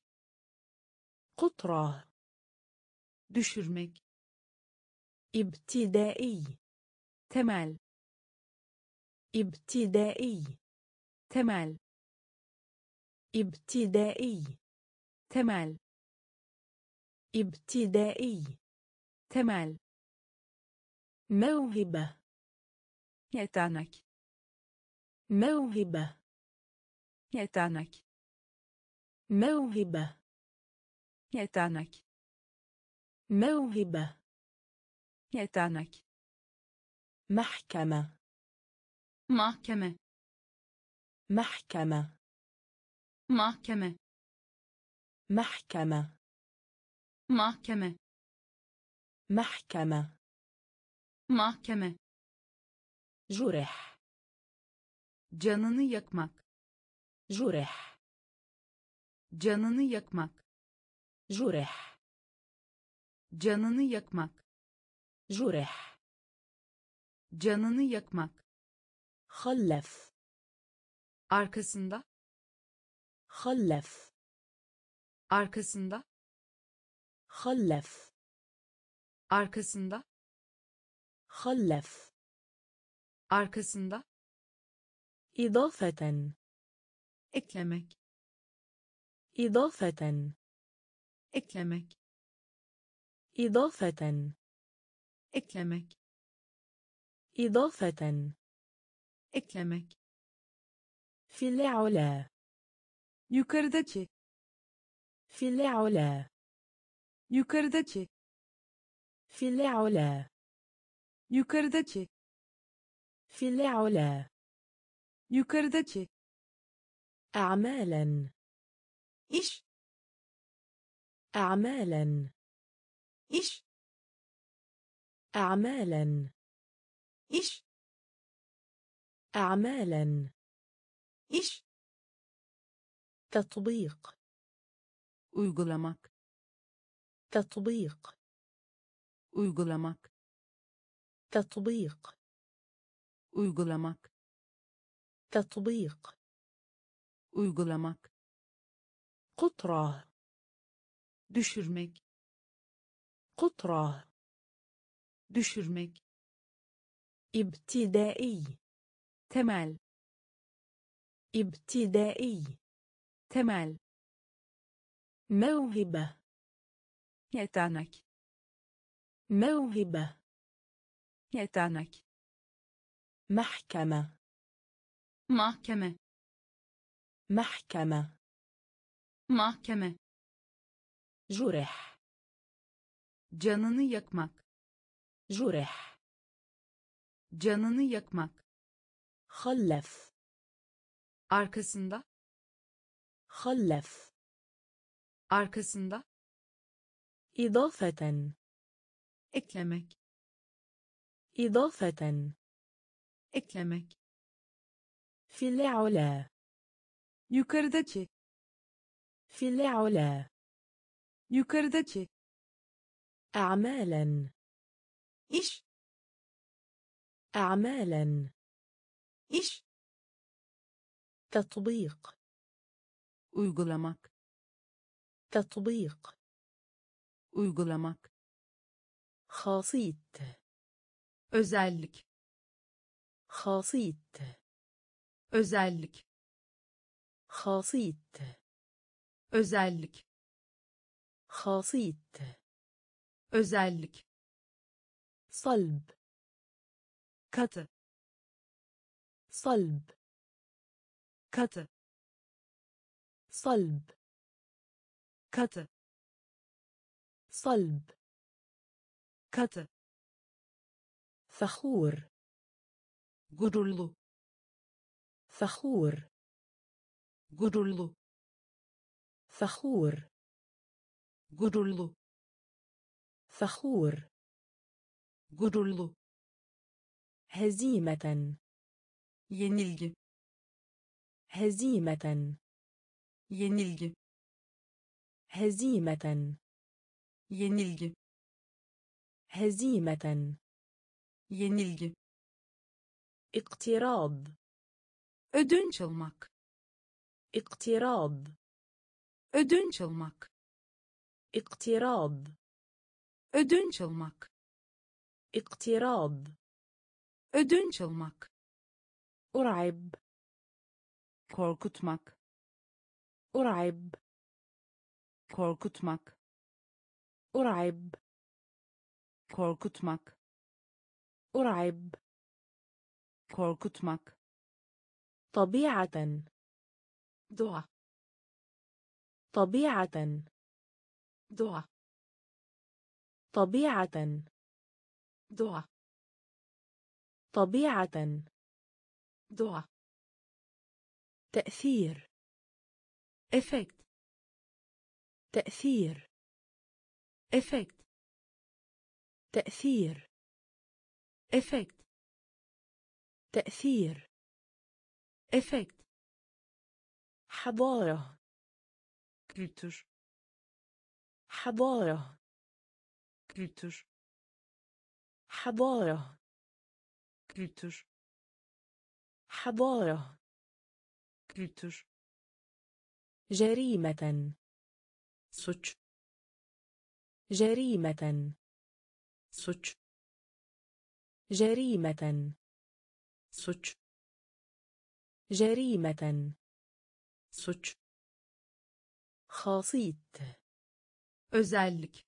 قطرة. düşürmek, ابتدائي. temel, ابتدائي. temel, ابتدائي. temel, ابتدائي. temel, موهبة. yetenek, موهبة. yetenek, موهبة. yetenek, موهبة. yetenek, محكمة. mahkeme, محكمة. mahkeme, محكمة. mahkeme, محكمة. mahkeme, جرح. canını yakmak, جرح. canını yakmak, جرح. canını yakmak, جرح. canını yakmak, خلف. arkasında, خلف. arkasında, خلف. arkasında, خلف. arkasında, إضافة. eklemek, إضافة. eklemek, إضافة. eklemek, إضافة. eklemek, في العلا. yukarıdaki, في العلا. yukarıdaki, في العلا. yukarıdaki, في العلا. yukarıdaki, أعمالا. iş, أعمالا. iş, أعمالا. iş, أعمالا. iş, تطبيق. uygulamak, تطبيق. uygulamak, تطبيق. uygulamak, تطبيق. uygulamak, قطرة. düşürmek, قطرة. düşürmek, ابتدائي. temel, ابتدائي. temel, موهبة. yetenek, موهبة. yetenek, محكمة. mahkeme, محكمة. mahkeme, جرح. canını yakmak, جرح. canını yakmak, خلف. arkasında, خلف. arkasında, إضافة. eklemek, إضافة. eklemek, في العلا. yukarıdaki, في العلا. yukarıdaki, أعمالا. iş, أعمالا. iş, تطبيق. uygulamak, تطبيق. uygulamak, خاصيت özellik خاصيت özellik خاصيت özellik خاصيت özellik صلب katı صلب katı صلب katı صلب katı فخور gururlu فخور gururlu فخور gururlu فخور gururlu هزيمة yenilgi هزيمة yenilgi هزيمة yenilgi هزيمة yenilgi اقتراض ödünç almak اقتراض ödünç almak اقتراض ödünç almak اقتراض ödünç almak أرعب korkutmak أرعب korkutmak أرعب korkutmak أرعب korkutmak طبيعة doğa طبيعة doğa طبيعة doğa طبيعة doğa تأثير efekt تأثير efekt تأثير efekt تأثير efekt حضارة kültür حضارة kültür حضارة kültür حضارة kültür جريمة suç جريمة suç جريمة suç جريمة suç خاصيت özellik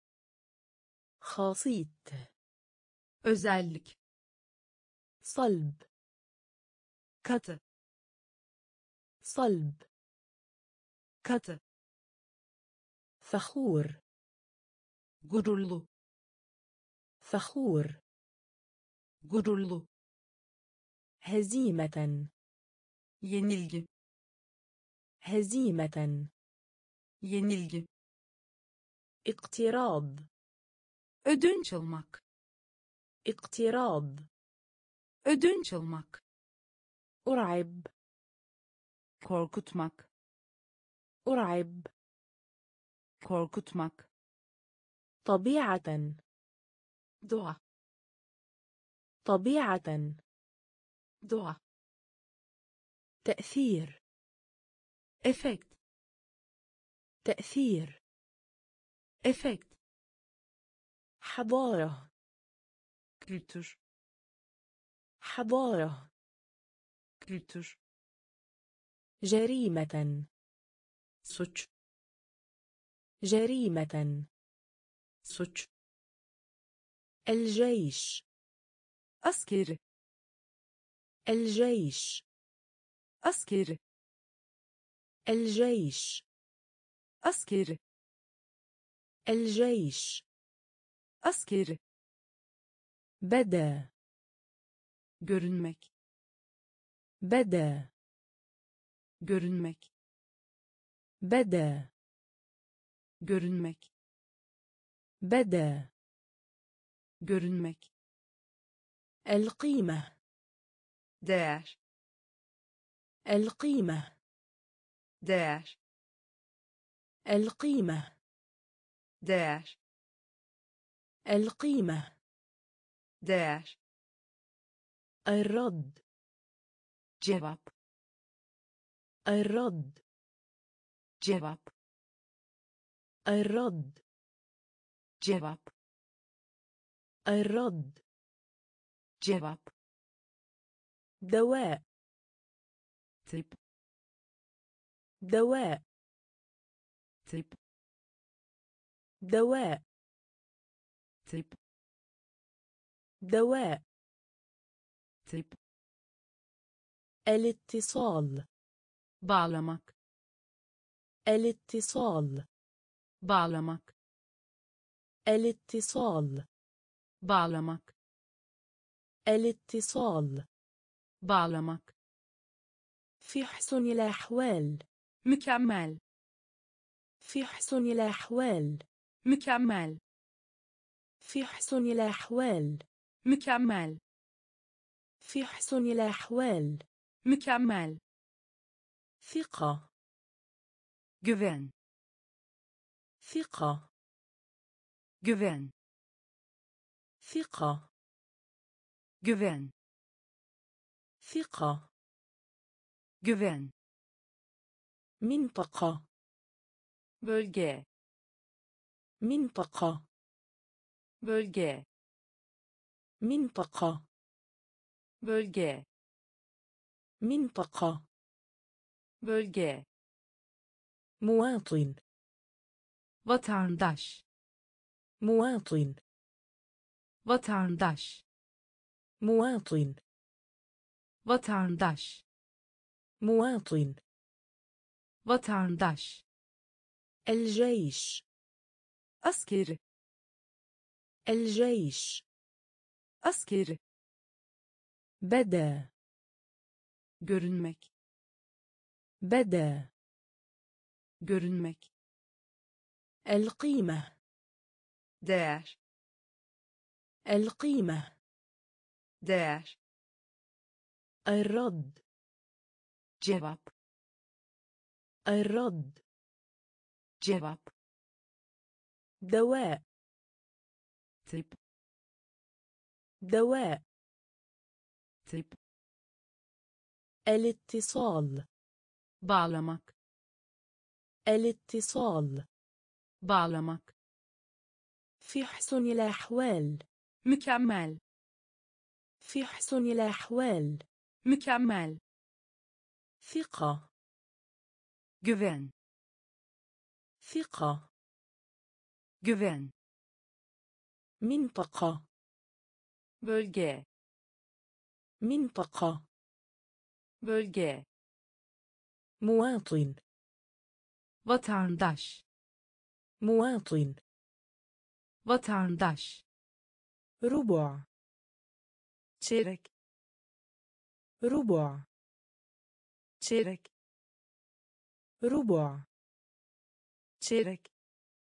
خاصيت özellik صلب katı صلب katı فخور gururlu فخور gururlu هزيمة yenilgi هزيمة yenilgi اقتراض ödünç almak اقتراض ödünç almak أرعب korkutmak أرعب korkutmak طبيعة doğa طبيعة doğa تأثير efekt تأثير efekt حضارة kültür حضارة kültür جريمة suç جريمة suç الجيش askeri الجيش askeri الجيش askeri الجيش askeri بدا görünmek بدا görünmek بدا görünmek بدا görünmek القيمة değer القيمة değer القيمة değer القيمة değer الرد cevap الرد cevap الرد cevap الرد. cevap, دواء. tip, دواء. tip, دواء. tip, دواء. tip, الاتصال. bağlamak, الاتصال. bağlamak, الاتصال. bağlamak, الاتصال. bağlamak, في حسن الأحوال. mükemmel, في حسن الأحوال. mükemmel, في حسن الأحوال. mükemmel, في حسن الأحوال. mükemmel, ثقة. güven, ثقة. güven, ثقة. güven, ثقة. güven, منطقة. bölge, منطقة. bölge, منطقة. bölge, منطقة. bölge, مواطن. vatandaş, مواطن. vatandaş, مواطن. vatandaş, مواطن. vatandaş, الجيش. askeri, الجيش. askeri, بدا. görünmek, بدا. görünmek, القيمة. değer, القيمة. değer, الرد. cevap, الرد. cevap, دواء. tip, دواء. tip, الاتصال. bağlamak, الاتصال. bağlamak, في حسن الأحوال. mükemmel, في حسن الأحوال. mükemmel, ثقة. güven, ثقة. güven, منطقة. bölge, منطقة. bölge, مواطن. vatandaş, مواطن. vatandaş, ربع. çeyrek, ربع. çeyrek, ربع. çeyrek,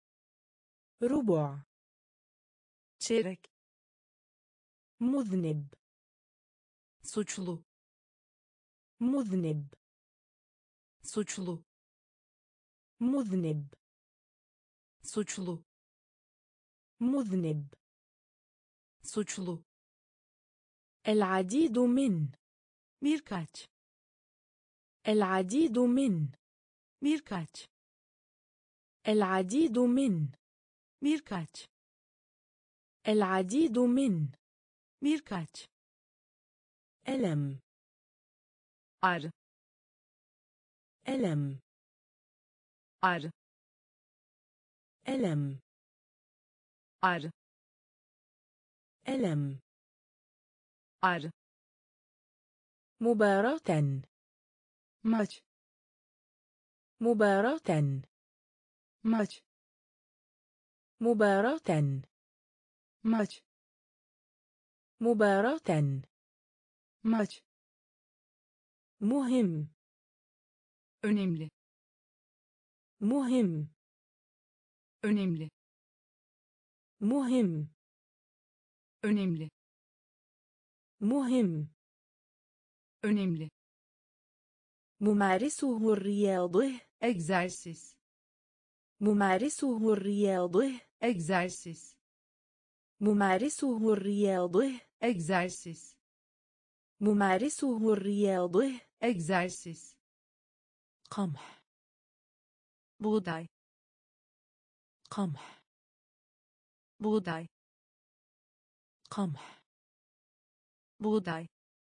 ربع. çeyrek, مذنب. suçlu, مذنب. suçlu, مذنب. suçlu, مذنب. suçlu, العديد من. birkaç, العديد من. birkaç, العديد من. birkaç, العديد من. birkaç, ألم. ar, ألم. ar, ألم. ar, ألم. ar, مباراة. maç, مباراة. maç, مباراة. maç, مباراة. maç, مهم. önemli, مهم. önemli, مهم. önemli, مهم. önemli, ممارسه الرياضي. egzersiz, ممارسه الرياضي. egzersiz, ممارسه الرياضي. egzersiz, ممارسه الرياضي. egzersiz, قمح. buğday, قمح. buğday, قمح buğday,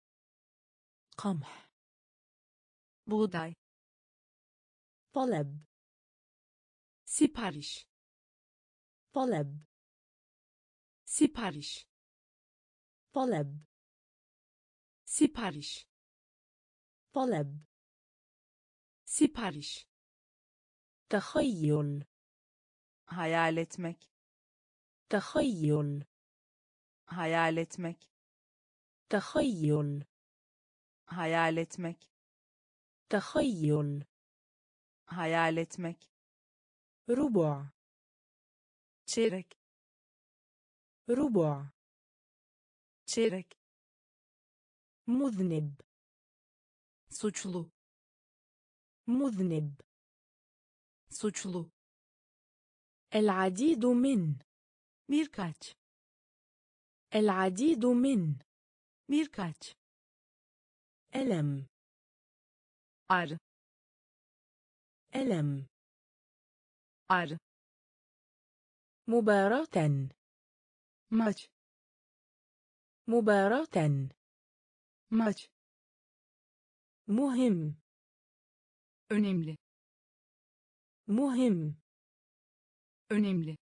قمح buğday, طلب sipariş, طلب sipariş, طلب sipariş, طلب sipariş, تخيل hayal etmek, تخيل hayal etmek, تخيل hayal etmek, تخيل hayal etmek, ربع çeyrek, ربع çeyrek, مذنب suçlu, مذنب suçlu, العديد من birkaç, العديد من birkaç, ألم ar, ألم ar, مباراة maç, مباراة maç, مهم önemli, مهم önemli,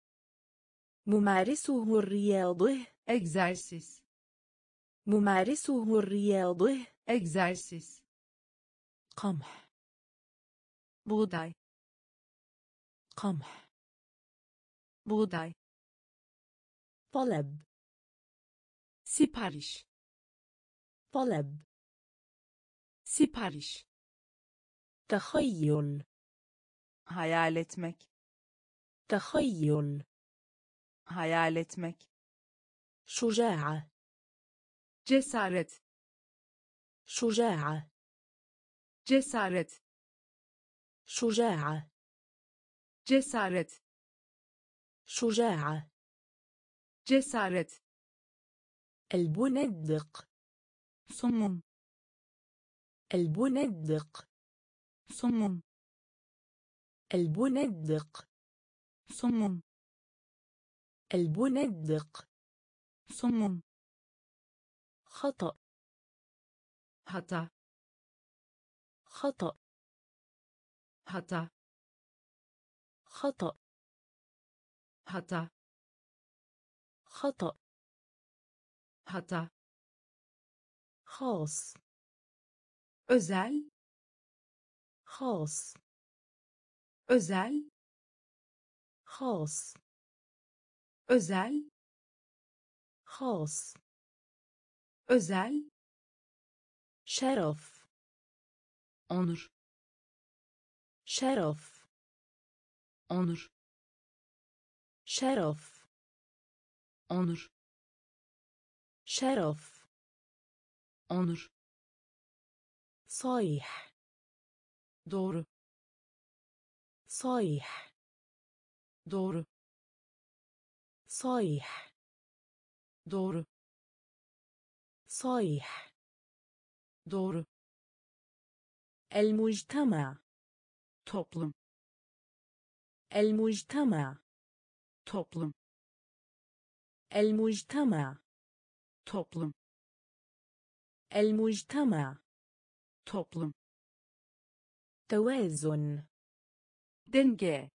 ممارسه الرياضي egzersiz, ممارسه الرياضي egzersiz, قمح buğday, قمح buğday, طلب sipariş, طلب sipariş, تخيل hayal etmek, تخيل hayal etmek, شجاعة cesaret, شجاعة cesaret, شجاعة cesaret, شجاعة cesaret, البندق somun, البندق somun, البندق somun, البندق somun, خطأ hata, خطأ hata, خطأ hata, خطأ hata, خاص özel, خاص özel, خاص özel, خاص özel, شرف onur, شرف onur, شرف onur, شرف onur, صيح doğru, صيح doğru, صيح doğru, صيح doğru, المجتمع toplum, المجتمع toplum, المجتمع toplum, المجتمع toplum, توازن denge,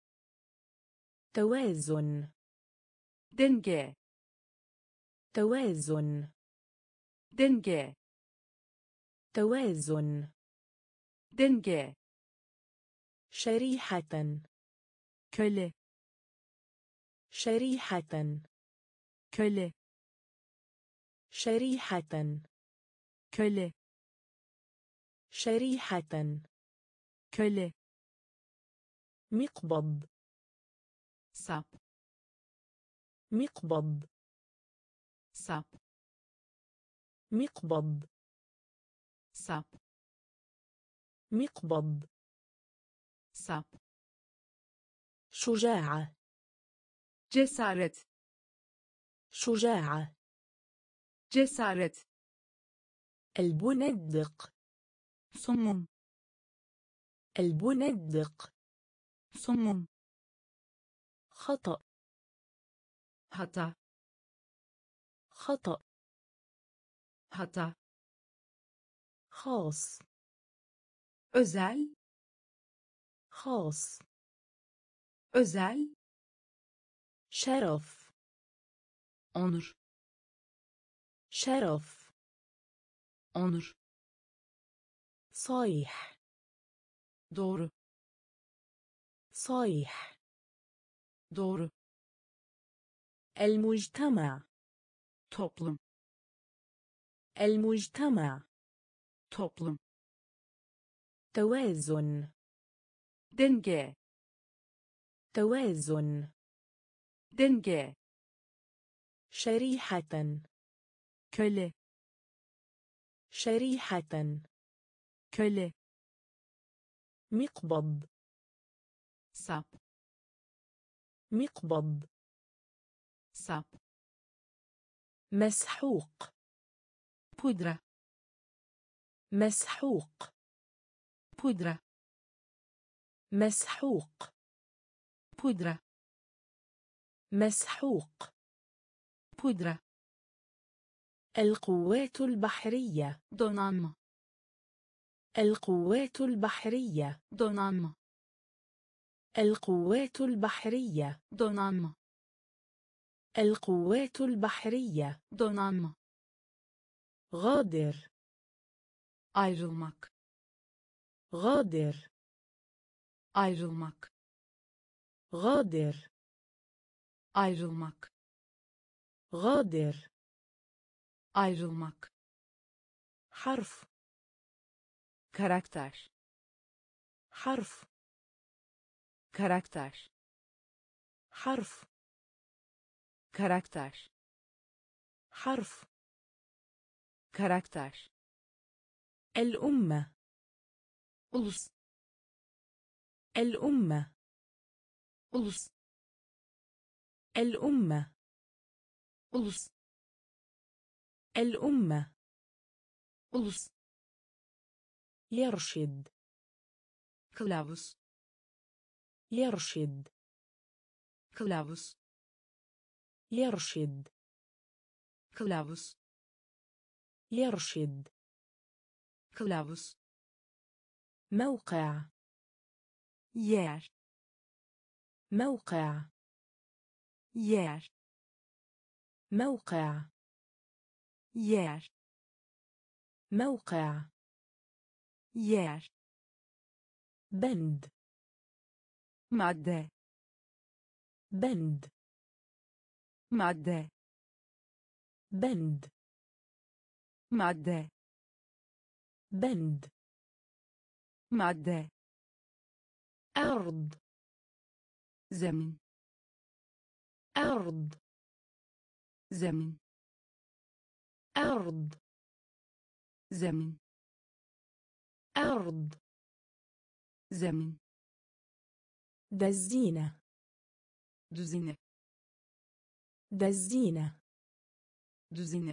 توازن denge, توازن denge, توازن denge, شريحة köle, شريحة köle, شريحة köle, شريحة köle, مقبض sap, مقبض sap, مقبض sap, مقبض sap, شجاعة cesaret, شجاعة cesaret, البندق somun, البندق somun, خطأ hata, خطأ hata, خاص özel, خاص özel, شرف onur, شرف onur, صيح doğru, صيح doğru, المجتمع toplum, المجتمع toplum, توازن denge, توازن denge, شريحة köle, شريحة köle, مقبض sap, مقبض sap, مسحوق pudra, مسحوق pudra, مسحوق pudra, مسحوق pudra, القوات البحرية donanma, القوات البحرية donanma, القوات البحرية donanma, القوات البحرية donanma, غادر ayrılmak, غادر ayrılmak, غادر ayrılmak, غادر ayrılmak, حرف karakter, حرف karakter, حرف karakter, حرف karakter, الأمة ulus, الأمة ulus, الأمة ulus, الأمة ulus, يرشد kılavuz, يرشد kılavuz, يرشد kılavuz, يرشد kılavuz, موقع yer, موقع yer, موقع yer, موقع yer, بند madde, بند madde, بند madde, بند madde, أرض zemin, أرض zemin, أرض zemin, أرض zemin, دزينة düzine, دزينة düzine,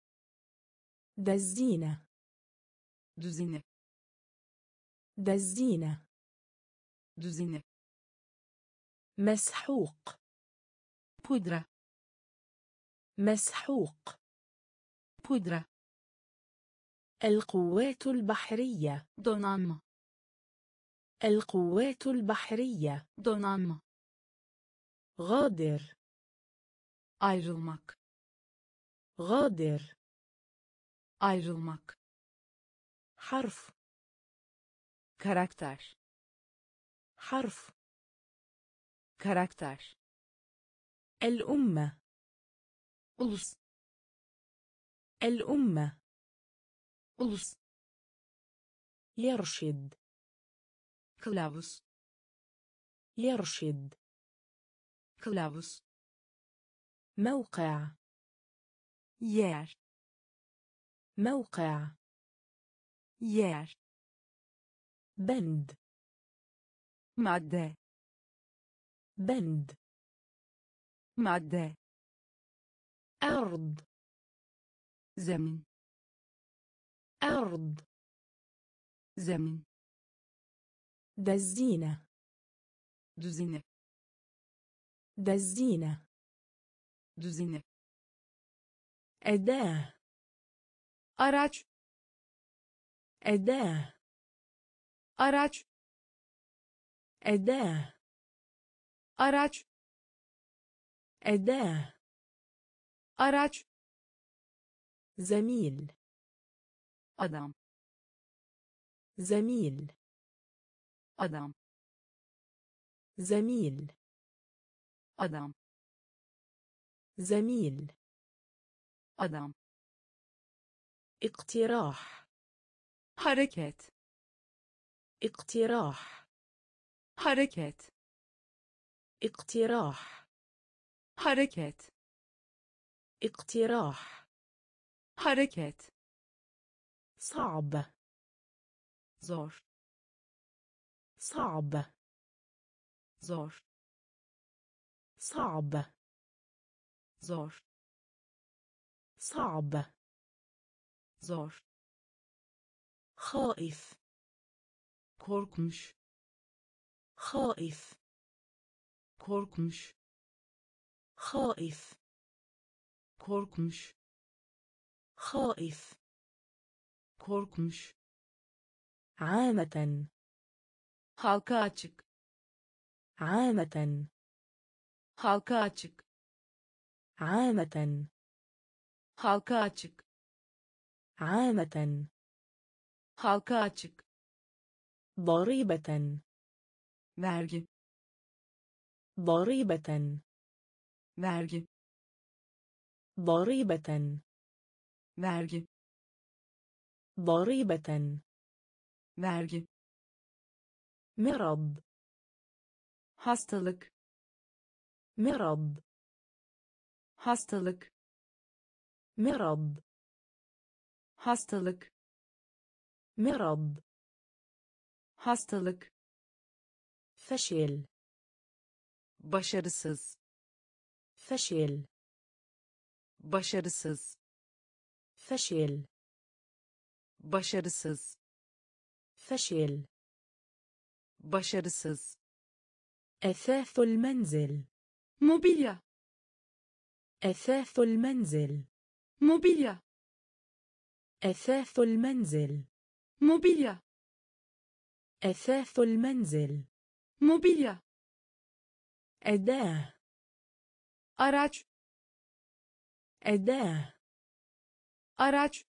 دزينة düzine, دزينة düzine, مسحوق pudra, مسحوق pudra, القوات البحرية donanma, القوات البحرية donanma, غادر ayrılmak, غادر ayrılmak, حرف karakter, حرف karakter, الأمة ulus, الأمة ulus, يرشد kılavuz, يرشد kılavuz, موقع yer, موقع yer, بند madde, بند madde, أرض zemin, أرض zemin, دزينة düzine, دزينة düzine, أداة araç أداة araç أداة araç أداة araç زميل adam زميل adam زميل adam زميل adam اقتراح hareket اقتراح hareket اقتراح hareket اقتراح hareket صعب zor صعب zor صعب zor صعب zor خائف korkmuş خائف korkmuş خائف korkmuş خائف korkmuş عامة halka açık عامة halka açık عامة halka açık عامة halka açık ضريبة vergi ضريبة vergi ضريبة vergi ضريبة vergi مرض hastalık مرض hastalık مرض hastalık مرض hastalık فشل başarısız فشل başarısız فشل başarısız فشل başarısız أثاث المنزل mobilya أثاث المنزل mobilya أثاث المنزل mobilya أثاث المنزل mobilya أداة araç أداة araç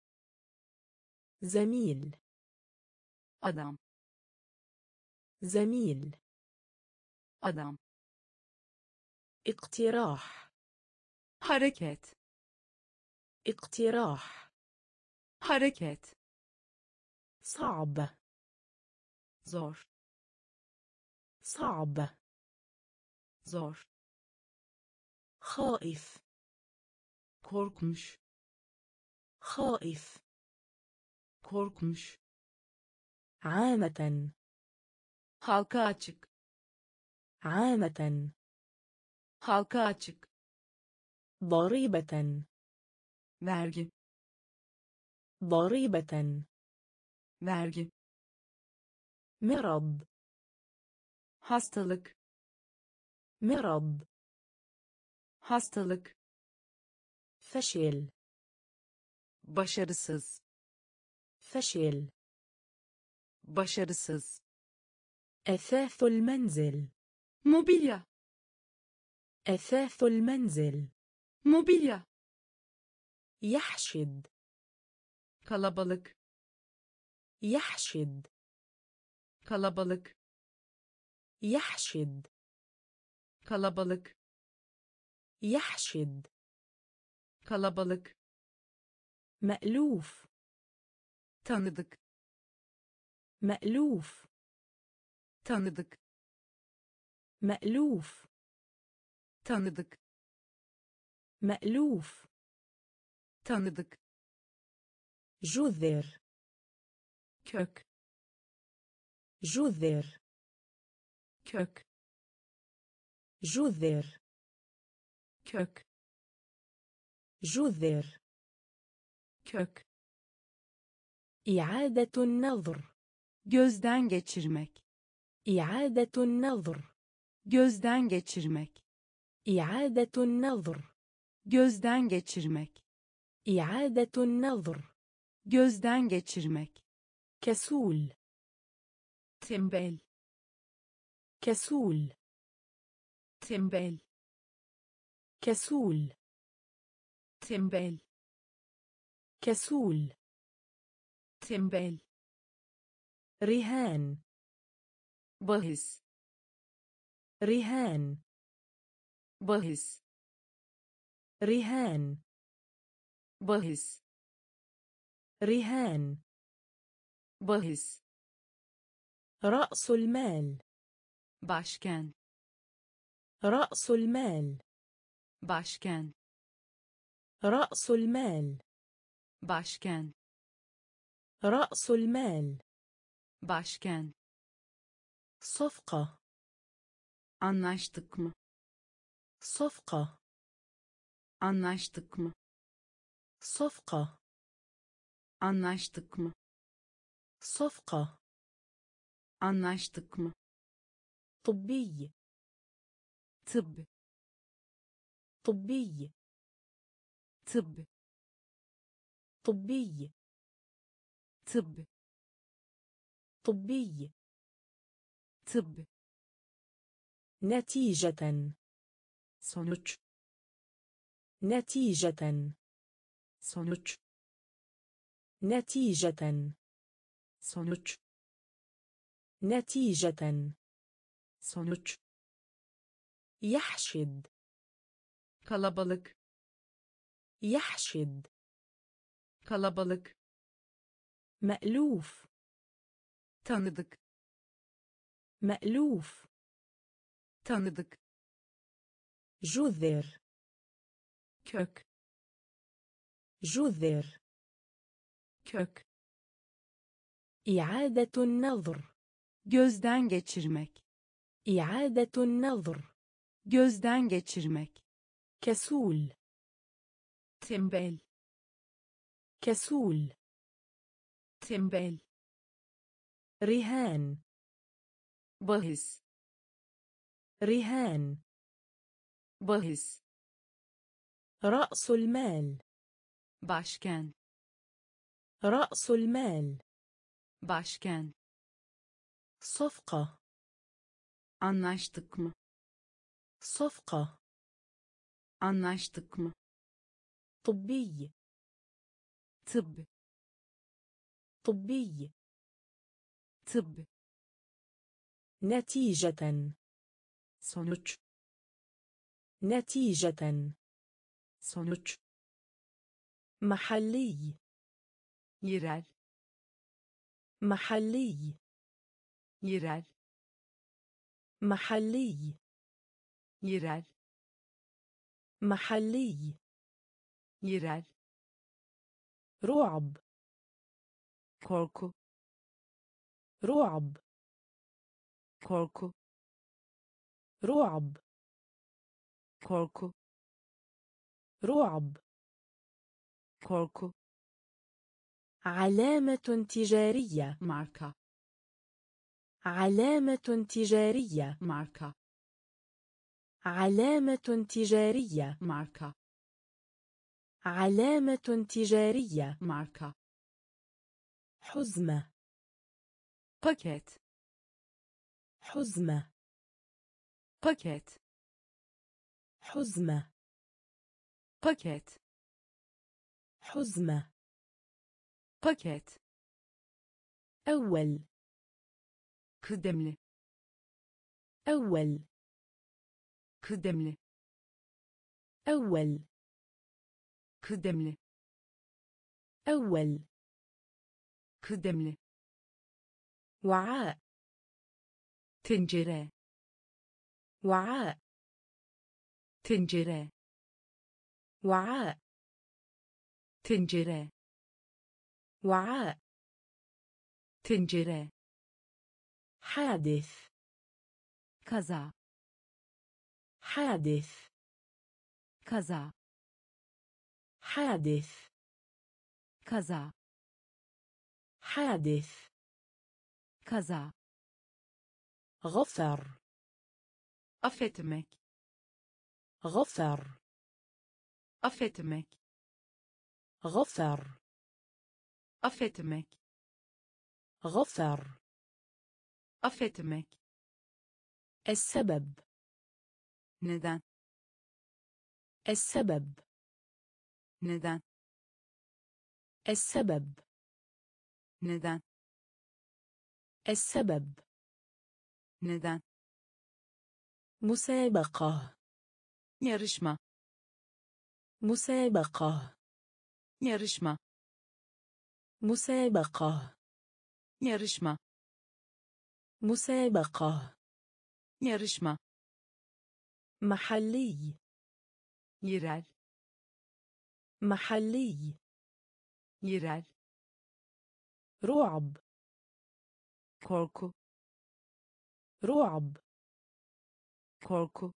زميل adam زميل adam اقتراح hareket اقتراح hareket صعب zor صعب zor خائف korkmuş خائف korkmuş عامة halka açık عامة halka açık ضريبة vergi ضريبة vergi مرض hastalık مرض hastalık فشل başarısız فشل başarısız أثاث المنزل mobilya أثاث المنزل mobilya يحشد kalabalık يحشد kalabalık يحشد kalabalık يحشد kalabalık مألوف tanıdık مألوف tanıdık مألوف tanıdık مألوف tanıdık جذر kök جذر kök جذر kök جذر kök إعادة النظر gözden geçirmek إعادة النظر gözden geçirmek إعادة النظر gözden geçirmek إعادة النظر. gözden geçirmek, كسول. tembel, كسول. tembel, كسول. tembel, كسول. tembel, رهان. bahis, رهان. bahis, رهان. bahis, رهان. bahis, رأس المال. başkent, رأس المال. başkent, رأس المال. başkent, رأس المال. başkent, صفقة. anlaştık mı, صفقة. anlaştık mı, صفقة. anlaştık mı, صفقة. anlaştık mı, طبي. tıbb, طبي. tıbb, طبي. tıbb, طبي. tıbb, نتيجة. sonuç, نتيجة. sonuç, نتيجة. sonuç, نتيجة. sonuç, يحشد. kalabalık, يحشد. kalabalık, مألوف. tanıdık, مألوف. tanıdık, جذر. kök, جذر. kök, إعادة النظر. gözden geçirmek, إعادة النظر. gözden geçirmek, كسول. tembel, كسول. tembel, رهان. bahis, رهان. bahis, رأس المال. başkent, رأس المال. başkent, صفقة. anlaştık mı, صفقة. anlaştık mı, طبي. tıbb, طبي. tıbb, نتيجة. sonuç, نتيجة. sonuç, محلي. yerel, محلي. yerel, محلي. yerel, محلي. yerel, رعب. korku, رعب. korku, رعب. korku, رعب. korku, علامة تجارية. marka, علامة تجارية. marka, علامة تجارية. marka, علامة تجارية. marka, حزمة. paket, حزمة. paket, حزمة. paket, حزمة. paket, أول. kıdemli, أول. kıdemli, أول. kıdemli, أول. kıdemli, وعاء. tencere, وعاء. tencere, وعاء. tencere, وعاء. tencere, حادث. kaza, حادث. kaza, حادث. kaza, حادث. kaza, غفر. affetmek, غفر. affetmek, غفر affetmek, غفر affetmek, السبب neden, السبب neden, السبب neden, السبب neden, مسابقة yarışma, مسابقة yarışma, مسابقة yarışma, مسابقة yarışma, محلي yerel, محلي yerel, رعب korku, رعب korku,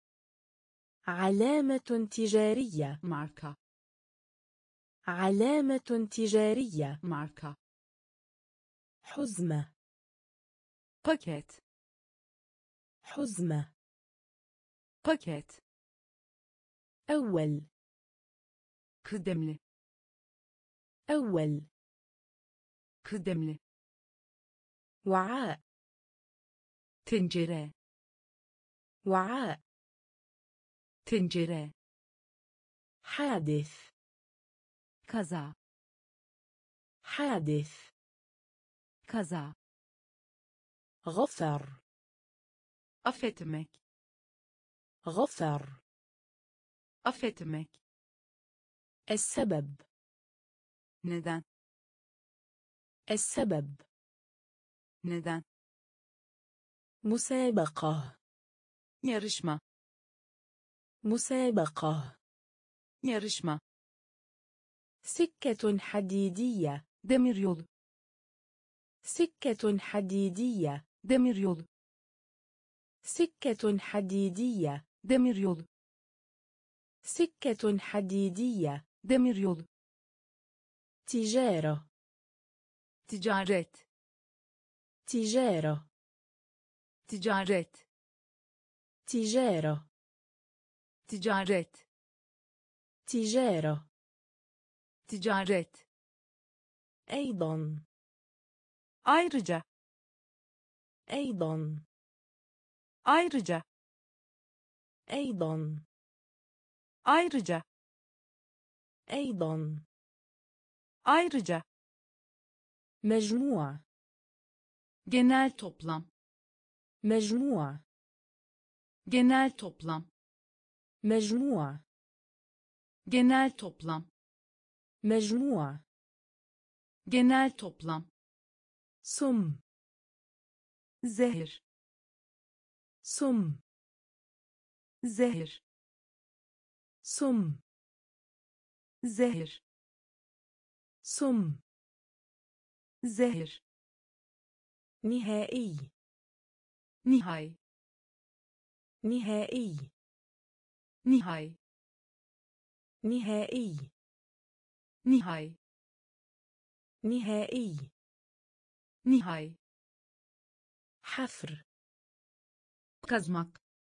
علامة تجارية marka, علامة تجارية marka, حزمة paket, حزمة paket, أول kıdemli, أول kıdemli, وعاء tencere, وعاء tencere, حادث kaza, حادث kaza, غفر affetmek, غفر affetmek, السبب neden, السبب neden, مسابقة yarışma, مسابقة yarışma, سكة حديدية demiryolu, سكة حديدية demiryolu, سكة حديدية demiryolu, سكة حديدية demiryolu, تجارة ticaret, تجارة ticaret, تجارة ticaret, تجارة ticaret, أيضا ayrıca, أيضا ayrıca, أيضا ayrıca, أيضا ayrıca, مجموع genel toplam, مجموع genel toplam, مجموع genel toplam, مجموع genel toplam, سم zehir, سم zehir, سم zehir, سم zehir, نهائي nihai, نهائي nihai, نهائي nihai, نهائي nihai, حفر kazmak,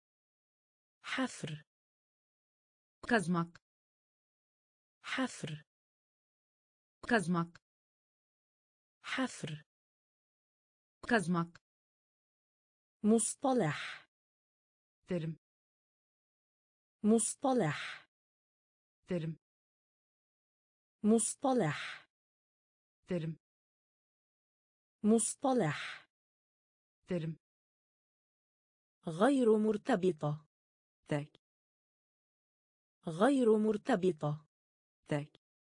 حفر kazmak, حفر kazmak, حفر kazmak, مصطلح terim, مصطلح terim, مصطلح terim, مصطلح terim, غير مرتبطة tek, غير مرتبطة tek,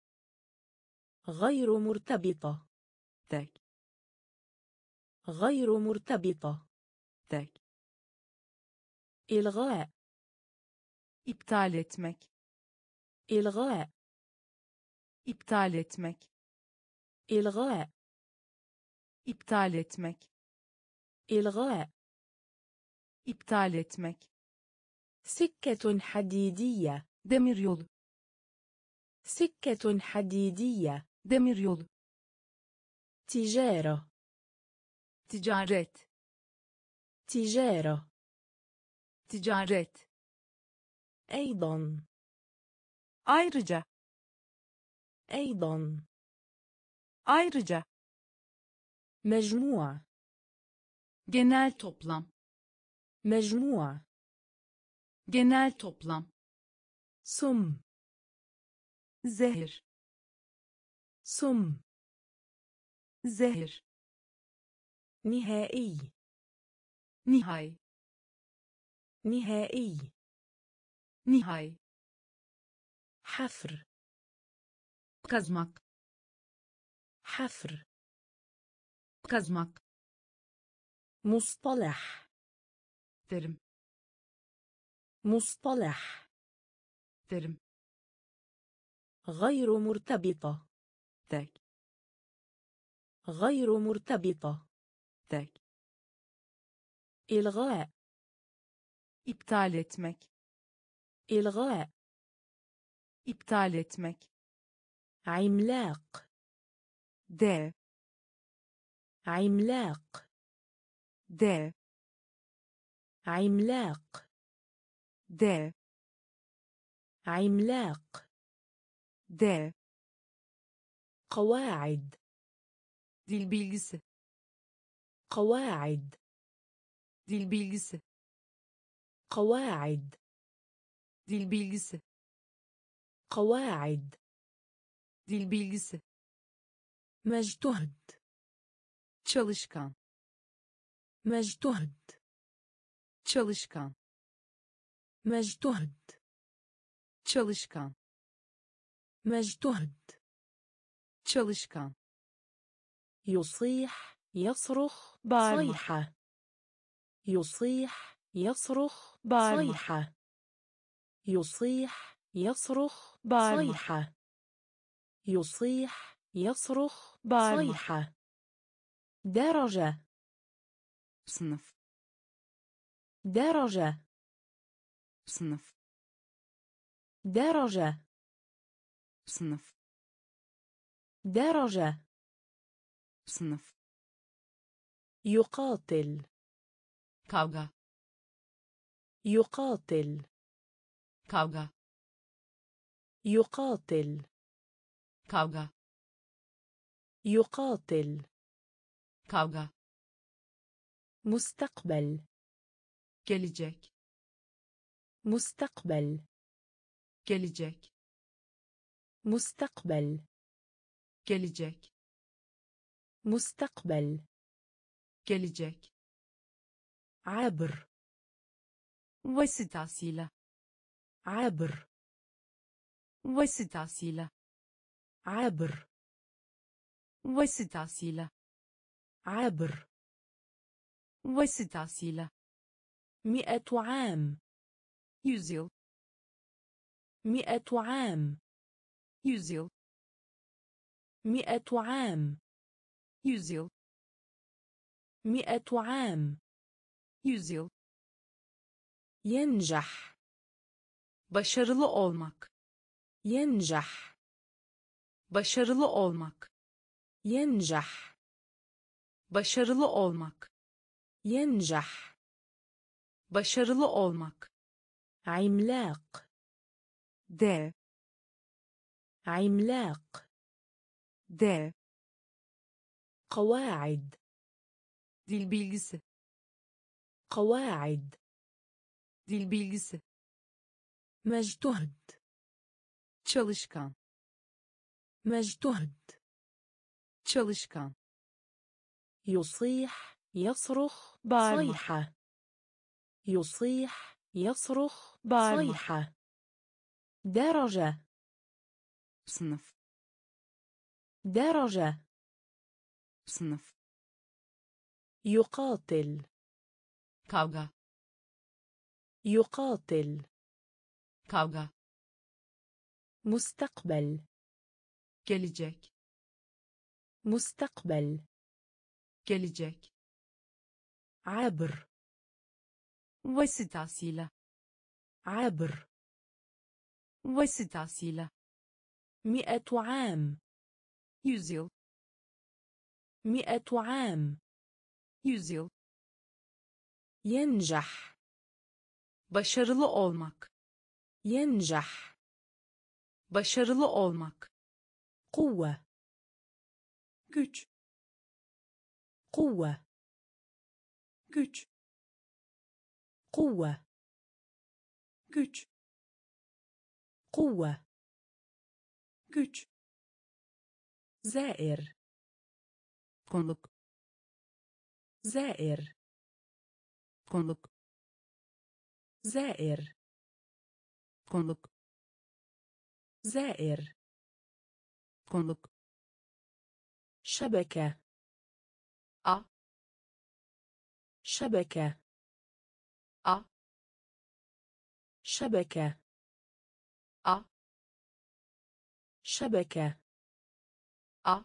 غير مرتبطة tek, غير مرتبطة tek, إلغاء iptal etmek, إلغاء iptal etmek, إلغاء iptal etmek, إلغاء iptal etmek, سكة حديدية demiryolu, سكة حديدية demiryolu, تجارة ticaret, تجارة ticaret, أيضا ayrıca, أيضا. Ayrıca. مجموع. Genel toplam. مجموع. Genel toplam. سم. Zehir. سم. Zehir. نهائي. Nihai. نهائي. Nihai. حفر. Kazmak. حفر. Kazmak. مصطلح. Terim. مصطلح. Terim. غير مرتبطة. Tek. غير مرتبطة. Tek. إلغاء. İptal etmek. إلغاء. İptal etmek. عملاق. Dev. عملاق. Dev. عملاق. Dev. عملاق. Dev. قواعد. Dil bilgisi. قواعد. Dil bilgisi. قواعد. Dil bilgisi. قواعد. Dil bilgisi. مجتهد. Çalışkan. مجتهد. Çalışkan. مجتهد. Çalışkan. مجتهد. Çalışkan. يصيح. يصرخ. bağırmak. صيحة. يصيح. يصرخ. bağırmak. صيحة. يصيح. يصرخ. bağırmak. صيحة. يصيح. يصرخ. bağırmak. صيحة. درجة. sınıf. درجة. sınıf. درجة. sınıf. درجة. sınıf. يقاتل. kavga. يقاتل. kavga. يقاتل. kavga. يقاتل. kavga. مستقبل. gelecek. مستقبل. gelecek. مستقبل. gelecek. مستقبل. gelecek. عبر. vasıtasıyla. عبر. vasıtasıyla. عبر. vasıtasıyla. عبر. vasıtasıyla. 100 عام. yüzyıl. 100 عام. yüzyıl. 100 عام. yüzyıl. 100 عام. yüzyıl. ينجح. başarılı olmak. ينجح. başarılı olmak. ينجح. başarılı olmak. ينجح. başarılı olmak. عملاق. dev. عملاق. dev. قواعد. dil bilgisi. قواعد. dil bilgisi. مجتهد. çalışkan. مجتهد. çalışkan. يصيح. يصرخ. bağırmak. صيحة. يصيح. يصرخ. bağırmak. صيحة. درجة. sınıf. درجة. sınıf. يقاتل. kavga. يقاتل. kavga. مستقبل. gelecek. مستقبل. gelecek. عبر. vasıtasıyla. عبر. vasıtasıyla. 100 عام. yüzyıl. 100 عام. yüzyıl. ينجح. başarılı olmak. ينجح. başarılı olmak. قوة güç قوة güç قوة güç قوة güç زائر konuk زائر konuk زائر konuk زائر konuk شبكة a شبكة a شبكة a شبكة a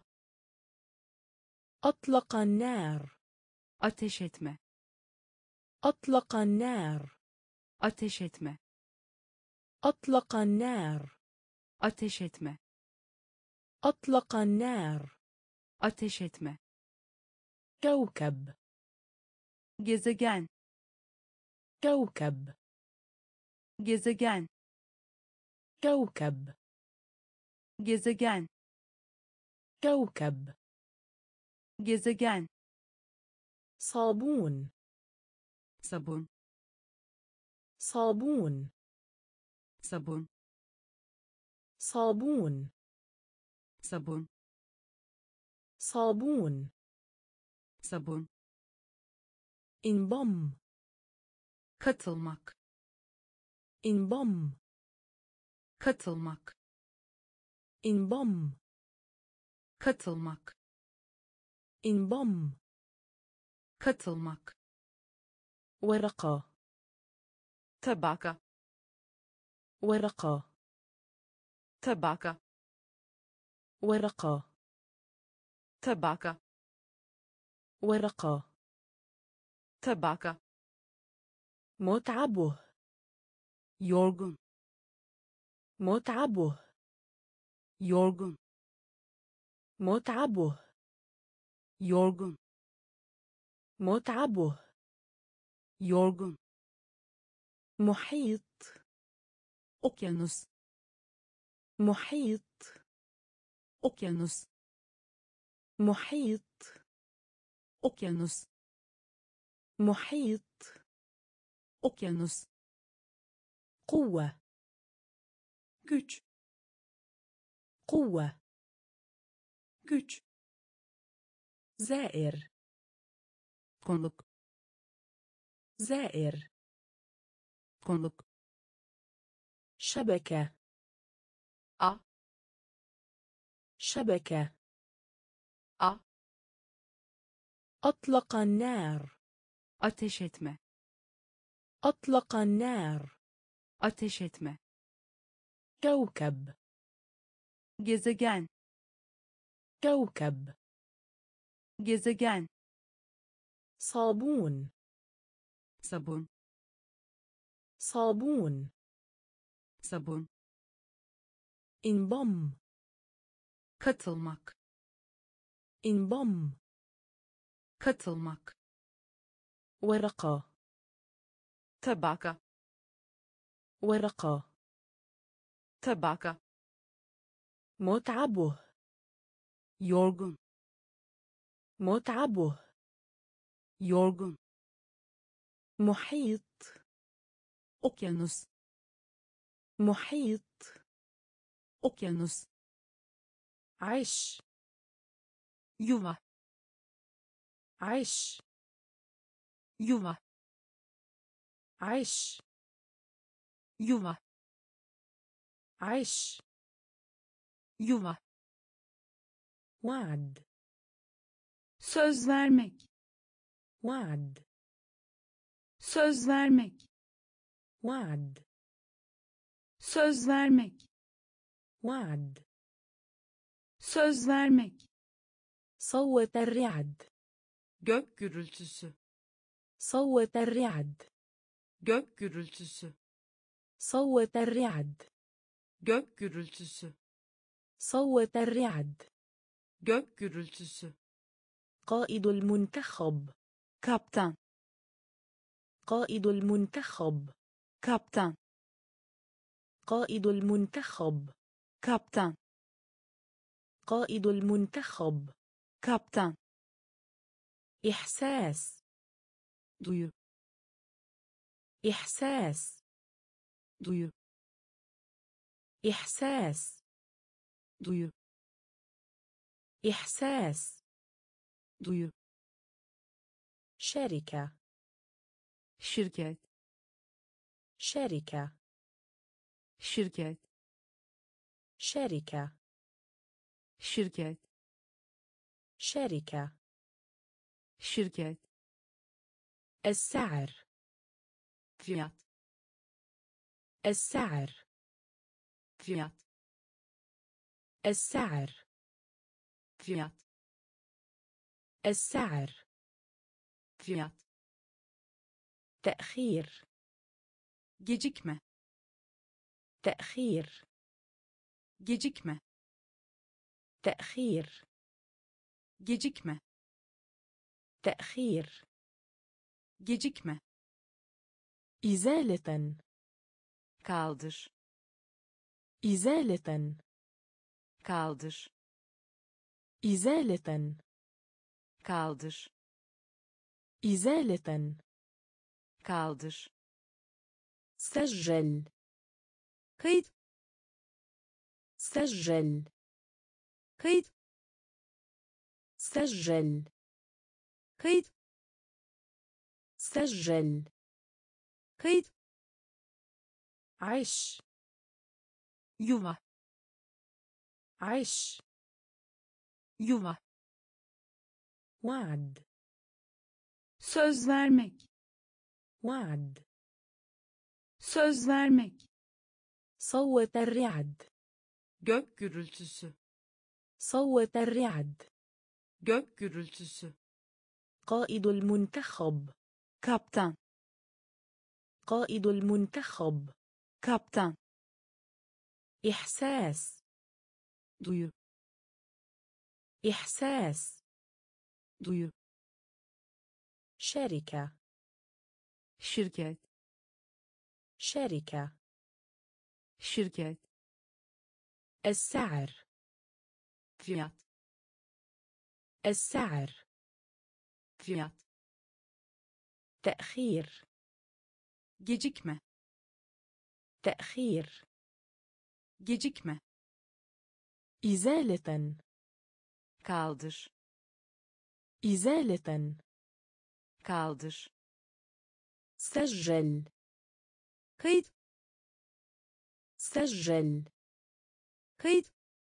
أطلق النار ateş etme أطلق النار ateş etme أطلق النار ateş etme أطلق النار ateş etme كوكب gezegen كوكب gezegen كوكب gezegen كوكب gezegen صابون sabun صابون sabun صابون sabun صابون sabun انضم katılmak انضم katılmak انضم katılmak انضم katılmak ورقة tabaka ورقة tabaka ورقة tabaka ورقة tabaka متعبه yorgun متعبه yorgun متعبه yorgun متعبه yorgun محيط okyanus محيط okyanus محيط okyanus محيط okyanus قوة güç قوة güç زائر konuk زائر konuk شبكة a شبكة a أطلق النار ateş etme أطلق النار ateş etme كوكب gezegen كوكب gezegen صابون sabun صابون sabun انضم katılmak انضم katılmak ورقة tabaka ورقة tabaka متعبه yorgun متعبه yorgun محيط okyanus محيط okyanus عش yuva عش yuva عش yuva عش yuva وعد söz vermek وعد söz vermek وعد söz vermek وعد söz vermek صوت الرعد gök gürültüsü صوت الرعد gök gürültüsü صوت الرعد gök gürültüsü صوت الرعد gök gürültüsü قائد المنتخب kaptan قائد المنتخب kaptan قائد المنتخب kaptan قائد المنتخب. Kaptan. إحساس. Duyu. إحساس. Duyu. إحساس. Duyu. إحساس. Duyu. شركة. Şirket. شركة. Şirket. شركة. Şirket. شركة. Şirket. السعر. Fiyat. السعر. Fiyat. السعر. Fiyat. السعر. Fiyat. تأخير. Gecikme. تأخير. Gecikme. تأخير. Gecikme. تأخير. Gecikme. إزالة. Kaldır. إزالة. Kaldır. إزالة. Kaldır. إزالة. Kaldır. سجل. Kayıt. سجل. Kayıt. سجل. Kayıt. سجل. Kayıt. عش. Yuva. عش. Yuva. وعد. Söz vermek. وعد. Söz vermek. صوت الرعد. Gök gürültüsü. صوت الرعد. Gök gürültüsü. قائد المنتخب. Kaptan. قائد المنتخب. Kaptan. إحساس. Duyu. إحساس. Duyu. شركة. Şirket. شركة. Şirket. السعر. Fiyat. السعر. Fiyat. تأخير. Gecikme. تأخير. Gecikme. إزالة. Kaldır. إزالة. Kaldır. سجل. Kayıt. سجل. Kayıt.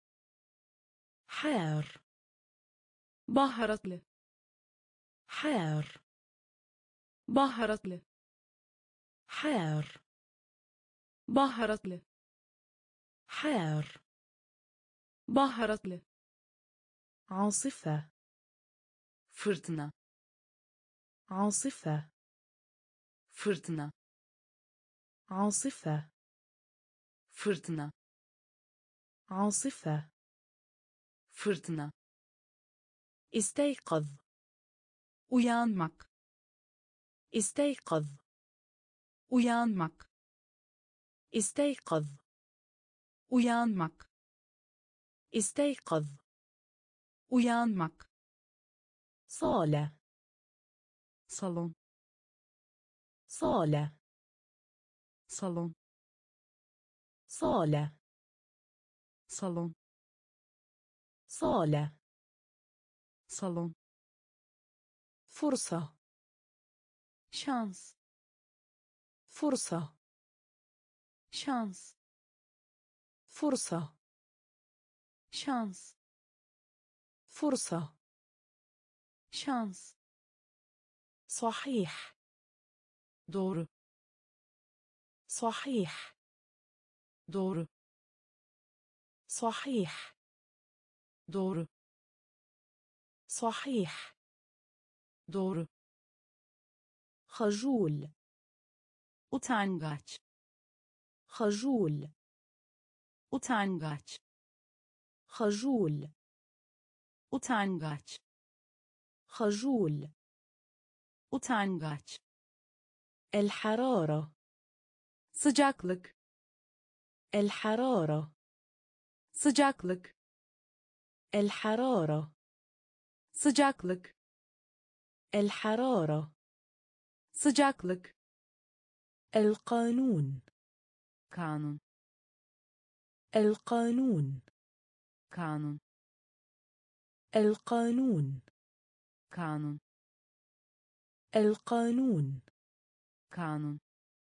حار. Baharatlı. حار. Baharatlı. حار. Baharatlı. حار. Baharatlı. عاصفة. Fırtına. عاصفة. Fırtına. عاصفة. Fırtına. عاصفة. Fırtına. استيقظ. Uyanmak. استيقظ. Uyanmak. استيقظ. Uyanmak. استيقظ. Uyanmak. صالة. Salon. صالة. Salon. صالة. Salon. صالة. Salon. فرصة. Şans. فرصة. Şans. فرصة. Şans. فرصة. Şans. صحيح. Doğru. صحيح. Doğru. صحيح. Doğru. صحيح. Doğru. خجول. Utangaç. خجول. Utangaç. خجول. Utangaç. خجول. Utangaç. الحرارة. Sıcaklık. الحرارة. Sıcaklık. الحرارة sıcaklık الحرارة sıcaklık القانون kanun القانون kanun القانون kanun القانون kanun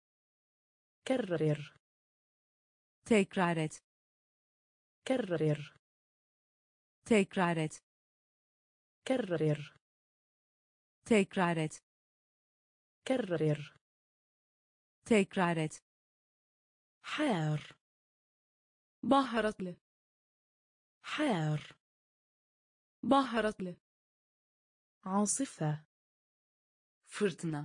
كرر tekrar et كرر tekrar et كرر tekrar et كرر tekrar et حار baharatlı حار baharatlı عاصفة fırtına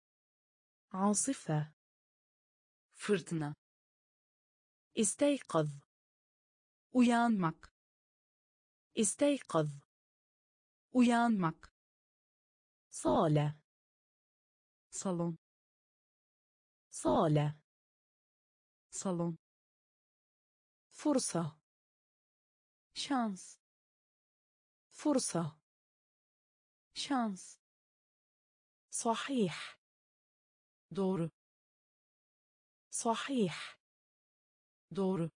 عاصفة fırtına استيقظ uyanmak استيقظ uyanmak صالة salon صالة salon فرصة şans فرصة şans صحيح doğru صحيح doğru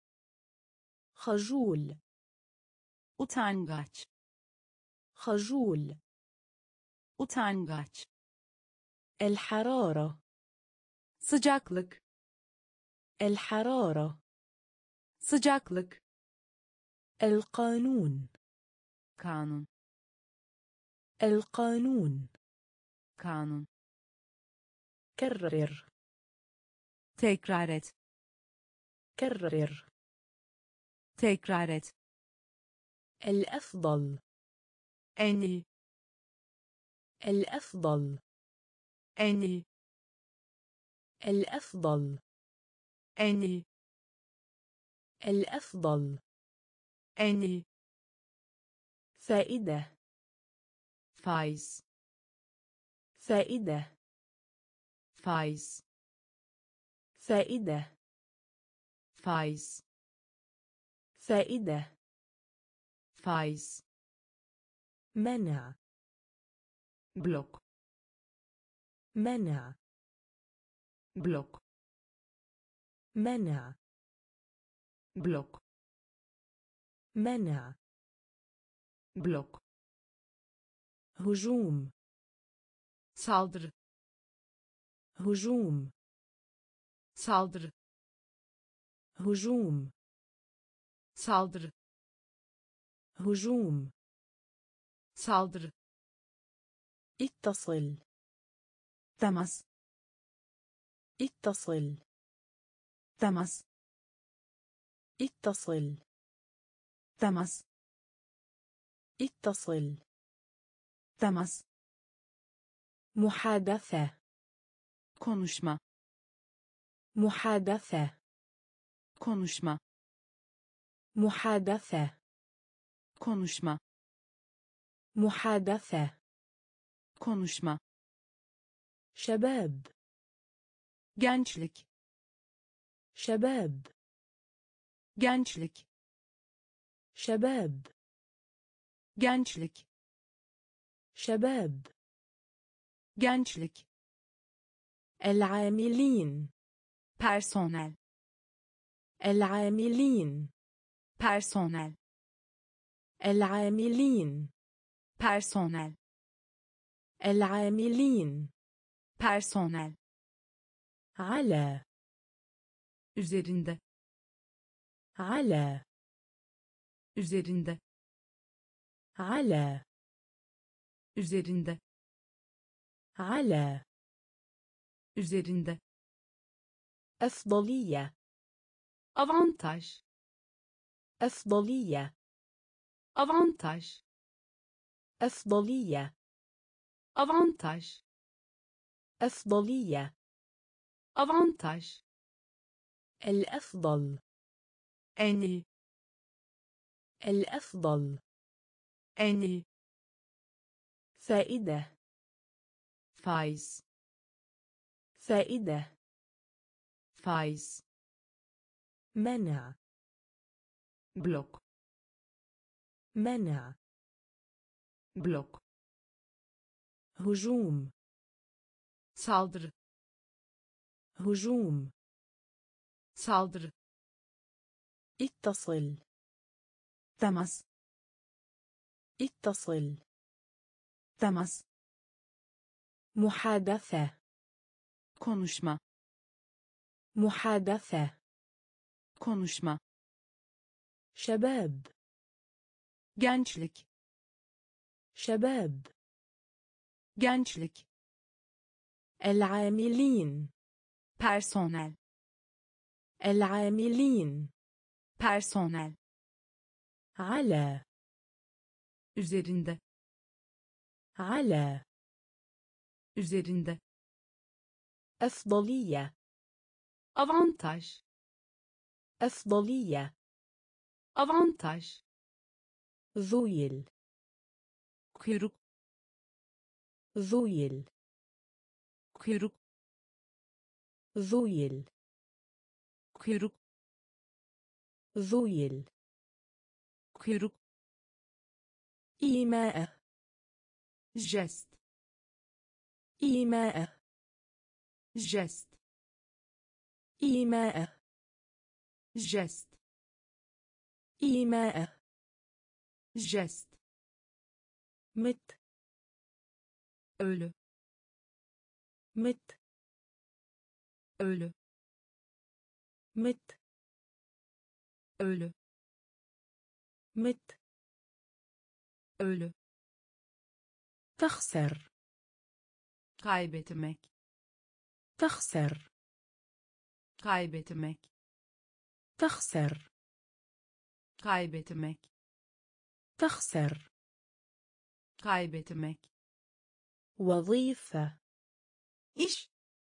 خجول utangaç خجول utangaç الحرارة sıcaklık الحرارة sıcaklık القانون kanun القانون kanun كرر tekrar et كرر tekrar et الأفضل en iyi الأفضل en iyi الأفضل en iyi الأفضل en iyi فائدة faiz فائدة faiz فائدة faiz فائدة faiz منع blok منع blok منع blok منع blok هجوم saldırı هجوم saldırı هجوم saldırı هجوم saldırı اتصل temas اتصل temas اتصل temas اتصل temas محادثة konuşma محادثة konuşma محادثة konuşma محادثة konuşma شباب gençlik شباب gençlik شباب gençlik شباب gençlik العاملين personel العاملين personel العاملين personel العاملين personel على üzerinde على üzerinde على üzerinde على üzerinde أفضلية avantaj أفضلية avantaj أفضلية avantaj أفضلية avantaj الأفضل en iyi الأفضل en iyi فائدة faiz فائدة faiz منع blok منع. blok, هجوم. saldırı, هجوم. saldırı, اتصل. temas, اتصل. temas, محادثة. konuşma, محادثة. konuşma, شباب. gençlik, شباب. gençlik, العاملين. personel, العاملين. personel, على. üzerinde, على. üzerinde, أفضلية. avantaj, أفضلية. avantaj, ذويل. kuyruk, ذويل. kuyruk, ذويل. kuyruk, ذويل. kuyruk, إيماء. jest, إيماء. jest, إيماء. jest, إيماء. jest, مت. ölü, مت. ölü, مت. ölü, مت. ölü, تخسر. kaybetmek, تخسر. kaybetmek, تخسر. kaybetmek, تخسر. kaybetmek, وظيفة. iş,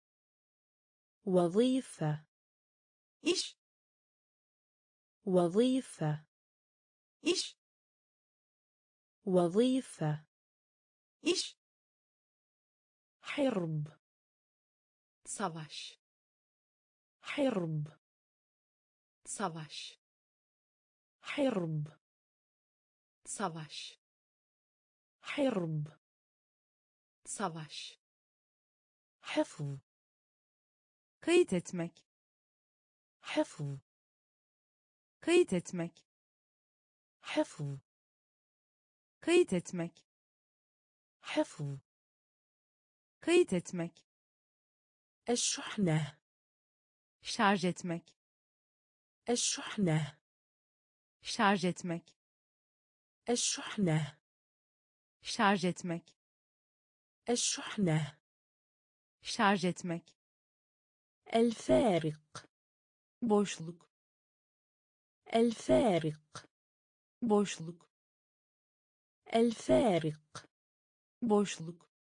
وظيفة. iş, وظيفة. iş, وظيفة. iş, حرب. savaş, حرب. savaş, حرب. savaş, حرب. savaş, حفظ. kayıt etmek, حفظ. kayıt etmek, حفظ. kayıt etmek, حفظ. kayıt etmek, الشحنة. şarj etmek, الشحنة. şarj etmek, الشحنة. şarj etmek, الشحنة. şarj etmek, الفارق. boşluk, الفارق. boşluk, الفارق. boşluk,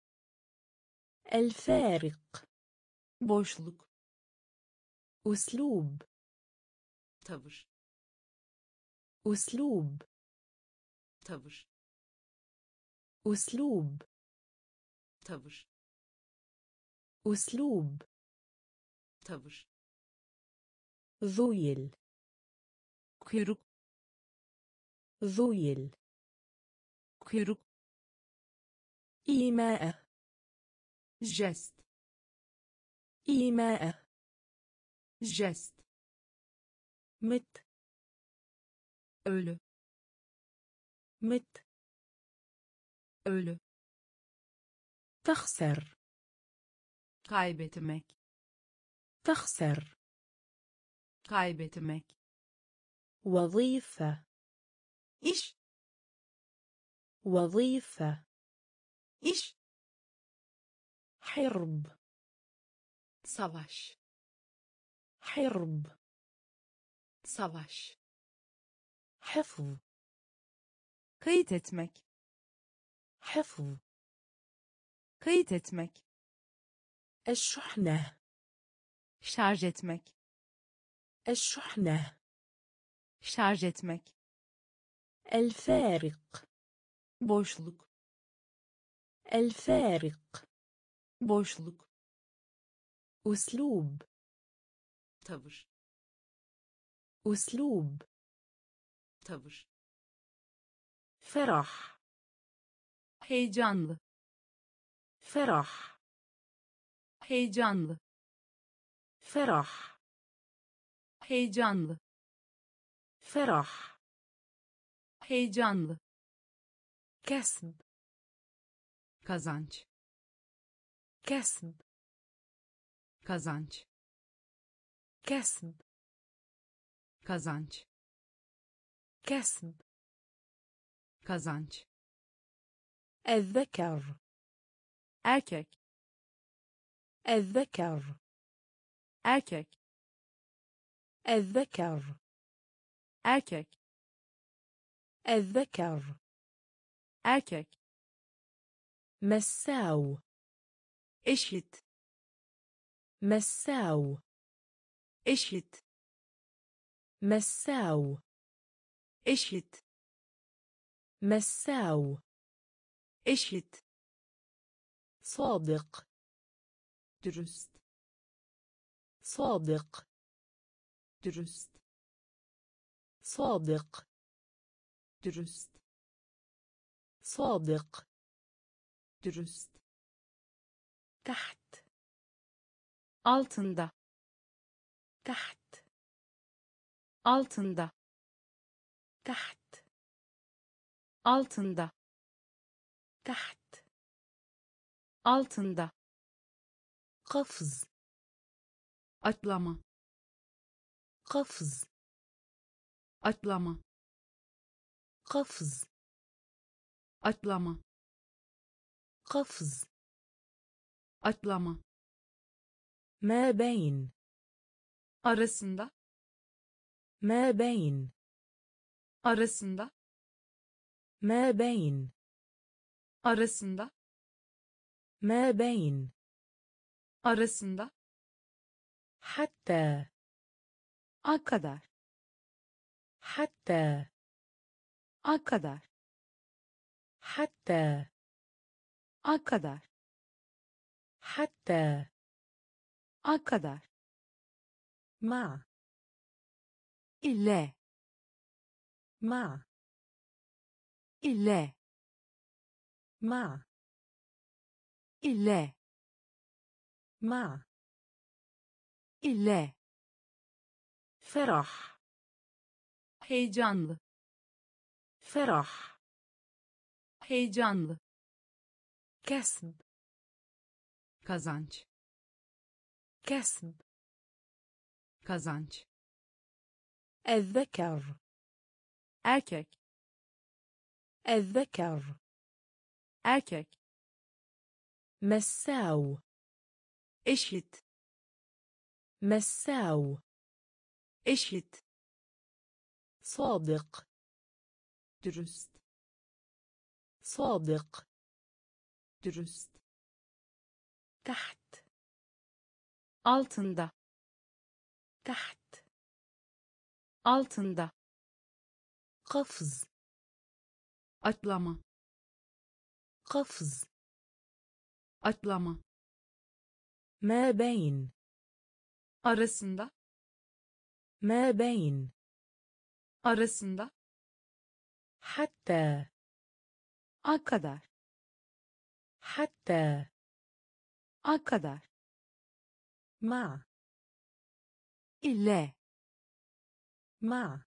الفارق. boşluk, أسلوب. tavır, أسلوب. tavır, أسلوب. tavır, أسلوب. tavır, ذويل. kuyruk, ذويل. kuyruk, إيماء. jest, إيماء. jest, مت. ölü, مت. ölü, تخسر. kaybetmek, تخسر. kaybetmek, وظيفة. iş, وظيفة. iş, حرب. savaş, حرب. savaş, حفظ. kayıt etmek, حفظ. kayıt etmek, الشحنة. şarj etmek, الشحنة. şarj etmek, الفارق. boşluk, الفارق. boşluk, أسلوب. tavır, أسلوب. tavır, فرح heyecanlı فرح heyecanlı فرح heyecanlı فرح heyecanlı كسب kazanç كسب kazanç كسب kazanç كسب kazanç الذكر erkek الذكر erkek الذكر erkek الذكر erkek مساو eşit مساو eşit مساو eşit مساو eşit صادق dürüst صادق dürüst صادق dürüst صادق dürüst تحت altında تحت altında تحت altında تحت altında قفز atlama قفز atlama قفز atlama قفز atlama ما بين arasında ما بين arasında ما بين arasında ما بين arasında حتى kadar حتى kadar حتى kadar حتى kadar مع ile مع ile مع ile مع ile فرح heyecanlı فرح heyecanlı كسب kazanç كسب kazanç الذكر erkek الذكر erkek مساو eşit مساو eşit صادق dürüst صادق dürüst تحت altında تحت altında قفز atlama قفز atlama ما بين arasında ما بين arasında حتى kadar حتى kadar مع ile مع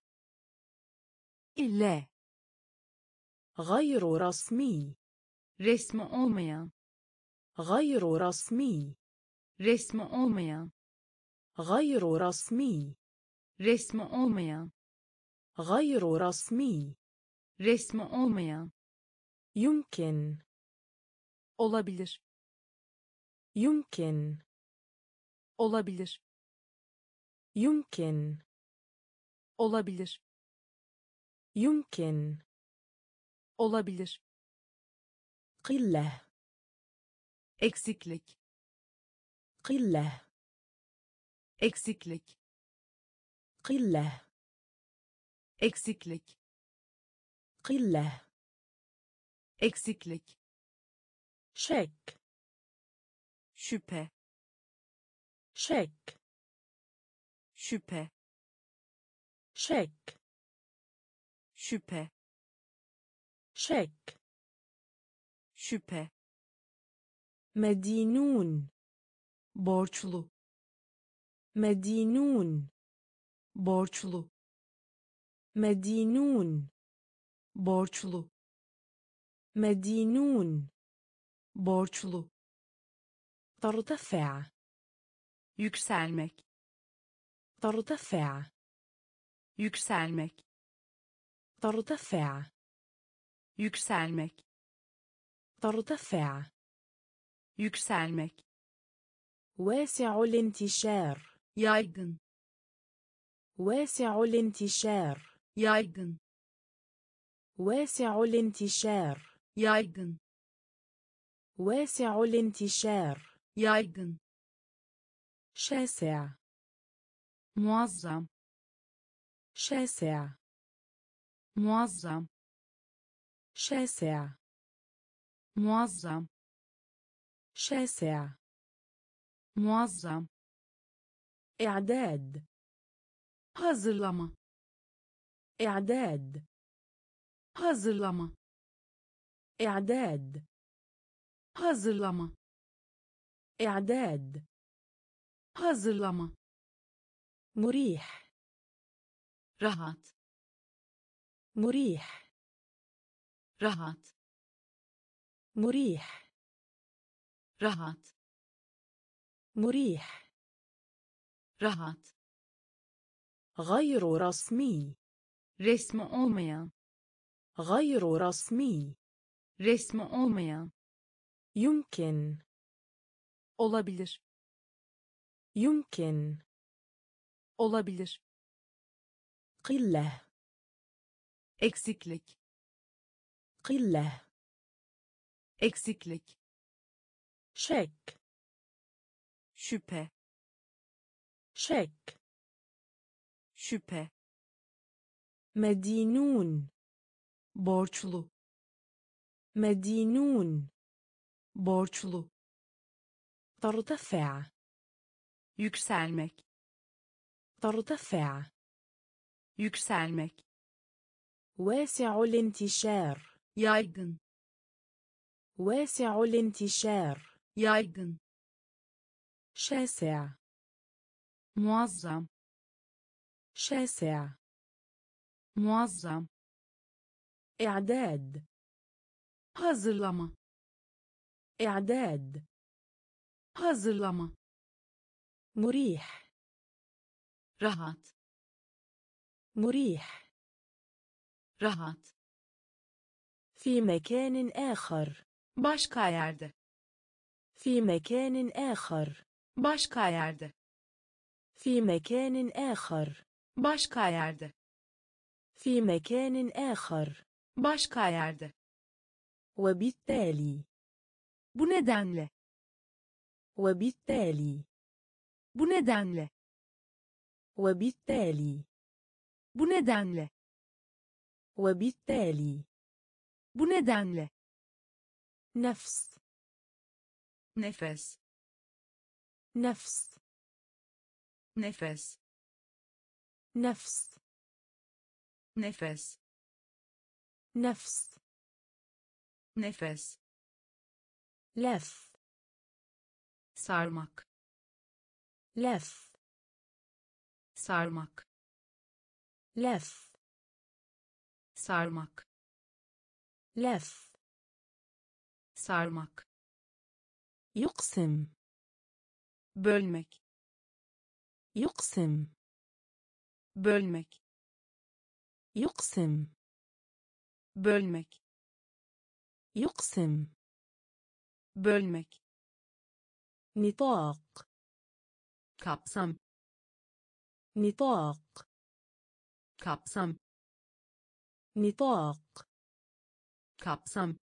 ile غير رسمي resmi olmayan غير رسمي resmi olmayan غير رسمي resmi olmayan غير رسمي resmi olmayan يمكن olabilir يمكن olabilir يمكن olabilir يمكن olabilir قلة eksiklik قلة eksiklik قلة eksiklik قلة eksiklik شك şüphe شك şüphe شك şüphe شك. şüphe, مدينون. borçlu, مدينون. borçlu, مدينون. borçlu, مدينون. borçlu, ترتفع. yükselmek, ترتفع. yükselmek, ترتفع. yükselmek, ترتفع. yükselmek, واسع الانتشار. yaygın, واسع الانتشار. yaygın, واسع الانتشار. yaygın, واسع الانتشار. yaygın, شاسع. muazzam, شاسع. muazzam, شاسع. muazzam, شاسع. muazzam, إعداد. hazırlama, إعداد. hazırlama, إعداد. hazırlama, إعداد. hazırlama, مريح. rahat, مريح. rahat, مريح. rahat, مريح. rahat, غير رسمي. resmi olmayan, غير رسمي. resmi olmayan, يمكن. olabilir, يمكن. olabilir, قلة. eksiklik, قلة. eksiklik, شك. şüphe, شك. şüphe, مدينون. borçlu, مدينون. borçlu, ترتفع. yükselmek, ترتفع. yükselmek, واسع الانتشار. yaygın, واسع الانتشار. yaygın, شاسع. muazzam, شاسع. muazzam, إعداد. hazırlama, إعداد. hazırlama, مريح. rahat, مريح. rahat, في مكان آخر. başka yerde, في مكان آخر. başka yerde, في مكان آخر. başka yerde, في مكان آخر. başka yerde, وبالتالي. bu nedenle, وبالتالي. bu nedenle, وبالتالي. bu nedenle, وبالتالي. bu nedenle, نفس. nefes, نفس. nefes, نفس. nefes, نفس. nefes, لف. sarmak, لف. sarmak, لف. sarmak, لف. sarmak, يقسم. bölmek, يقسم. bölmek, يقسم. bölmek, يقسم. bölmek, نطاق. kapsam, نطاق. kapsam, نطاق. kapsam,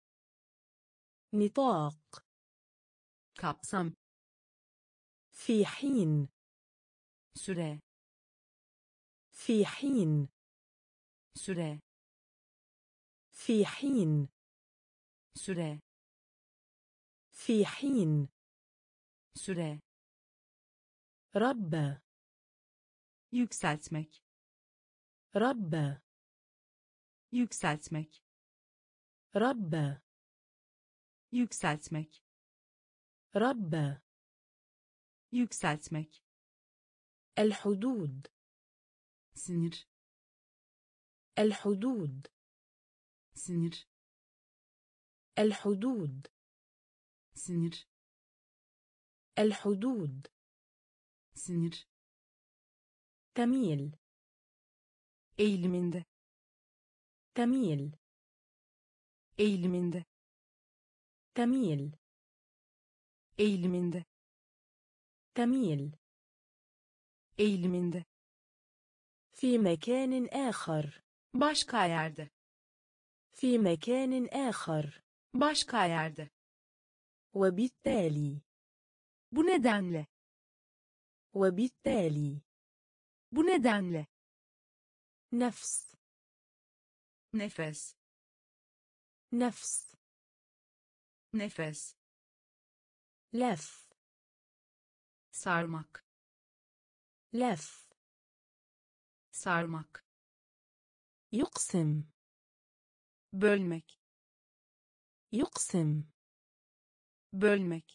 نطاق. kapsam, في حين. süre, في حين. süre, في حين. süre, في حين. süre, رب. yükseltmek, رب. yükseltmek, ربى yükseltmek, ربى yükseltmek, الحدود sinir, الحدود sinir, الحدود sinir, الحدود sinir, تميل eğiliminde, تميل eğiliminde, تميل eğiliminde, تميل eğiliminde, في مكان آخر başka yerde, في مكان آخر başka yerde, وبالتالي bu nedenle, وبالتالي bu nedenle, نفس nefes, نفس nefes, لف sarmak, لف sarmak, يقسم bölmek, يقسم bölmek,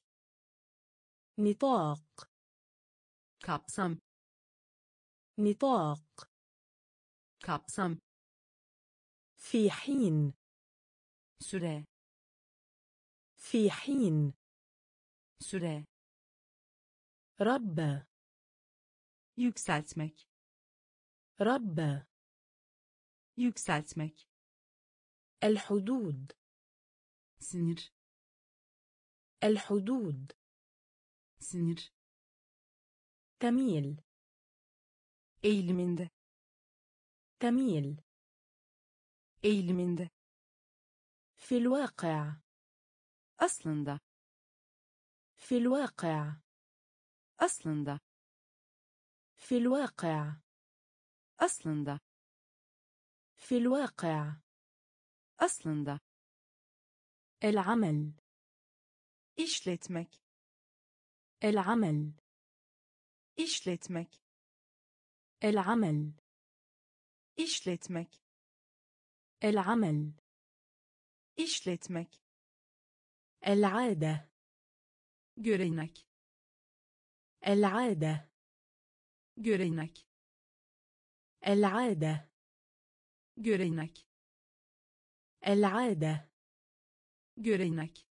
نطاق kapsam, نطاق kapsam, في حين süre, في حين süre, ربى yükseltmek, ربى yükseltmek, الحدود sinir, الحدود sinir, تميل eğiliminde, تميل eğiliminde, في الواقع aslında, في الواقع aslında, في الواقع aslında, في الواقع aslında, العمل işletmek, العمل işletmek, العمل işletmek, العمل işletmek, العادة görenek, العادة görenek, العادة görenek, العادة görenek,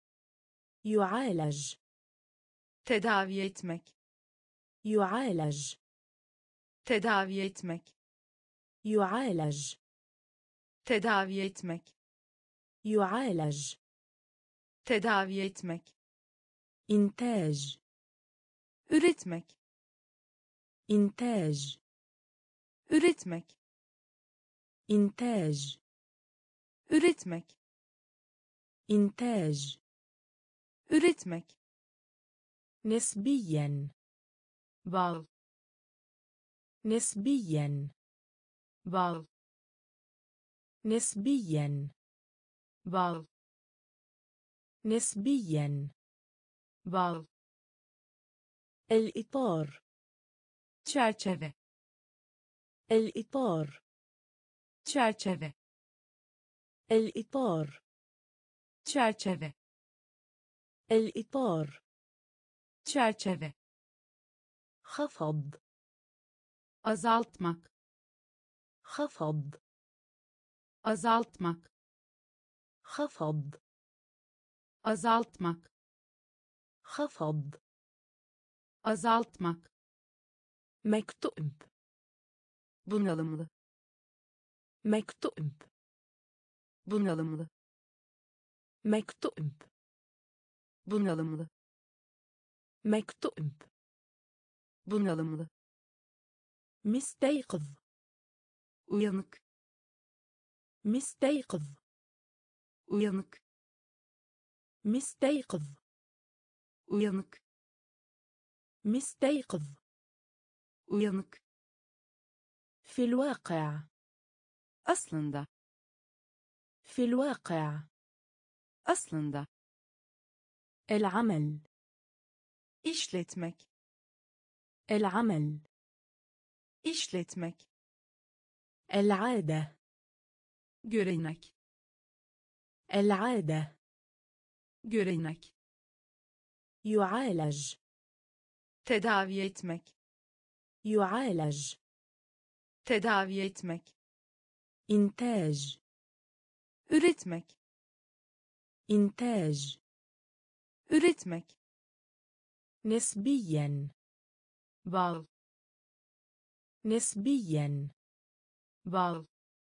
يعالج tedavi etmek, يعالج tedavi etmek, يعالج tedavi etmek, يعالج tedavi etmek, إنتاج üretmek, إنتاج üretmek, إنتاج üretmek, إنتاج üretmek, نسبيا bağ, نسبيا bağ, نسبيا bağ, نسبيا bağ, الإطار çerçeve, الإطار çerçeve, الإطار çerçeve, الإطار çerçeve, خفض azaltmak, خفض azaltmak, خفض azaltmak, خفض azaltmak, مكتئب bunalımlı, مكتئب bunalımlı, مكتئب bunalımlı, مكتئب bunalımlı, مستيقظ uyanık, مستيقظ uyanık, مستيقظ uyanık, مستيقظ uyanık, في الواقع aslında, في الواقع aslında, العمل işletmek, العمل işletmek, العادة görenek, العادة. görenek, يعالج. tedavi etmek, يعالج. tedavi etmek, إنتاج. üretmek, إنتاج. üretmek, نسبيا. bağ, نسبيا. bağ,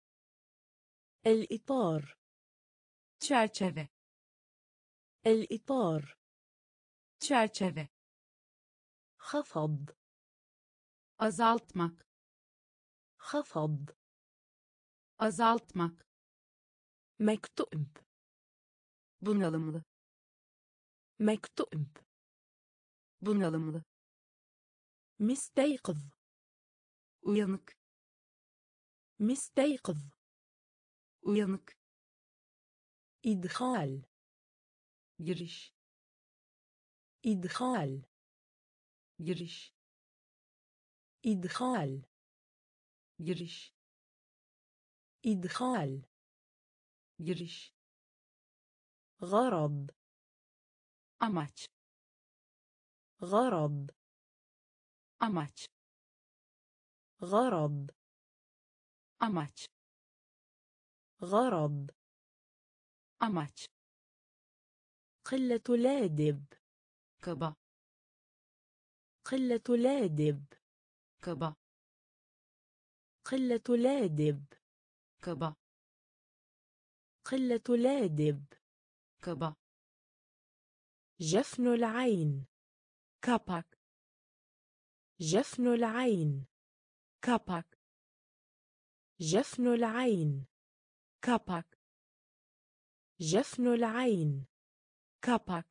الإطار. çerçeve, الإطار. çerçeve, خفض. azaltmak, خفض. azaltmak, مكتئب. bunalımlı, مكتئب. bunalımlı, مستيقظ. uyanık, مستيقظ. uyanık, إدخال. giriş, إدخال. giriş, إدخال. giriş, إدخال. giriş, غرض. amaç, غرض. amaç, غرض. amaç, غرض. amaç, قلة لادب. kaba, قلة لادب. kaba, قلة لادب. kaba, قلة لادب. kaba, جفن العين. kapak, جفن العين. kapak, جفن العين. kapak, جفن العين. kapak,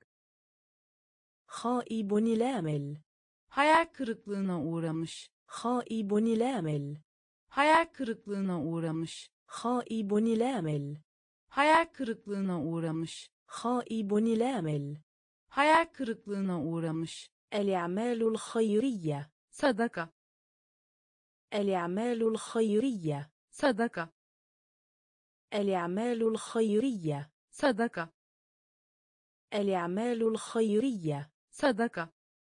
خائب لامل. hayal kırıklığına uğramış, خائب لامل. hayal kırıklığına uğramış, خائب لامل. hayal kırıklığına uğramış, خائب لامل. hayal kırıklığına uğramış, الأعمال الخيرية. sadaka, الأعمال الخيرية. sadaka, الأعمال الخيرية. sadaka, الأعمال الخيرية. sadaka,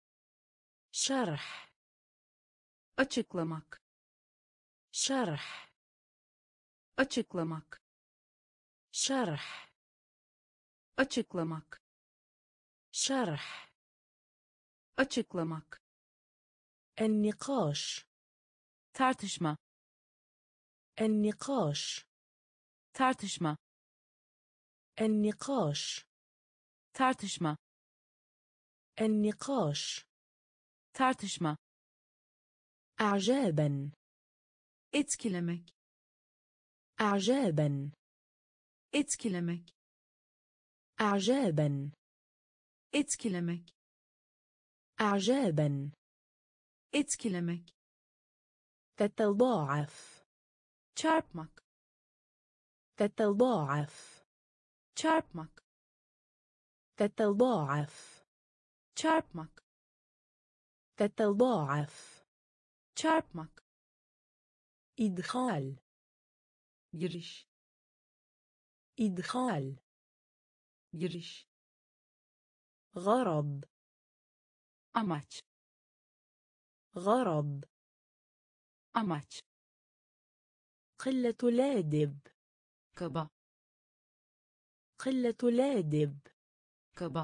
شرح. açıklamak, شرح. açıklamak, شرح. açıklamak, شرح. açıklamak, النقاش. tartışma, النقاش. tartışma, النقاش. tartışma, النقاش. tartışma, أعجابا. etkilemek, أعجابا. etkilemek, أعجابا. etkilemek, أعجابا. etkilemek, تتضاعف. çarpmak, تتضاعف. çarpmak, تتضاعف. çarpmak, تتضاعف. çarpmak, إدخال. giriş, إدخال. giriş, غرض. amaç, غرض. amaç, قلة لادب. kaba, قلة لادب. kaba,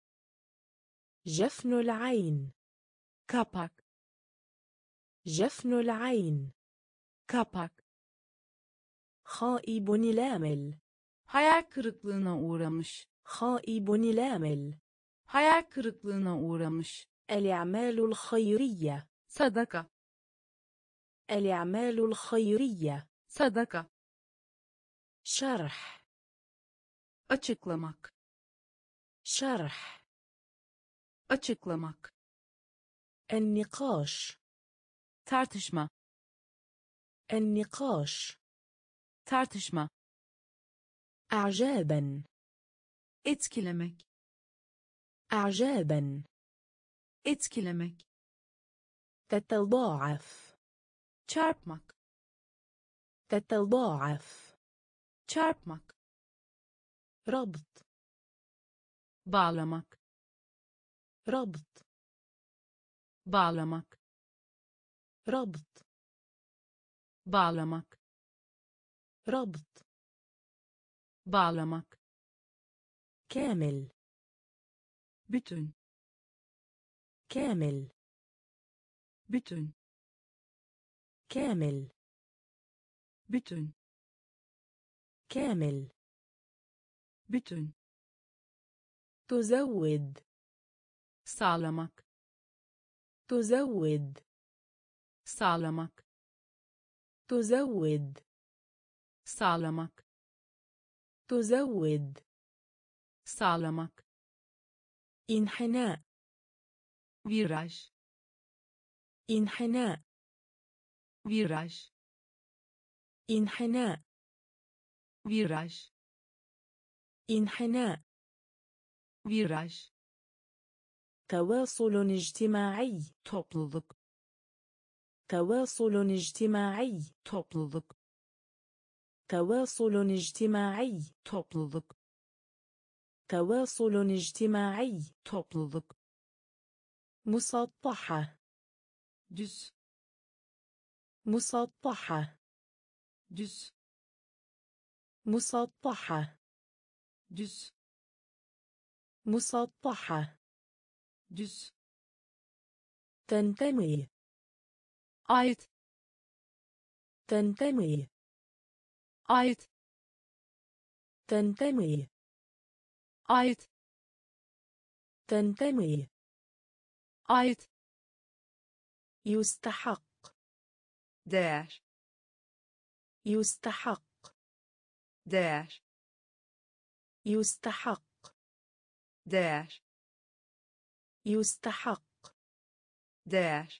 جفن العين. kapak, جفن العين. kapak, خائب لامل. hayal kırıklığına uğramış, خائب لامل. hayal kırıklığına uğramış, الأعمال الخيرية. sadaka, الأعمال الخيرية. sadaka, شرح. açıklamak, شرح. açıklamak, النقاش. tartışma, النقاش. tartışma, أعجابا. etkilemek, أعجابا. etkilemek, تتضاعف. çarpmak, تتضاعف. çarpmak, ربط bağlamak ربط bağlamak ربط bağlamak ربط bağlamak كامل bütün كامل bütün كامل bütün كامل bütün تزود sağlamak تزود sağlamak تزود sağlamak تزود sağlamak انحناء viraj انحناء viraj انحناء viraj انحناء viraj تواصل اجتماعي topluluk تواصل اجتماعي topluluk تواصل اجتماعي topluluk تواصل اجتماعي topluluk مسطحة düz مسطحة düz مسطحة düz مسطحة düz تنتمي ait تنتمي ait تنتمي ait تنتمي ait يستحق değer يستحق değer يستحق değer يستحق değer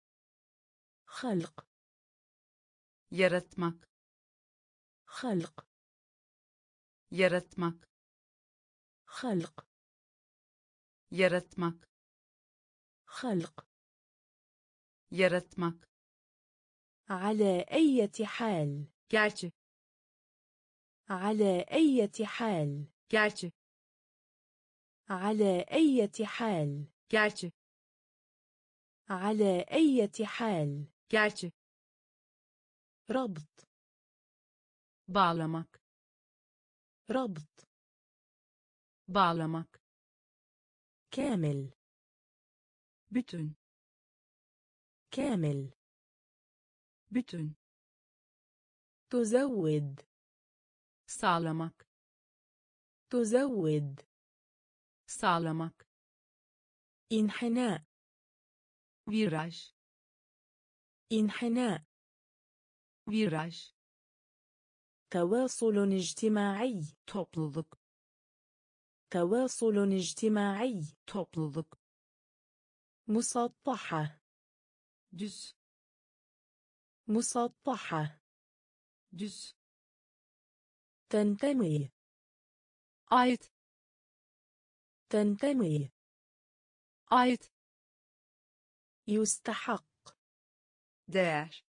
خلق yaratmak خلق yaratmak خلق yaratmak خلق yaratmak على أي حال gerçi على أي حال gerçi على أي حال gerçi على أي حال gerçi ربط bağlamak ربط bağlamak كامل bütün كامل bütün تزود sağlamak تزود sağlamak انحناء viraj انحناء viraj تواصل اجتماعي topluluk تواصل اجتماعي topluluk مسطحة düz مسطحة düz تنتمي ait تنتمي ait يستحق değer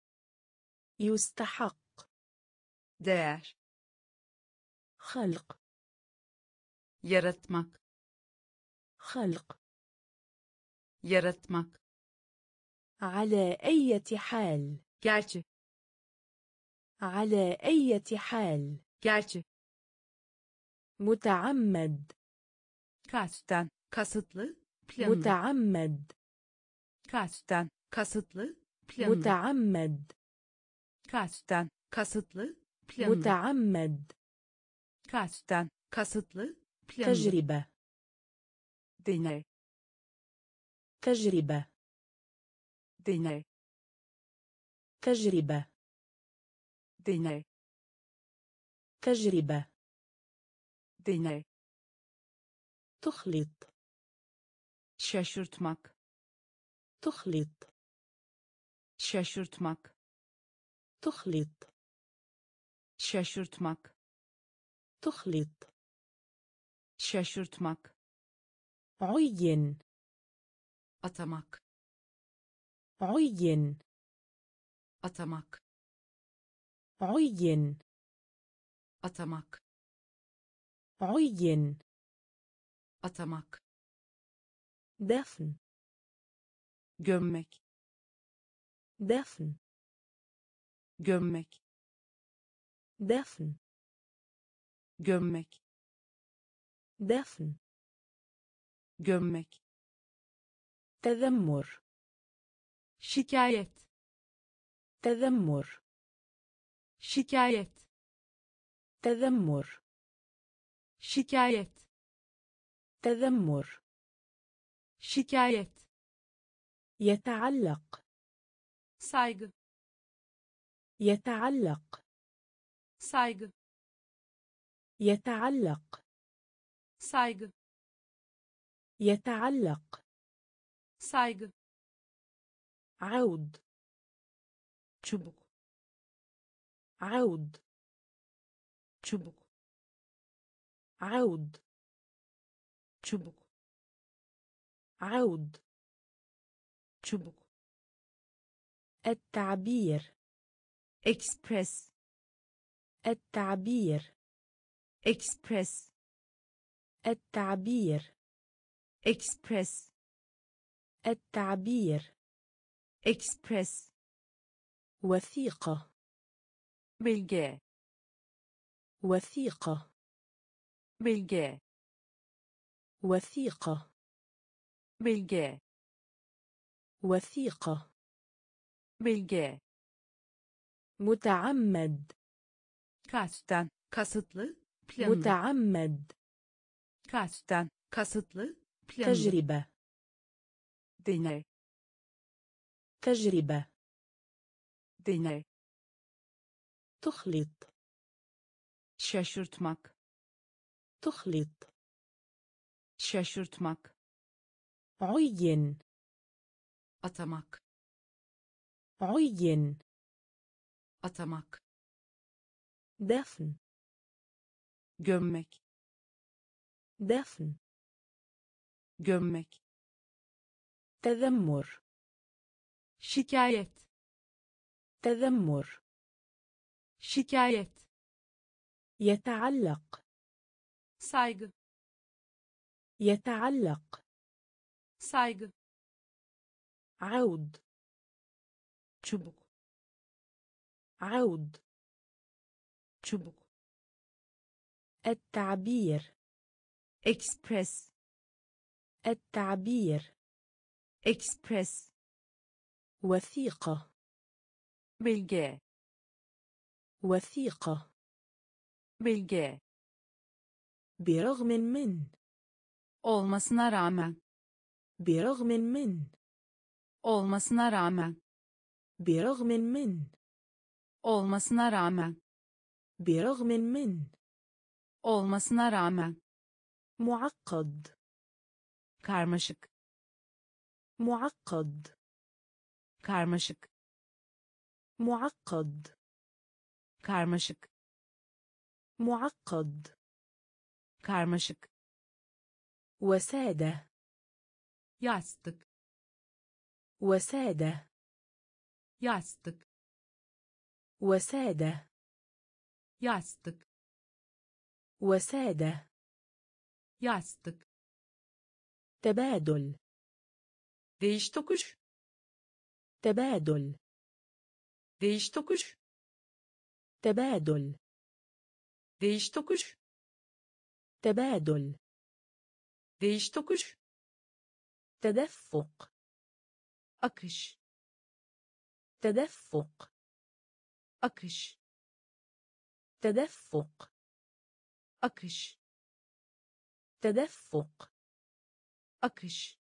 يستحق değer خلق yaratmak خلق yaratmak على أي حال gerçi على أي حال gerçi متعمد kasten kasıtlı planlı متعمد kasten kasıtlı planlı متعمد kasten kasıtlı planlı متعمد kasten kasıtlı planlı تجربة deney تجربة deney تجربة deney تجربة deney تخلط şaşırtmak تخلط şaşırtmak تخلط şaşırtmak تخلط şaşırtmak عين atamak عين atamak عين atamak عين. atamak, دفن. gömmek, دفن. gömmek, دفن. gömmek, دفن. gömmek, تذمر. şikayet, تذمر. şikayet, تذمر. şikayet, تذمر. şikayet, يتعلق. saygı, يتعلق. saygı, يتعلق. saygı, يتعلق. saygı, عود. çubuk, عود. çubuk, عود. çubuk, عود. çubuk, التعبير. express, التعبير. express, التعبير. express, التعبير. express, وثيقة. bilge, وثيقة. bilge, وثيقة. bilge, وثيقة. bilge, متعمد. kasten, kasıtlı, planlı, متعمد. kasten, kasıtlı, planlı, تجربة. deney, تجربة. deney, تخلط. şaşırtmak, تخلط. şaşırtmak, عين. atamak, عين. atamak, دفن. gömmek, دفن. gömmek, تذمر. şikayet, تذمر. şikayet, يتعلق. saygı, يتعلق. saygı, عود. çubuk, عود. çubuk, التعبير. express, التعبير. express, وثيقة. bilge, وثيقة. bilge, برغم من. olmasına rağmen, برغم من. olmasına rağmen, برغم من. olmasına rağmen, برغم من. olmasına rağmen, معقد. karmaşık, معقد. karmaşık, معقد. karmaşık, معقد. karmaşık, وسادة. yastık, وسادة. yastık, وسادة. yastık, وسادة. yastık, تبادل. değiş tokuş, تبادل. değiş tokuş, تبادل. değiş tokuş, تبادل. değiş tokuş, تدفق. akış, تدفق. akış, تدفق. akış, تدفق. akış,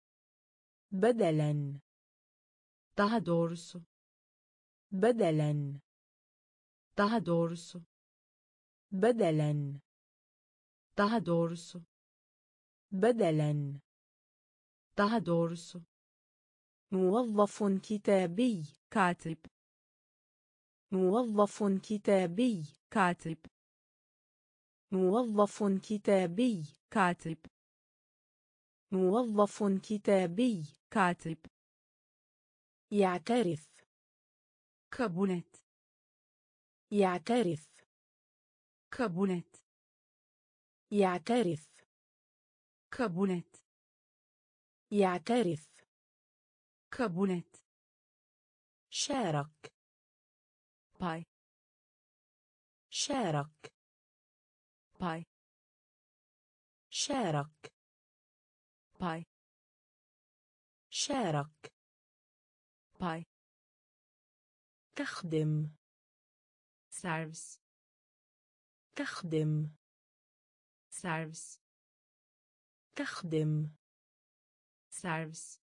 بدلا. daha doğrusu, بدلا. daha doğrusu, بدلا. daha doğrusu, بدلا. daha doğrusu, موظف كتابي. katip, موظف كتابي. katip, موظف كتابي. katip, موظف كتابي. katip, يعترف. kabul et, يعترف. kabul et, يعترف kabul et يعترف kabul et شارك pay شارك pay شارك pay شارك pay تخدم servis تخدم servis تخدم servis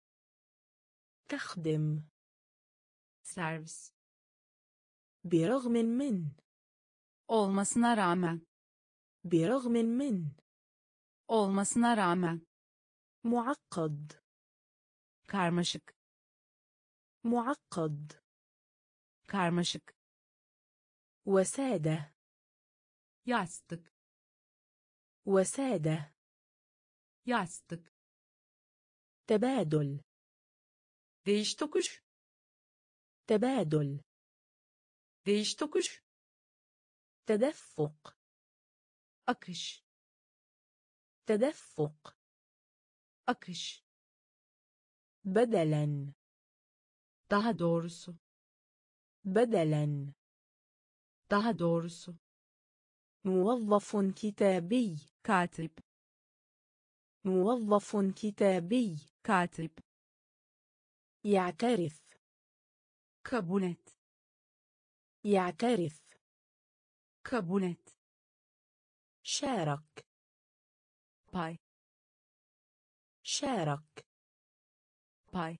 تخدم servis برغم من olmasına rağmen برغم من olmasına rağmen معقد karmaşık معقد karmaşık وسادة yastık وسادة yastık تبادل değiş tokuş تبادل değiş tokuş تدفق akış تدفق akış بدلا daha doğrusu بدلا daha doğrusu موظف كتابي katip موظف كتابي katip يعترف kabul et يعترف kabul et شارك pay شارك pay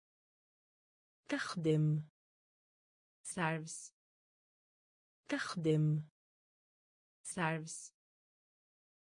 تخدم servis تخدم servis